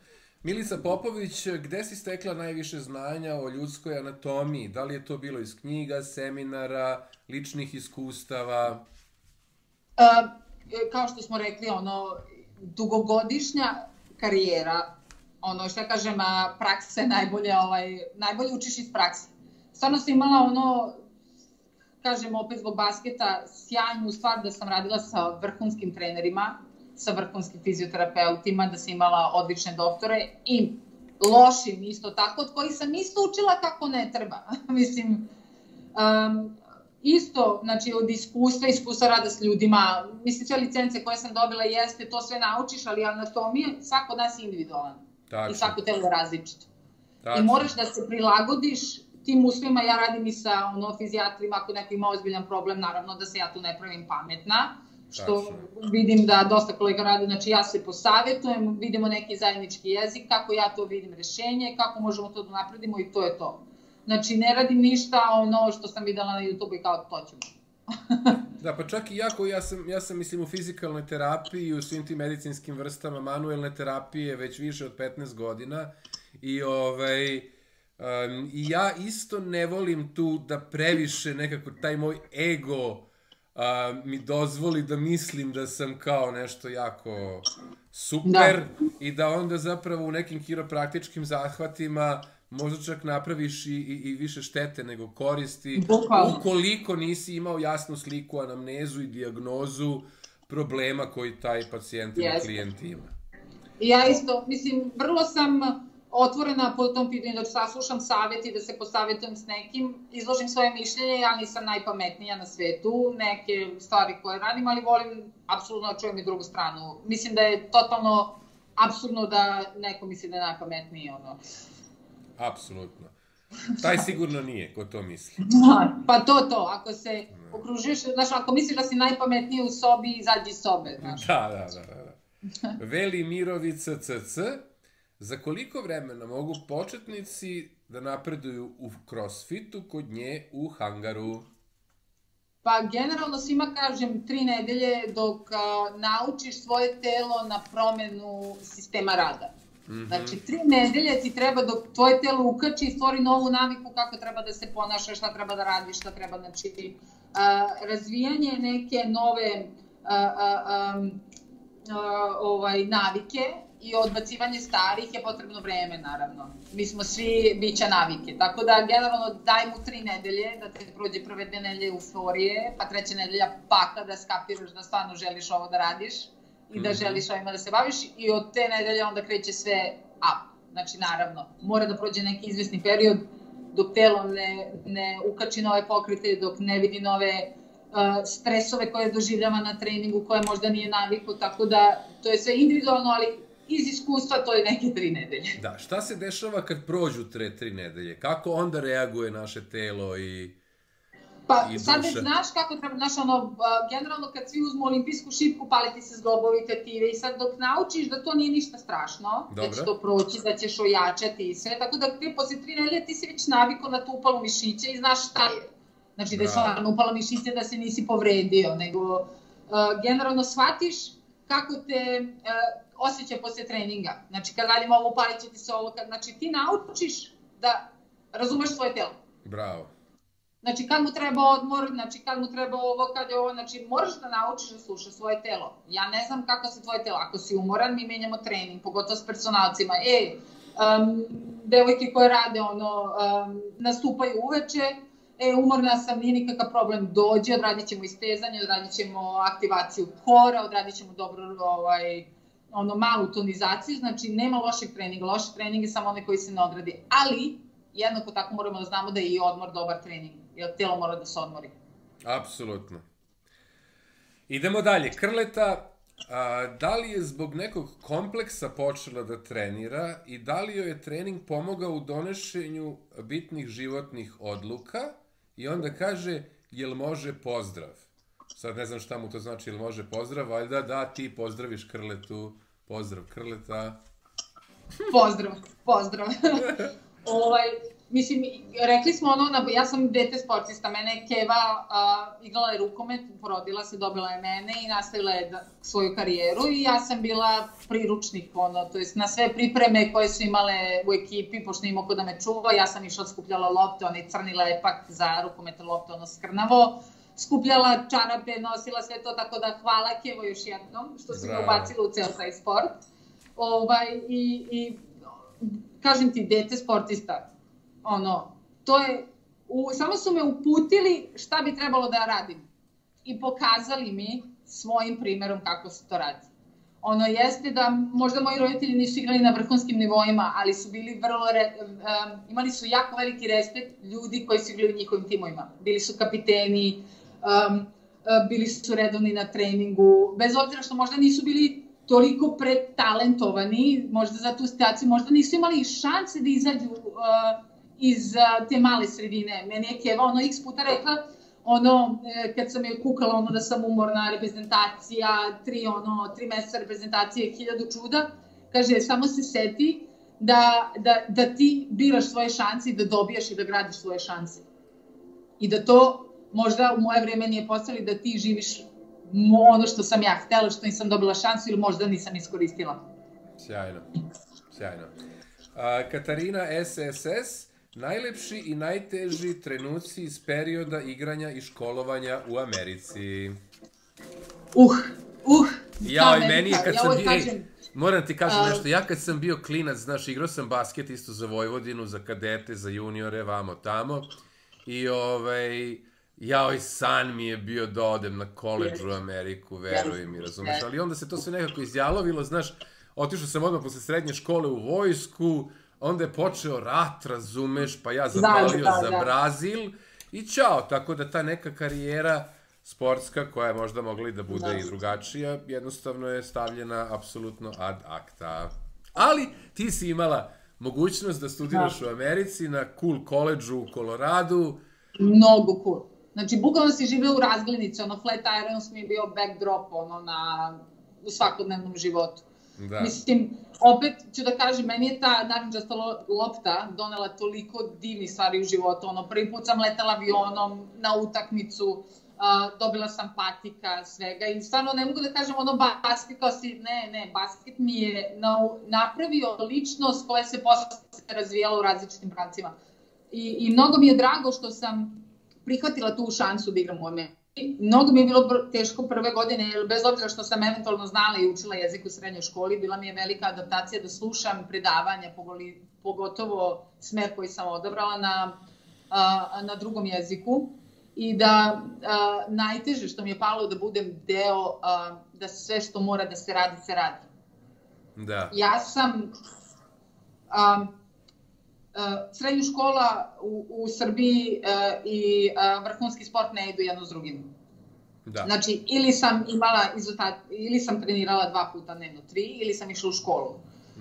Milica Popović, gde si stekla najviše znanja o ljudskoj anatomiji? Da li je to bilo iz knjiga, seminara, ličnih iskustava? Kao što smo rekli, dugogodišnja karijera, što kažem, praksa je najbolje učiš iz prakse. Stvarno sam imala kažem opet zbog basketa, sjajnu stvar da sam radila sa vrhunskim trenerima, sa vrhunskim fizioterapeutima, da sam imala odlične doktore i lošim isto tako, od kojih sam isto učila kako ne treba. Mislim, isto, znači od iskustva rada s ljudima, mislim sve licence koje sam dobila jeste, to sve naučiš, ali anatomija, svako od nas je individualan. I svako telo je različito. I moraš da se prilagodiš tim uslovima. Ja radim i sa fizijatrima, ako neko ima ozbiljan problem, naravno da se ja tu ne pravim pametna, što vidim da dosta kolega radi, znači ja se posavetujem, vidimo neki zajednički jezik, kako ja to vidim rešenje, kako možemo to da napredimo i to je to. Znači ne radim ništa što sam videla na YouTube i kao to ćemo. Da, pa čak i ja sam mislim u fizikalnoj terapiji i u svim tim medicinskim vrstama manuelne terapije već više od 15 godina i i ja isto ne volim tu da previše nekako taj moj ego mi dozvoli da mislim da sam kao nešto jako super i da onda zapravo u nekim hiropraktičkim zahvatima možda čak napraviš i više štete nego koristi, ukoliko nisi imao jasnu sliku, anamnezu i dijagnozu problema koji taj pacijent ili klijent ima. Ja isto, mislim, vrlo sam otvorena po tom pitanju da saslušam savjet i da se posavetujem s nekim, izložim svoje mišljenje, ja nisam najpametnija na svetu, neke stvari koje radim, ali volim apsolutno da čujem i drugu stranu. Mislim da je totalno apsurdno da neko misli da je najpametniji, Apsolutno. Taj sigurno nije, ko to misli. Pa to, ako se okružiš, znaš, ako misliš da si najpametniji u sobi, izađi iz sobe, znaš. Da. Veli Mirovica CC, za koliko vremena mogu početnici da napreduju u crossfitu kod nje u hangaru? Pa generalno svima kažem 3 nedelje dok naučiš svoje telo na promenu sistema rada. Znači 3 nedelje ti treba dok tvoje telo ukači i stvori novu naviku kako treba da se ponaša, šta treba da radiš, šta treba, znači razvijanje neke nove navike i odbacivanje starih je potrebno vreme, naravno. Mi smo svi bića navike, tako da generalno daj mu 3 nedelje, da te prođe prve 2 nedelje euforije, pa 3. nedelja pakla da skapiraš da stvarno želiš ovo da radiš i da želiš ovima da se baviš i od te nedelje onda kreće sve up. Znači, naravno, mora da prođe neki izvesni period dok telo ne ukači nove pokrete, dok ne vidi nove stresove koje doživljava na treningu, koje možda nije naviku, tako da to je sve individualno, ali iz iskustva to je neke 3 nedelje. Da, šta se dešava kad prođu 3 nedelje? Kako onda reaguje naše telo i Pa sad već znaš kako treba, znaš generalno kad svi uzmu olimpijsku šipku, pali ti se zglobovi tetive i sad dok naučiš da to nije ništa strašno, da će to proći, da ćeš ojačati i sve, tako da ti posle 3 nedelje ti si već navikao na tu upalu mišića i znaš šta je. Znači da je stvarno upala mišića da se nisi povredio, nego generalno shvatiš kako te osjeća posle treninga. Znači kad radim ovo, upalit će ti se ovo, znači ti naučiš da razumeš svoje telo. Bravo. Znači, kad mu treba odmor, znači, kad mu treba ovo, kad je ovo, znači, moraš da naučiš da slušaš svoje telo. Ja ne znam kako se tvoje telo, ako si umoran, mi menjamo trening, pogotovo s personalcima. Devojke koje rade, nastupaju uveče, umorna sam, nije nikakav problem, dođe, odradit ćemo istezanje, odradit ćemo aktivaciju kora, odradit ćemo dobro, malu tonizaciju, znači, nema lošeg treninga, lošeg trening je samo onaj koji se ne odradi, ali, jednako tako moramo da znamo da je i odmor dobar trening. Jer tijelo mora da se odmori. Apsolutno. Idemo dalje. Krleta, da li je zbog nekog kompleksa počela da trenira i da li joj je trening pomogao u donošenju bitnih životnih odluka i onda kaže, jel može pozdrav? Sad ne znam šta mu to znači, jel može pozdrav, valjda da ti pozdraviš Krletu. Pozdrav Krleta. Pozdrav. mislim, rekli smo ono, ja sam dete sportista, mene je Keva igrala je rukomet, porodila se, dobila je mene i nastavila je svoju karijeru i ja sam bila priručnik, ono, to jest na sve pripreme koje su imale u ekipi, pošto imao ko da me čuva, ja sam išla skupljala lopte, onaj crni lepak za rukometne lopte, ono skrnavo, skupljala čarape, nosila sve to, tako da hvala Kevo još jednom, što si me ubacila u ceo taj sport. I kažem ti, dete sportista, ono, to je, samo su me uputili šta bi trebalo da radim i pokazali mi svojim primerom kako se to radi. Ono jeste da možda moji roditelji nisu igrali na vrhunskim nivoima, ali su bili imali su jako veliki respekt ljudi koji su igrali u njihovim timovima. Bili su kapiteni, bili su redovni na treningu, bez obzira što možda nisu bili toliko pretalentovani, možda za tu situaciju, možda nisu imali šanse da izađu iz te male sredine. Meni je Keva ono x puta rekla, ono, kad sam je kukala, ono da sam umorna, reprezentacija, 3 meseca reprezentacije, 1000 čuda, kaže, samo se seti da ti biraš svoje šanse i da dobijaš i da gradiš svoje šanse. I da to možda u moje vreme nije postavili da ti živiš ono što sam ja htela, što nisam dobila šansu ili možda nisam iskoristila. Sjajno, sjajno. Katarina SSS, najlepši i najteži trenuci iz perioda igranja i školovanja u Americi. Ja, i meni je kad sam bio, moram ti kažem nešto, ja kad sam bio klinac, znaš, igrao sam basket isto za Vojvodinu, za kadete, za juniore, vamo tamo, i jao, i san mi je bio da odem na koledž u Ameriku, veruj mi, razumeš, ali onda se to sve nekako izjalovilo, znaš, otišao sam odmah posle srednje škole u vojsku, onda je počeo rat, razumeš, pa ja zapalio za Brazil i čao, tako da ta neka karijera sportska, koja je možda mogla i da bude i drugačija, jednostavno je stavljena apsolutno ad acta. Ali ti si imala mogućnost da studiraš u Americi na cool koledžu u Koloradu. Mnogo cool. Znači, bukvalno si živeo u razglednici, ono, Flatiron mi je bio backdrop, ono, u svakodnevnom životu. Mislim, opet ću da kažem, meni je ta narandžasta lopta donela toliko divnih stvari u životu, ono, prvi put sam letela avionom na utakmicu, dobila sam patika, svega, i stvarno ne mogu da kažem ono basket kao si, ne, basket mi je napravio ličnost koja se posle razvijala u različitim pravcima. I mnogo mi je drago što sam prihvatila tu šansu da igram u Americi. Mnogo mi je bilo teško prve godine, jer bez obzira što sam eventualno znala i učila jezik u srednjoj školi, bila mi je velika adaptacija da slušam predavanja, pogotovo smer koji sam odabrala na drugom jeziku. I da najteže što mi je palo da budem deo, da sve što mora da se radi, se radi. Da. Ja sam srednju škola u Srbiji i vrhunski sport ne idu jedno s drugim. Znači, ili sam trenirala 2 puta dnevno, 3, ili sam išla u školu.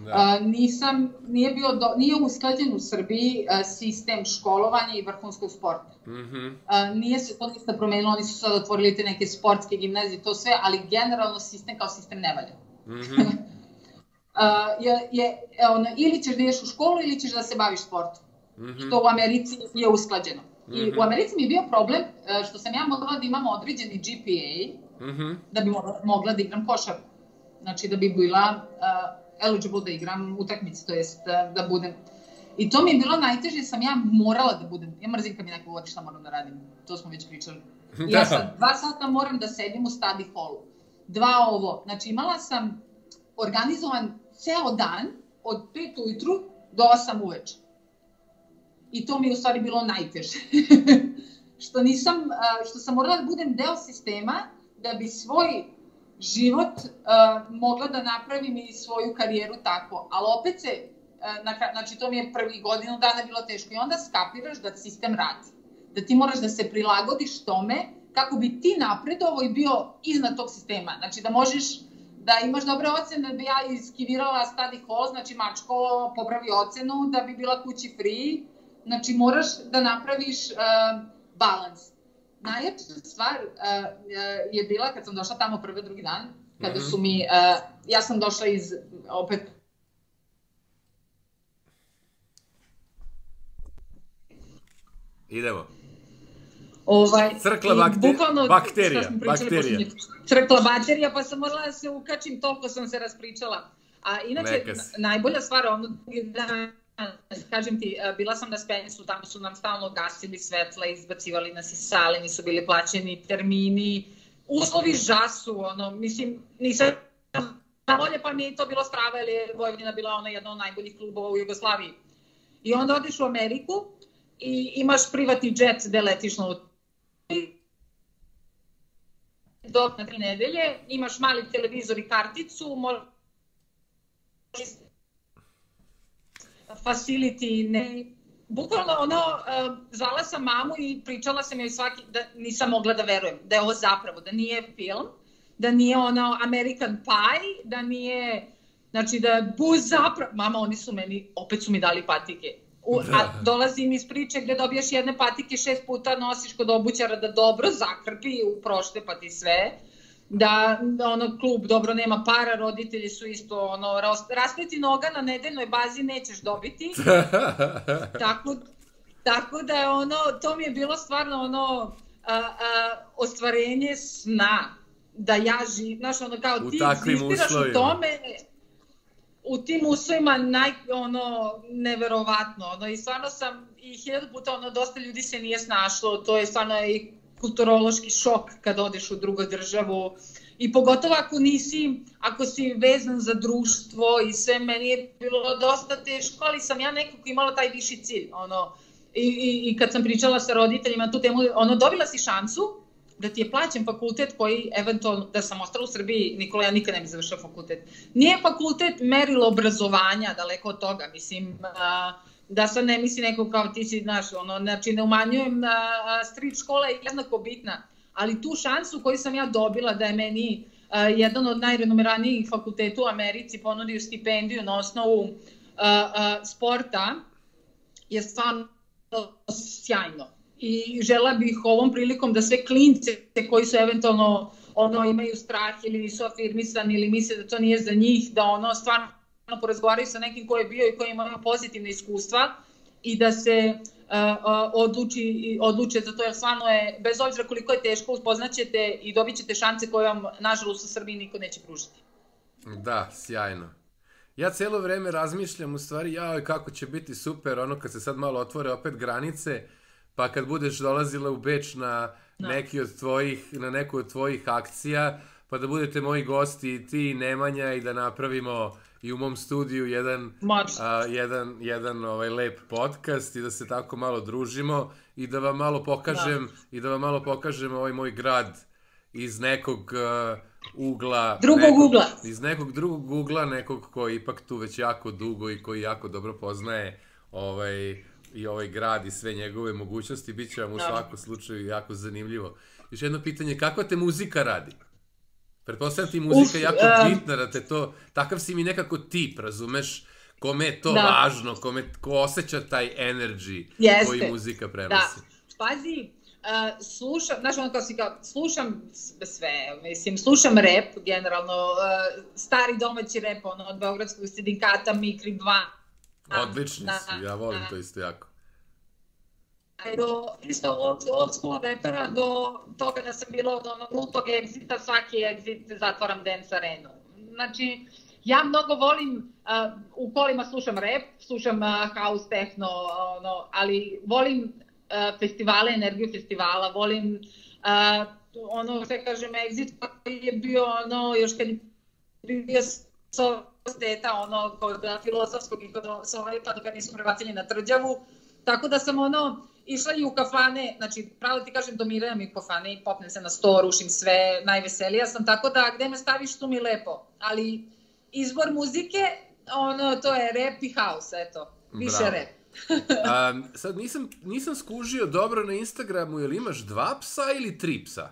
Nije usklađen u Srbiji sistem školovanja i vrhunskog sporta. Nije se to ništa promenilo, oni su sad otvorili te neke sportske gimnazije, to sve, ali generalno sistem kao sistem ne valja. Ili ćeš da ideš u školu ili ćeš da se baviš sportom. Što u Americi je usklađeno. I u Americi mi je bio problem što sam ja mogla da imam određeni GPA da bi mogla da igram košarku. Znači da bi bila eligible da igram utakmice, to jest da budem. I to mi je bilo najteže, sam ja morala da budem. Ja mrzim kad mi neko govori šta moram da radim. To smo već pričali. Ja sad 2 sata moram da sedim u study hallu. 2 ovo. Znači imala sam organizovan ceo dan od 5 ujutru do 8 uveče. I to mi je u stvari bilo najteže. Što sam morala da budem deo sistema da bi svoj život mogla da napravim i svoju karijeru tako. Ali opet znači to mi je prvi godinu dana bilo teško. I onda skapiraš da sistem radi. Da ti moraš da se prilagodiš tome kako bi ti napredovao i bio iznad tog sistema. Znači da možeš da imaš dobre ocene, da bi ja iskivirala study hall, znači mačko popravi ocenu, da bi bila kući free. Znači moraš da napraviš balans. Najjača stvar je bila kad sam došla tamo prvi, drugi dan, kada su mi, ja sam došla iz, opet, idemo. Crkla bakterija. Crkla bakterija, pa sam morala da se ukačim, toliko sam se raspričala. A inače, najbolja stvar, kažem ti, bila sam na Spensu, tamo su nam stalno gasili svetla, izbacivali nas iz sale, nisu bili plaćeni termini, uslovi žasu, mislim, nisam bolje, pa mi je to bilo strava, jer je Vojvodina bila jedna od najboljih klubova u Jugoslaviji. I onda odeš u Ameriku i imaš privatni džet gde letiš na dok na 3 nedelje, imaš mali televizor i karticu, možeš facility, bukvalno zvala sam mamu i pričala sam joj da nisam mogla da verujem, da je ovo zapravo, da nije film, da nije American Pie, da nije, znači da je buz zapravo, mama, oni su meni, opet su mi dali patike. A dolazim iz priče gde dobijaš jedne patike 6 puta, nosiš kod obućara da dobro zakrpi, uprošte ti sve, da klub dobro nema para, roditelji su isto, raspeti noga na nedeljnoj bazi nećeš dobiti. Tako da je to mi je bilo stvarno ostvarenje sna, da ja živim, znaš, kao ti insistiraš u tome, u tim uslovima neverovatno, i stvarno sam i 1000 puta, dosta ljudi se nije snašlo, to je stvarno i kulturološki šok kad odeš u drugu državu i pogotovo ako si vezan za društvo i sve, meni je bilo dosta teško, ali sam ja nekako imala taj viši cilj, i kad sam pričala sa roditeljima tu temu, dobila si šansu da ti je plaćen fakultet koji, eventualno, da sam ostala u Srbiji, Nikola, ja nikad ne bi završila fakultet. Nije fakultet merilo obrazovanja, daleko od toga, mislim, da sad ne misli neko kao ti si, znaš, znači ne umanjujem, street škola je jednako bitna, ali tu šansu koju sam ja dobila da je meni jedan od najrenomiranijih fakulteta u Americi ponudio stipendiju na osnovu sporta je stvarno sjajno. I žela bih ovom prilikom da sve klince koji su eventualno imaju strah ili nisu afirmisani ili misle da to nije za njih, da stvarno porazgovaraju sa nekim ko je bio i koji ima pozitivne iskustva i da se odluče za to, jer stvarno je, bez obzira koliko je teško, upoznaćete i dobit ćete šanse koje vam, nažalost, u Srbiji niko neće pružiti. Da, sjajno. Ja cijelo vreme razmišljam, u stvari, kako će biti super, kad se sad malo otvore opet granice, pa kad budeš dolazila u Beč na neku od tvojih akcija, pa da budete moji gosti i ti i Nemanja i da napravimo i u mom studiju jedan lep podcast i da se tako malo družimo i da vam malo pokažem ovaj moj grad iz nekog ugla. Iz nekog drugog ugla, nekog koji ipak tu već jako dugo i koji jako dobro poznaje i ovaj grad i sve njegove mogućnosti, bit će vam u svakom slučaju jako zanimljivo. Još jedno pitanje, kako te muzika radi? Pretpostavljam ti muzika jako bitna, da te to, takav si mi nekako tip, razumeš, kome je to važno, ko osjeća taj energy koji muzika prenosi. Pazi, slušam, znaš slušam sve, mislim, slušam rap, generalno, stari domaći rap, od Beogradskog sindikata, Mikri 2, odlični su, ja volim to isto jako. Do isto old school repera do toga da sam bila od nultog exita, svaki exit zatvaram dance arenu. Znači, ja mnogo volim, u kolima slušam rap, slušam house, techno, ali volim festivale, energiju festivala, volim sve kažem, exit koji je bio još kad je bio deta, kod filozofskog i kod Sovjeta, dok nisu prebacili na Tvrđavu, tako da sam išla i u kafane, znači pravo ti kažem, domiram i u kafane i popnem se na sto, rušim sve, najveselija sam, tako da gde me staviš tu mi lepo, ali izbor muzike, to je rap i house, eto, više rap. Sad nisam skužio dobro na Instagramu, jel imaš 2 psa ili 3 psa?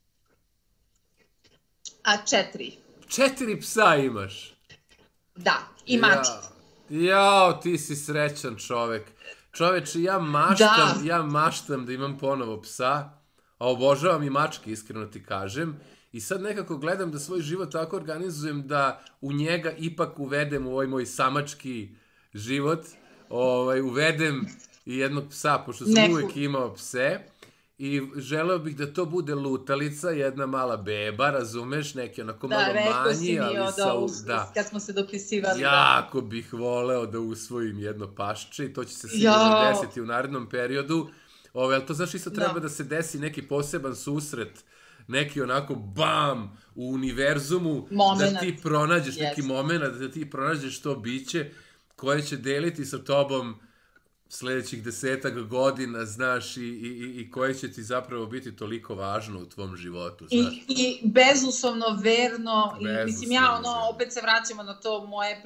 4. 4 psa imaš? Da, i mačku. Jao, ti si srećan čovek. Čoveče, ja maštam da imam ponovo psa, a obožavam i mačke, iskreno ti kažem. I sad nekako gledam da svoj život tako organizujem da u njega ipak uvedem u ovaj moj samački život, uvedem i jednog psa, pošto sam uvijek imao pse. I želeo bih da to bude lutalica, jedna mala beba, razumeš, neki onako malo manji. Da, rekao si mi kad smo se dopisivali. Jako bih voleo da usvojim jedno pašče i to će se sigurno desiti u narednom periodu. Ali to znaš isto treba da se desi neki poseban susret, neki onako bam u univerzumu, da ti pronađeš neki moment, da ti pronađeš to biće koje će deliti sa tobom sljedećih 10 godina, znaš, i koje će ti zapravo biti toliko važno u tvom životu, znaš. I bezuslovno, verno, i mislim, ja, opet se vraćamo na to moje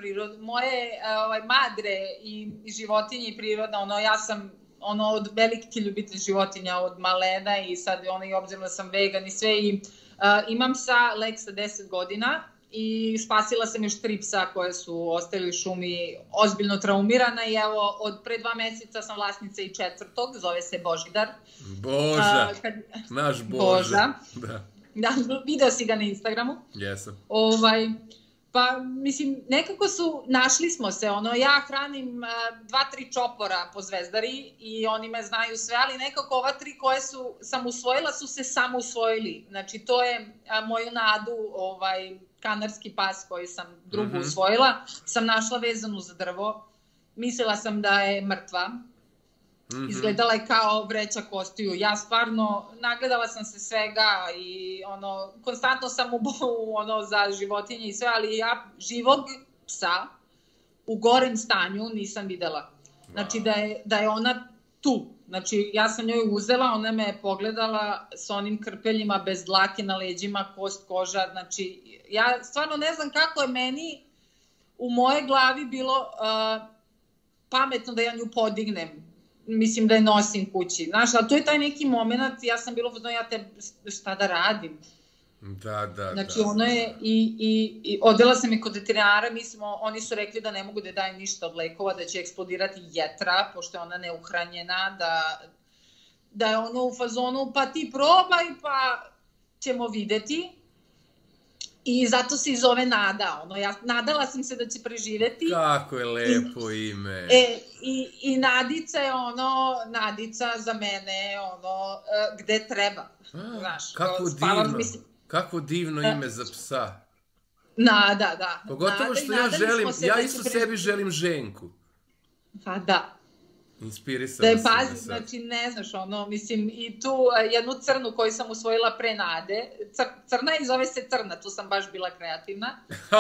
madre i životinje i priroda, ja sam, od velike ljubitelj životinja, od malena i sad, i obzirom da sam vegan i sve, i imam psa Lexa 10 godina, i spasila sam još 3 psa koje su ostali u šumi ozbiljno traumirana i evo, od pre 2 meseca sam vlasnica i 4. zove se Božidar. Boža, naš Boža. Da, video si ga na Instagramu. Jesam. Pa, mislim, nekako našli smo se, ja hranim 2-3 čopora po Zvezdari i oni me znaju sve, ali nekako ova 3 koje sam usvojila su se samo usvojili. Znači, to je moju Nadu, kanarski pas koji sam drugu usvojila, sam našla vezanu za drvo. Mislila sam da je mrtva. Izgledala je kao vreća kostiju. Ja stvarno, nagledala sam se svega i konstantno sam za životinje i sve, ali ja živog psa u gorem stanju nisam videla. Znači da je ona tu. Znači ja sam njoj uzela, ona me je pogledala s onim krpeljima bez dlake na leđima, kost, koža. Znači ja stvarno ne znam kako je meni u moje glavi bilo pametno da ja nju podignem. Mislim da je nosim kući. Znaš, ali to je taj neki moment, ja sam bilo, šta da radim? Da. Znači, ono je, i odela sam je kod veterinara, oni su rekli da ne mogu da dajem ništa od lekova, da će eksplodirati jetra, pošto je ona neuhranjena, da je ono u fazonu, pa ti probaj, pa ćemo videti. I zato se i zove Nada. Nadala sam se da će preživeti. Kako je lepo ime. I Nadica je Nadica za mene, gde treba. Kako divno ime za psa. Nada, da. Pogotovo što ja isto sebi želim Ženku. Pa da. Inspirisala sam pazi, znači ne znaš, mislim, i tu jednu crnu koju sam usvojila pre Nade, crna i zove se Crna, tu sam baš bila kreativna,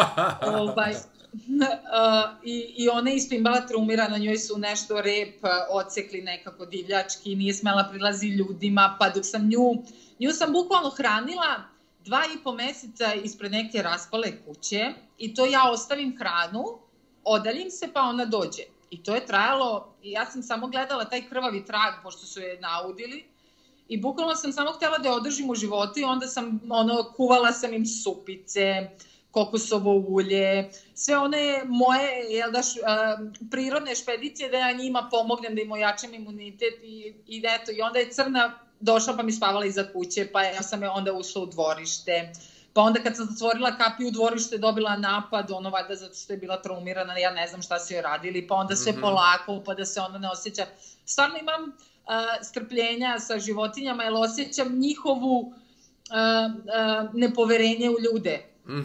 i ona isto imala traumirana, njoj su nešto rep odsekli nekako divljački, nije smela prilazi ljudima, pa dok sam nju sam bukvalno hranila 2,5 meseca ispred neke raspale kuće i to ja ostavim hranu, odaljim se pa ona dođe. I to je trajalo, ja sam samo gledala taj krvavi trag, pošto su je naudili, i bukvalno sam samo htjela da je održim u životu i onda sam, kuvala sam im supice, kokosovo ulje, sve one moje, prirodne špedicije da ja njima pomognem, da im ojačam imunitet i eto, i onda je Crna došla pa mi spavala iza kuće, pa ja sam je onda ušla u dvorište. Pa onda kad sam zatvorila kapiju u dvorište dobila napad, valjda zato što je bila traumirana, ja ne znam šta su joj radili, pa onda sve polako, pa da se ona ne osjeća. Stvarno imam strpljenja sa životinjama, jer osjećam njihovu nepoverenje u ljude.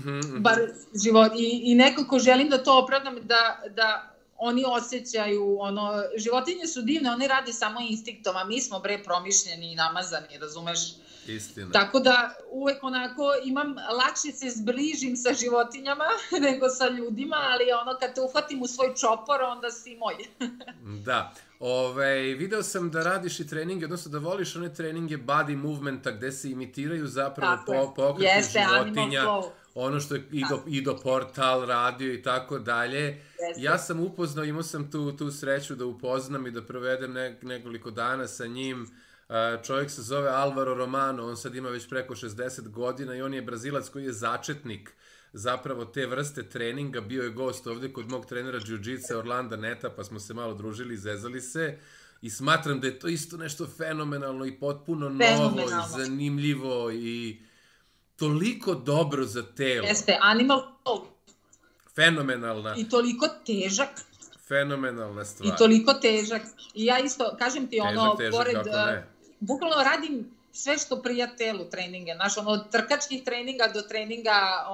I nekako želim da to opravdam, da oni osjećaju, životinje su divne, oni rade samo instinktom, a mi smo promišljeni i namazani, razumeš? Istina. Tako da uvek lakše se zbližim sa životinjama nego sa ljudima, ali kad te uhvatim u svoj čopor, onda si moj. Da. Video sam da radiš i treninge, odnosno da voliš one treninge body movementa gde se imitiraju zapravo pokreti životinja, ono što je Ido Portal radio i tako dalje. Ja sam upoznao, imao sam tu sreću da upoznam i da provedem nekoliko dana sa njim. Čovjek se zove Alvaro Romano, on sad ima već preko 60 godina i on je Brazilac koji je začetnik zapravo te vrste treninga, bio je gost ovdje kod mog trenera jiu-jitsa Orlanda Neta, pa smo se malo družili, zezali se i smatram da je to isto nešto fenomenalno i potpuno novo i zanimljivo i toliko dobro za telo. Jeste, animal fenomenalna. I toliko težak. Fenomenalna stvar. I toliko težak. I ja isto, kažem ti, Težak, pored, kako ne. bukvalno radim sve što prija telu treninge, znaš, od trkačkih treninga do treninga,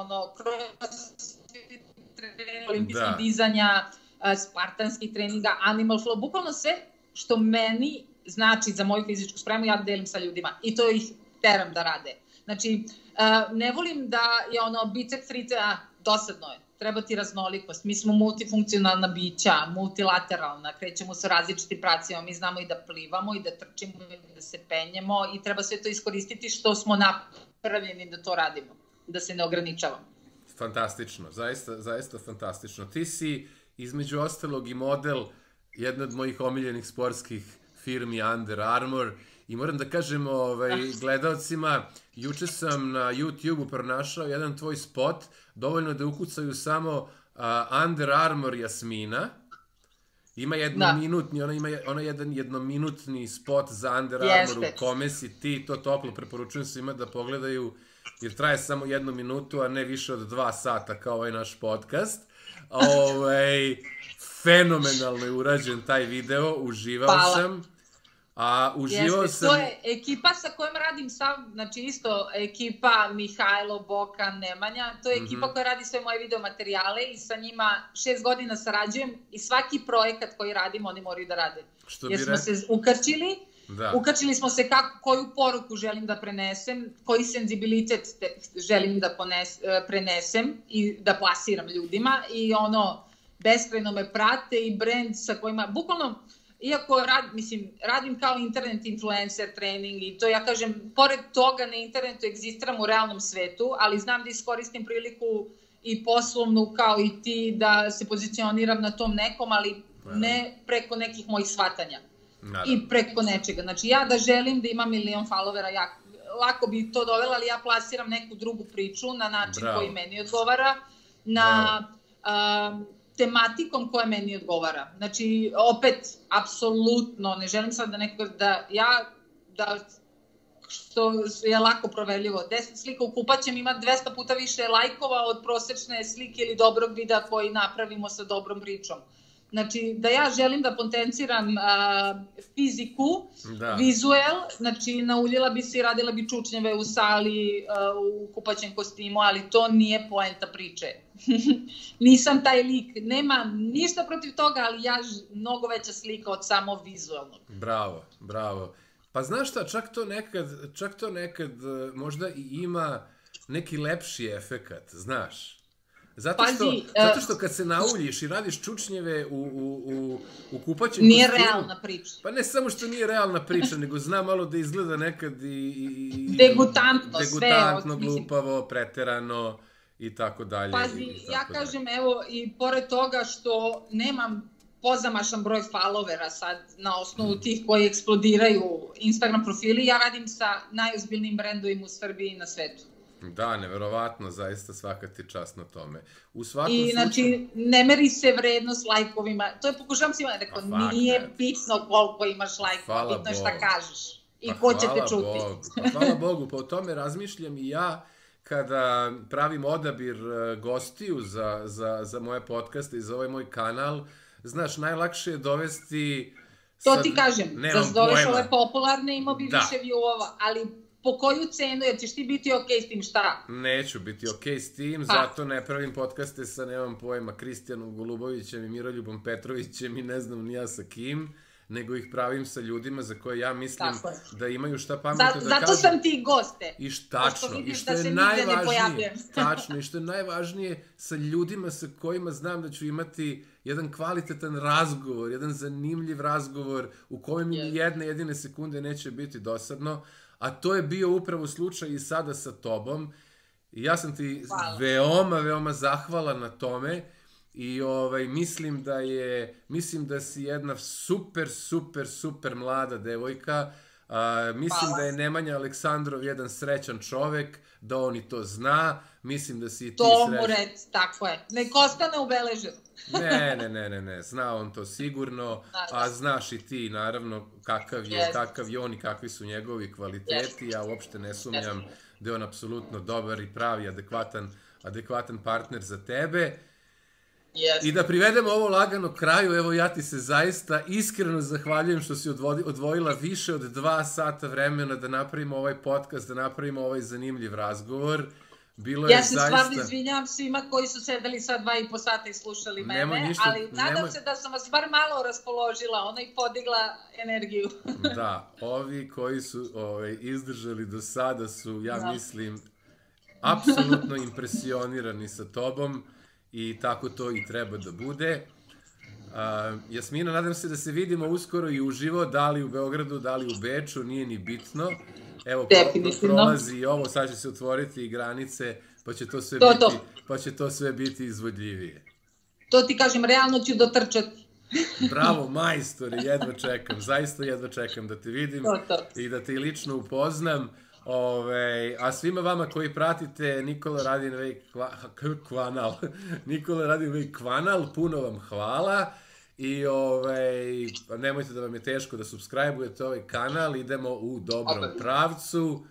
olimpijskih dizanja, spartanskih treninga, animal flow, bukvalno sve što meni znači za moju fizičku spremu, ja delim sa ljudima i to ih teram da rade. Znači, ne volim da je bicep frite, dosadno je, treba ti raznolikost, mi smo multifunkcionalna bića, multilateralna, krećemo sa različitim pravcima, mi znamo i da plivamo i da trčimo i da se penjemo i treba sve to iskoristiti što smo napravljeni da to radimo, da se ne ograničavamo. Fantastično, zaista fantastično. Ti si između ostalog i model jedne od mojih omiljenih sportskih firmi Under Armour i moram da kažem gledalcima, juče sam na YouTube-u pronašao jedan tvoj spot, dovoljno da ukucaju samo Under Armour Jasmina, ima jednominutni, ona jedan jednominutni spot za Under Armour u kome si ti, to toplo preporučujem svima da pogledaju, jer traje samo 1 minutu, a ne više od 2 sata kao ovaj naš podcast. Fenomenalno je urađen taj video, uživao sam. To je ekipa sa kojom radim sam, znači isto ekipa Mihajlo, Bokan, Nemanja, to je ekipa koja radi sve moje videomaterijale i sa njima 6 godina sarađujem i svaki projekat koji radim oni moraju da rade. Jer smo se ukrčili smo se koju poruku želim da prenesem, koji senzibilitet želim da prenesem i da plasiram ljudima i beskrajno me prate i brend sa kojima, bukvalno, iako radim kao internet influencer trening i to ja kažem, pored toga na internetu egzistiram u realnom svetu, ali znam da iskoristim priliku i poslovnu kao i ti da se pozicioniram na tom nekom, ali ne preko nekih mojih shvatanja i preko nečega. Znači ja da želim da imam 1 milion followera, lako bi to dovela, ali ja plasiram neku drugu priču na način koji meni odgovara, na tematikom koja meni odgovara. Znači, opet, apsolutno, ne želim sad što je lako proverljivo, 10 slika u kupaćem ima 200 puta više lajkova od prosečne slike ili dobrog videa koji napravimo sa dobrom pričom. Znači, da ja želim da potenciram fiziku, vizuel, znači nauljila bi se i radila bi čučnjeve u sali, u kupaćem kostimu, ali to nije poenta priče. Nisam taj lik, nemam ništa protiv toga, ali ja mnogo veća slika od samo vizualnog. Bravo. Pa znaš šta, čak to nekad možda i ima neki lepši efekat, znaš. Zato što kad se nauljiš i radiš čučnjeve u kupaćem kostimu... Nije realna priča. Pa ne samo što nije realna priča, nego zna malo da izgleda nekad i... Degutantno, glupavo, preterano i tako dalje. Pazi, ja kažem, evo, i pored toga što nemam pozamašan broj followera sad na osnovu tih koji eksplodiraju Instagram profili, ja radim sa najozbiljnijim brendovima u Srbiji i na svetu. Da, neverovatno, zaista svaka ti čast na tome. I znači, ne meri se vrednost lajkovima, to je pokušavam svima, rekao, nije bitno koliko imaš lajkova, bitno je šta kažeš i ko će te čuti. Hvala Bogu, pa o tome razmišljam i ja kada pravim odabir gostiju za moje podcaste i za ovaj moj kanal. Znaš, najlakše je dovesti... To ti kažem, da zoveš ove popularne imao bi više viewova, ali po koju cenu, jer ćeš ti biti okej s tim, šta? Neću biti okej s tim, zato ne pravim podcaste sa, nemam pojma, Kristijanom Golubovićem i Miroljubom Petrovićem i ne znam ni ja sa kim, nego ih pravim sa ljudima za koje ja mislim da imaju šta pametno da kažu. Zato sam ti goste. I tačno, i što je najvažnije, tačno, i što je najvažnije sa ljudima sa kojima znam da ću imati jedan kvalitetan razgovor, jedan zanimljiv razgovor u kojem mi jedne jedine sekunde neće biti dosadno, a to je bio upravo slučaj i sada sa tobom. I ja sam ti veoma zahvalan na tome. I mislim da si jedna super mlada devojka. Mislim da je Nemanja Aleksandrov jedan srećan čovek, da on i to zna. Mislim da si i ti srećan. To mu rec, tako je. Nek ostane ubeleženo. Ne, zna on to sigurno, a znaš i ti naravno kakav je on i kakvi su njegovi kvaliteti. Ja uopšte ne sumnjam da je on apsolutno dobar i pravi, adekvatan partner za tebe. I da privedemo ovo lagano kraju, evo ja ti se zaista iskreno zahvaljujem što si odvojila više od 2 sata vremena da napravimo ovaj podcast, da napravimo ovaj zanimljiv razgovor. Ja se stvarno izvinjam svima koji su sedeli sa 2,5 sata i slušali mene, ali nadam se da sam vas bar malo raspoložila, i podigla energiju. Da, ovi koji su izdržali do sada su, ja mislim, apsolutno impresionirani sa tobom i tako to i treba da bude. Jasmina, nadam se da se vidimo uskoro i uživo, da li u Beogradu, da li u Beču, nije ni bitno. Evo, prolazi i ovo, sad će se otvoriti i granice, pa će to sve biti izvodljivije. To ti kažem, realno ću dotrčati. Bravo, majstore, jedva čekam, zaista jedva čekam da te vidim i da te lično upoznam. A svima vama koji pratite Nikola Radinović kanal, puno vam hvala. I nemojte da vam je teško da subscribe-ujete ovaj kanal, idemo u dobrom pravcu.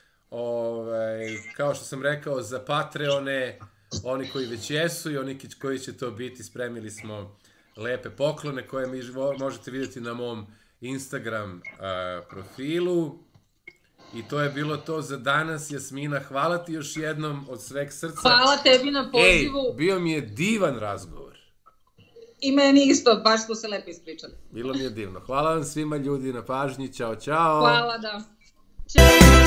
Kao što sam rekao, za Patreone, oni koji već jesu i oni koji će to biti, spremili smo lepe poklone koje možete vidjeti na mom Instagram profilu. I to je bilo to za danas. Jasmina, hvala ti još jednom od sveg srca. Hvala tebi na pozivu. Bio mi je divan razgovor. I meni isto, baš smo se lepo ispričali. Bilo mi je divno. Hvala vam svima ljudi na pažnji. Ćao, čao. Hvala, da. Ćao.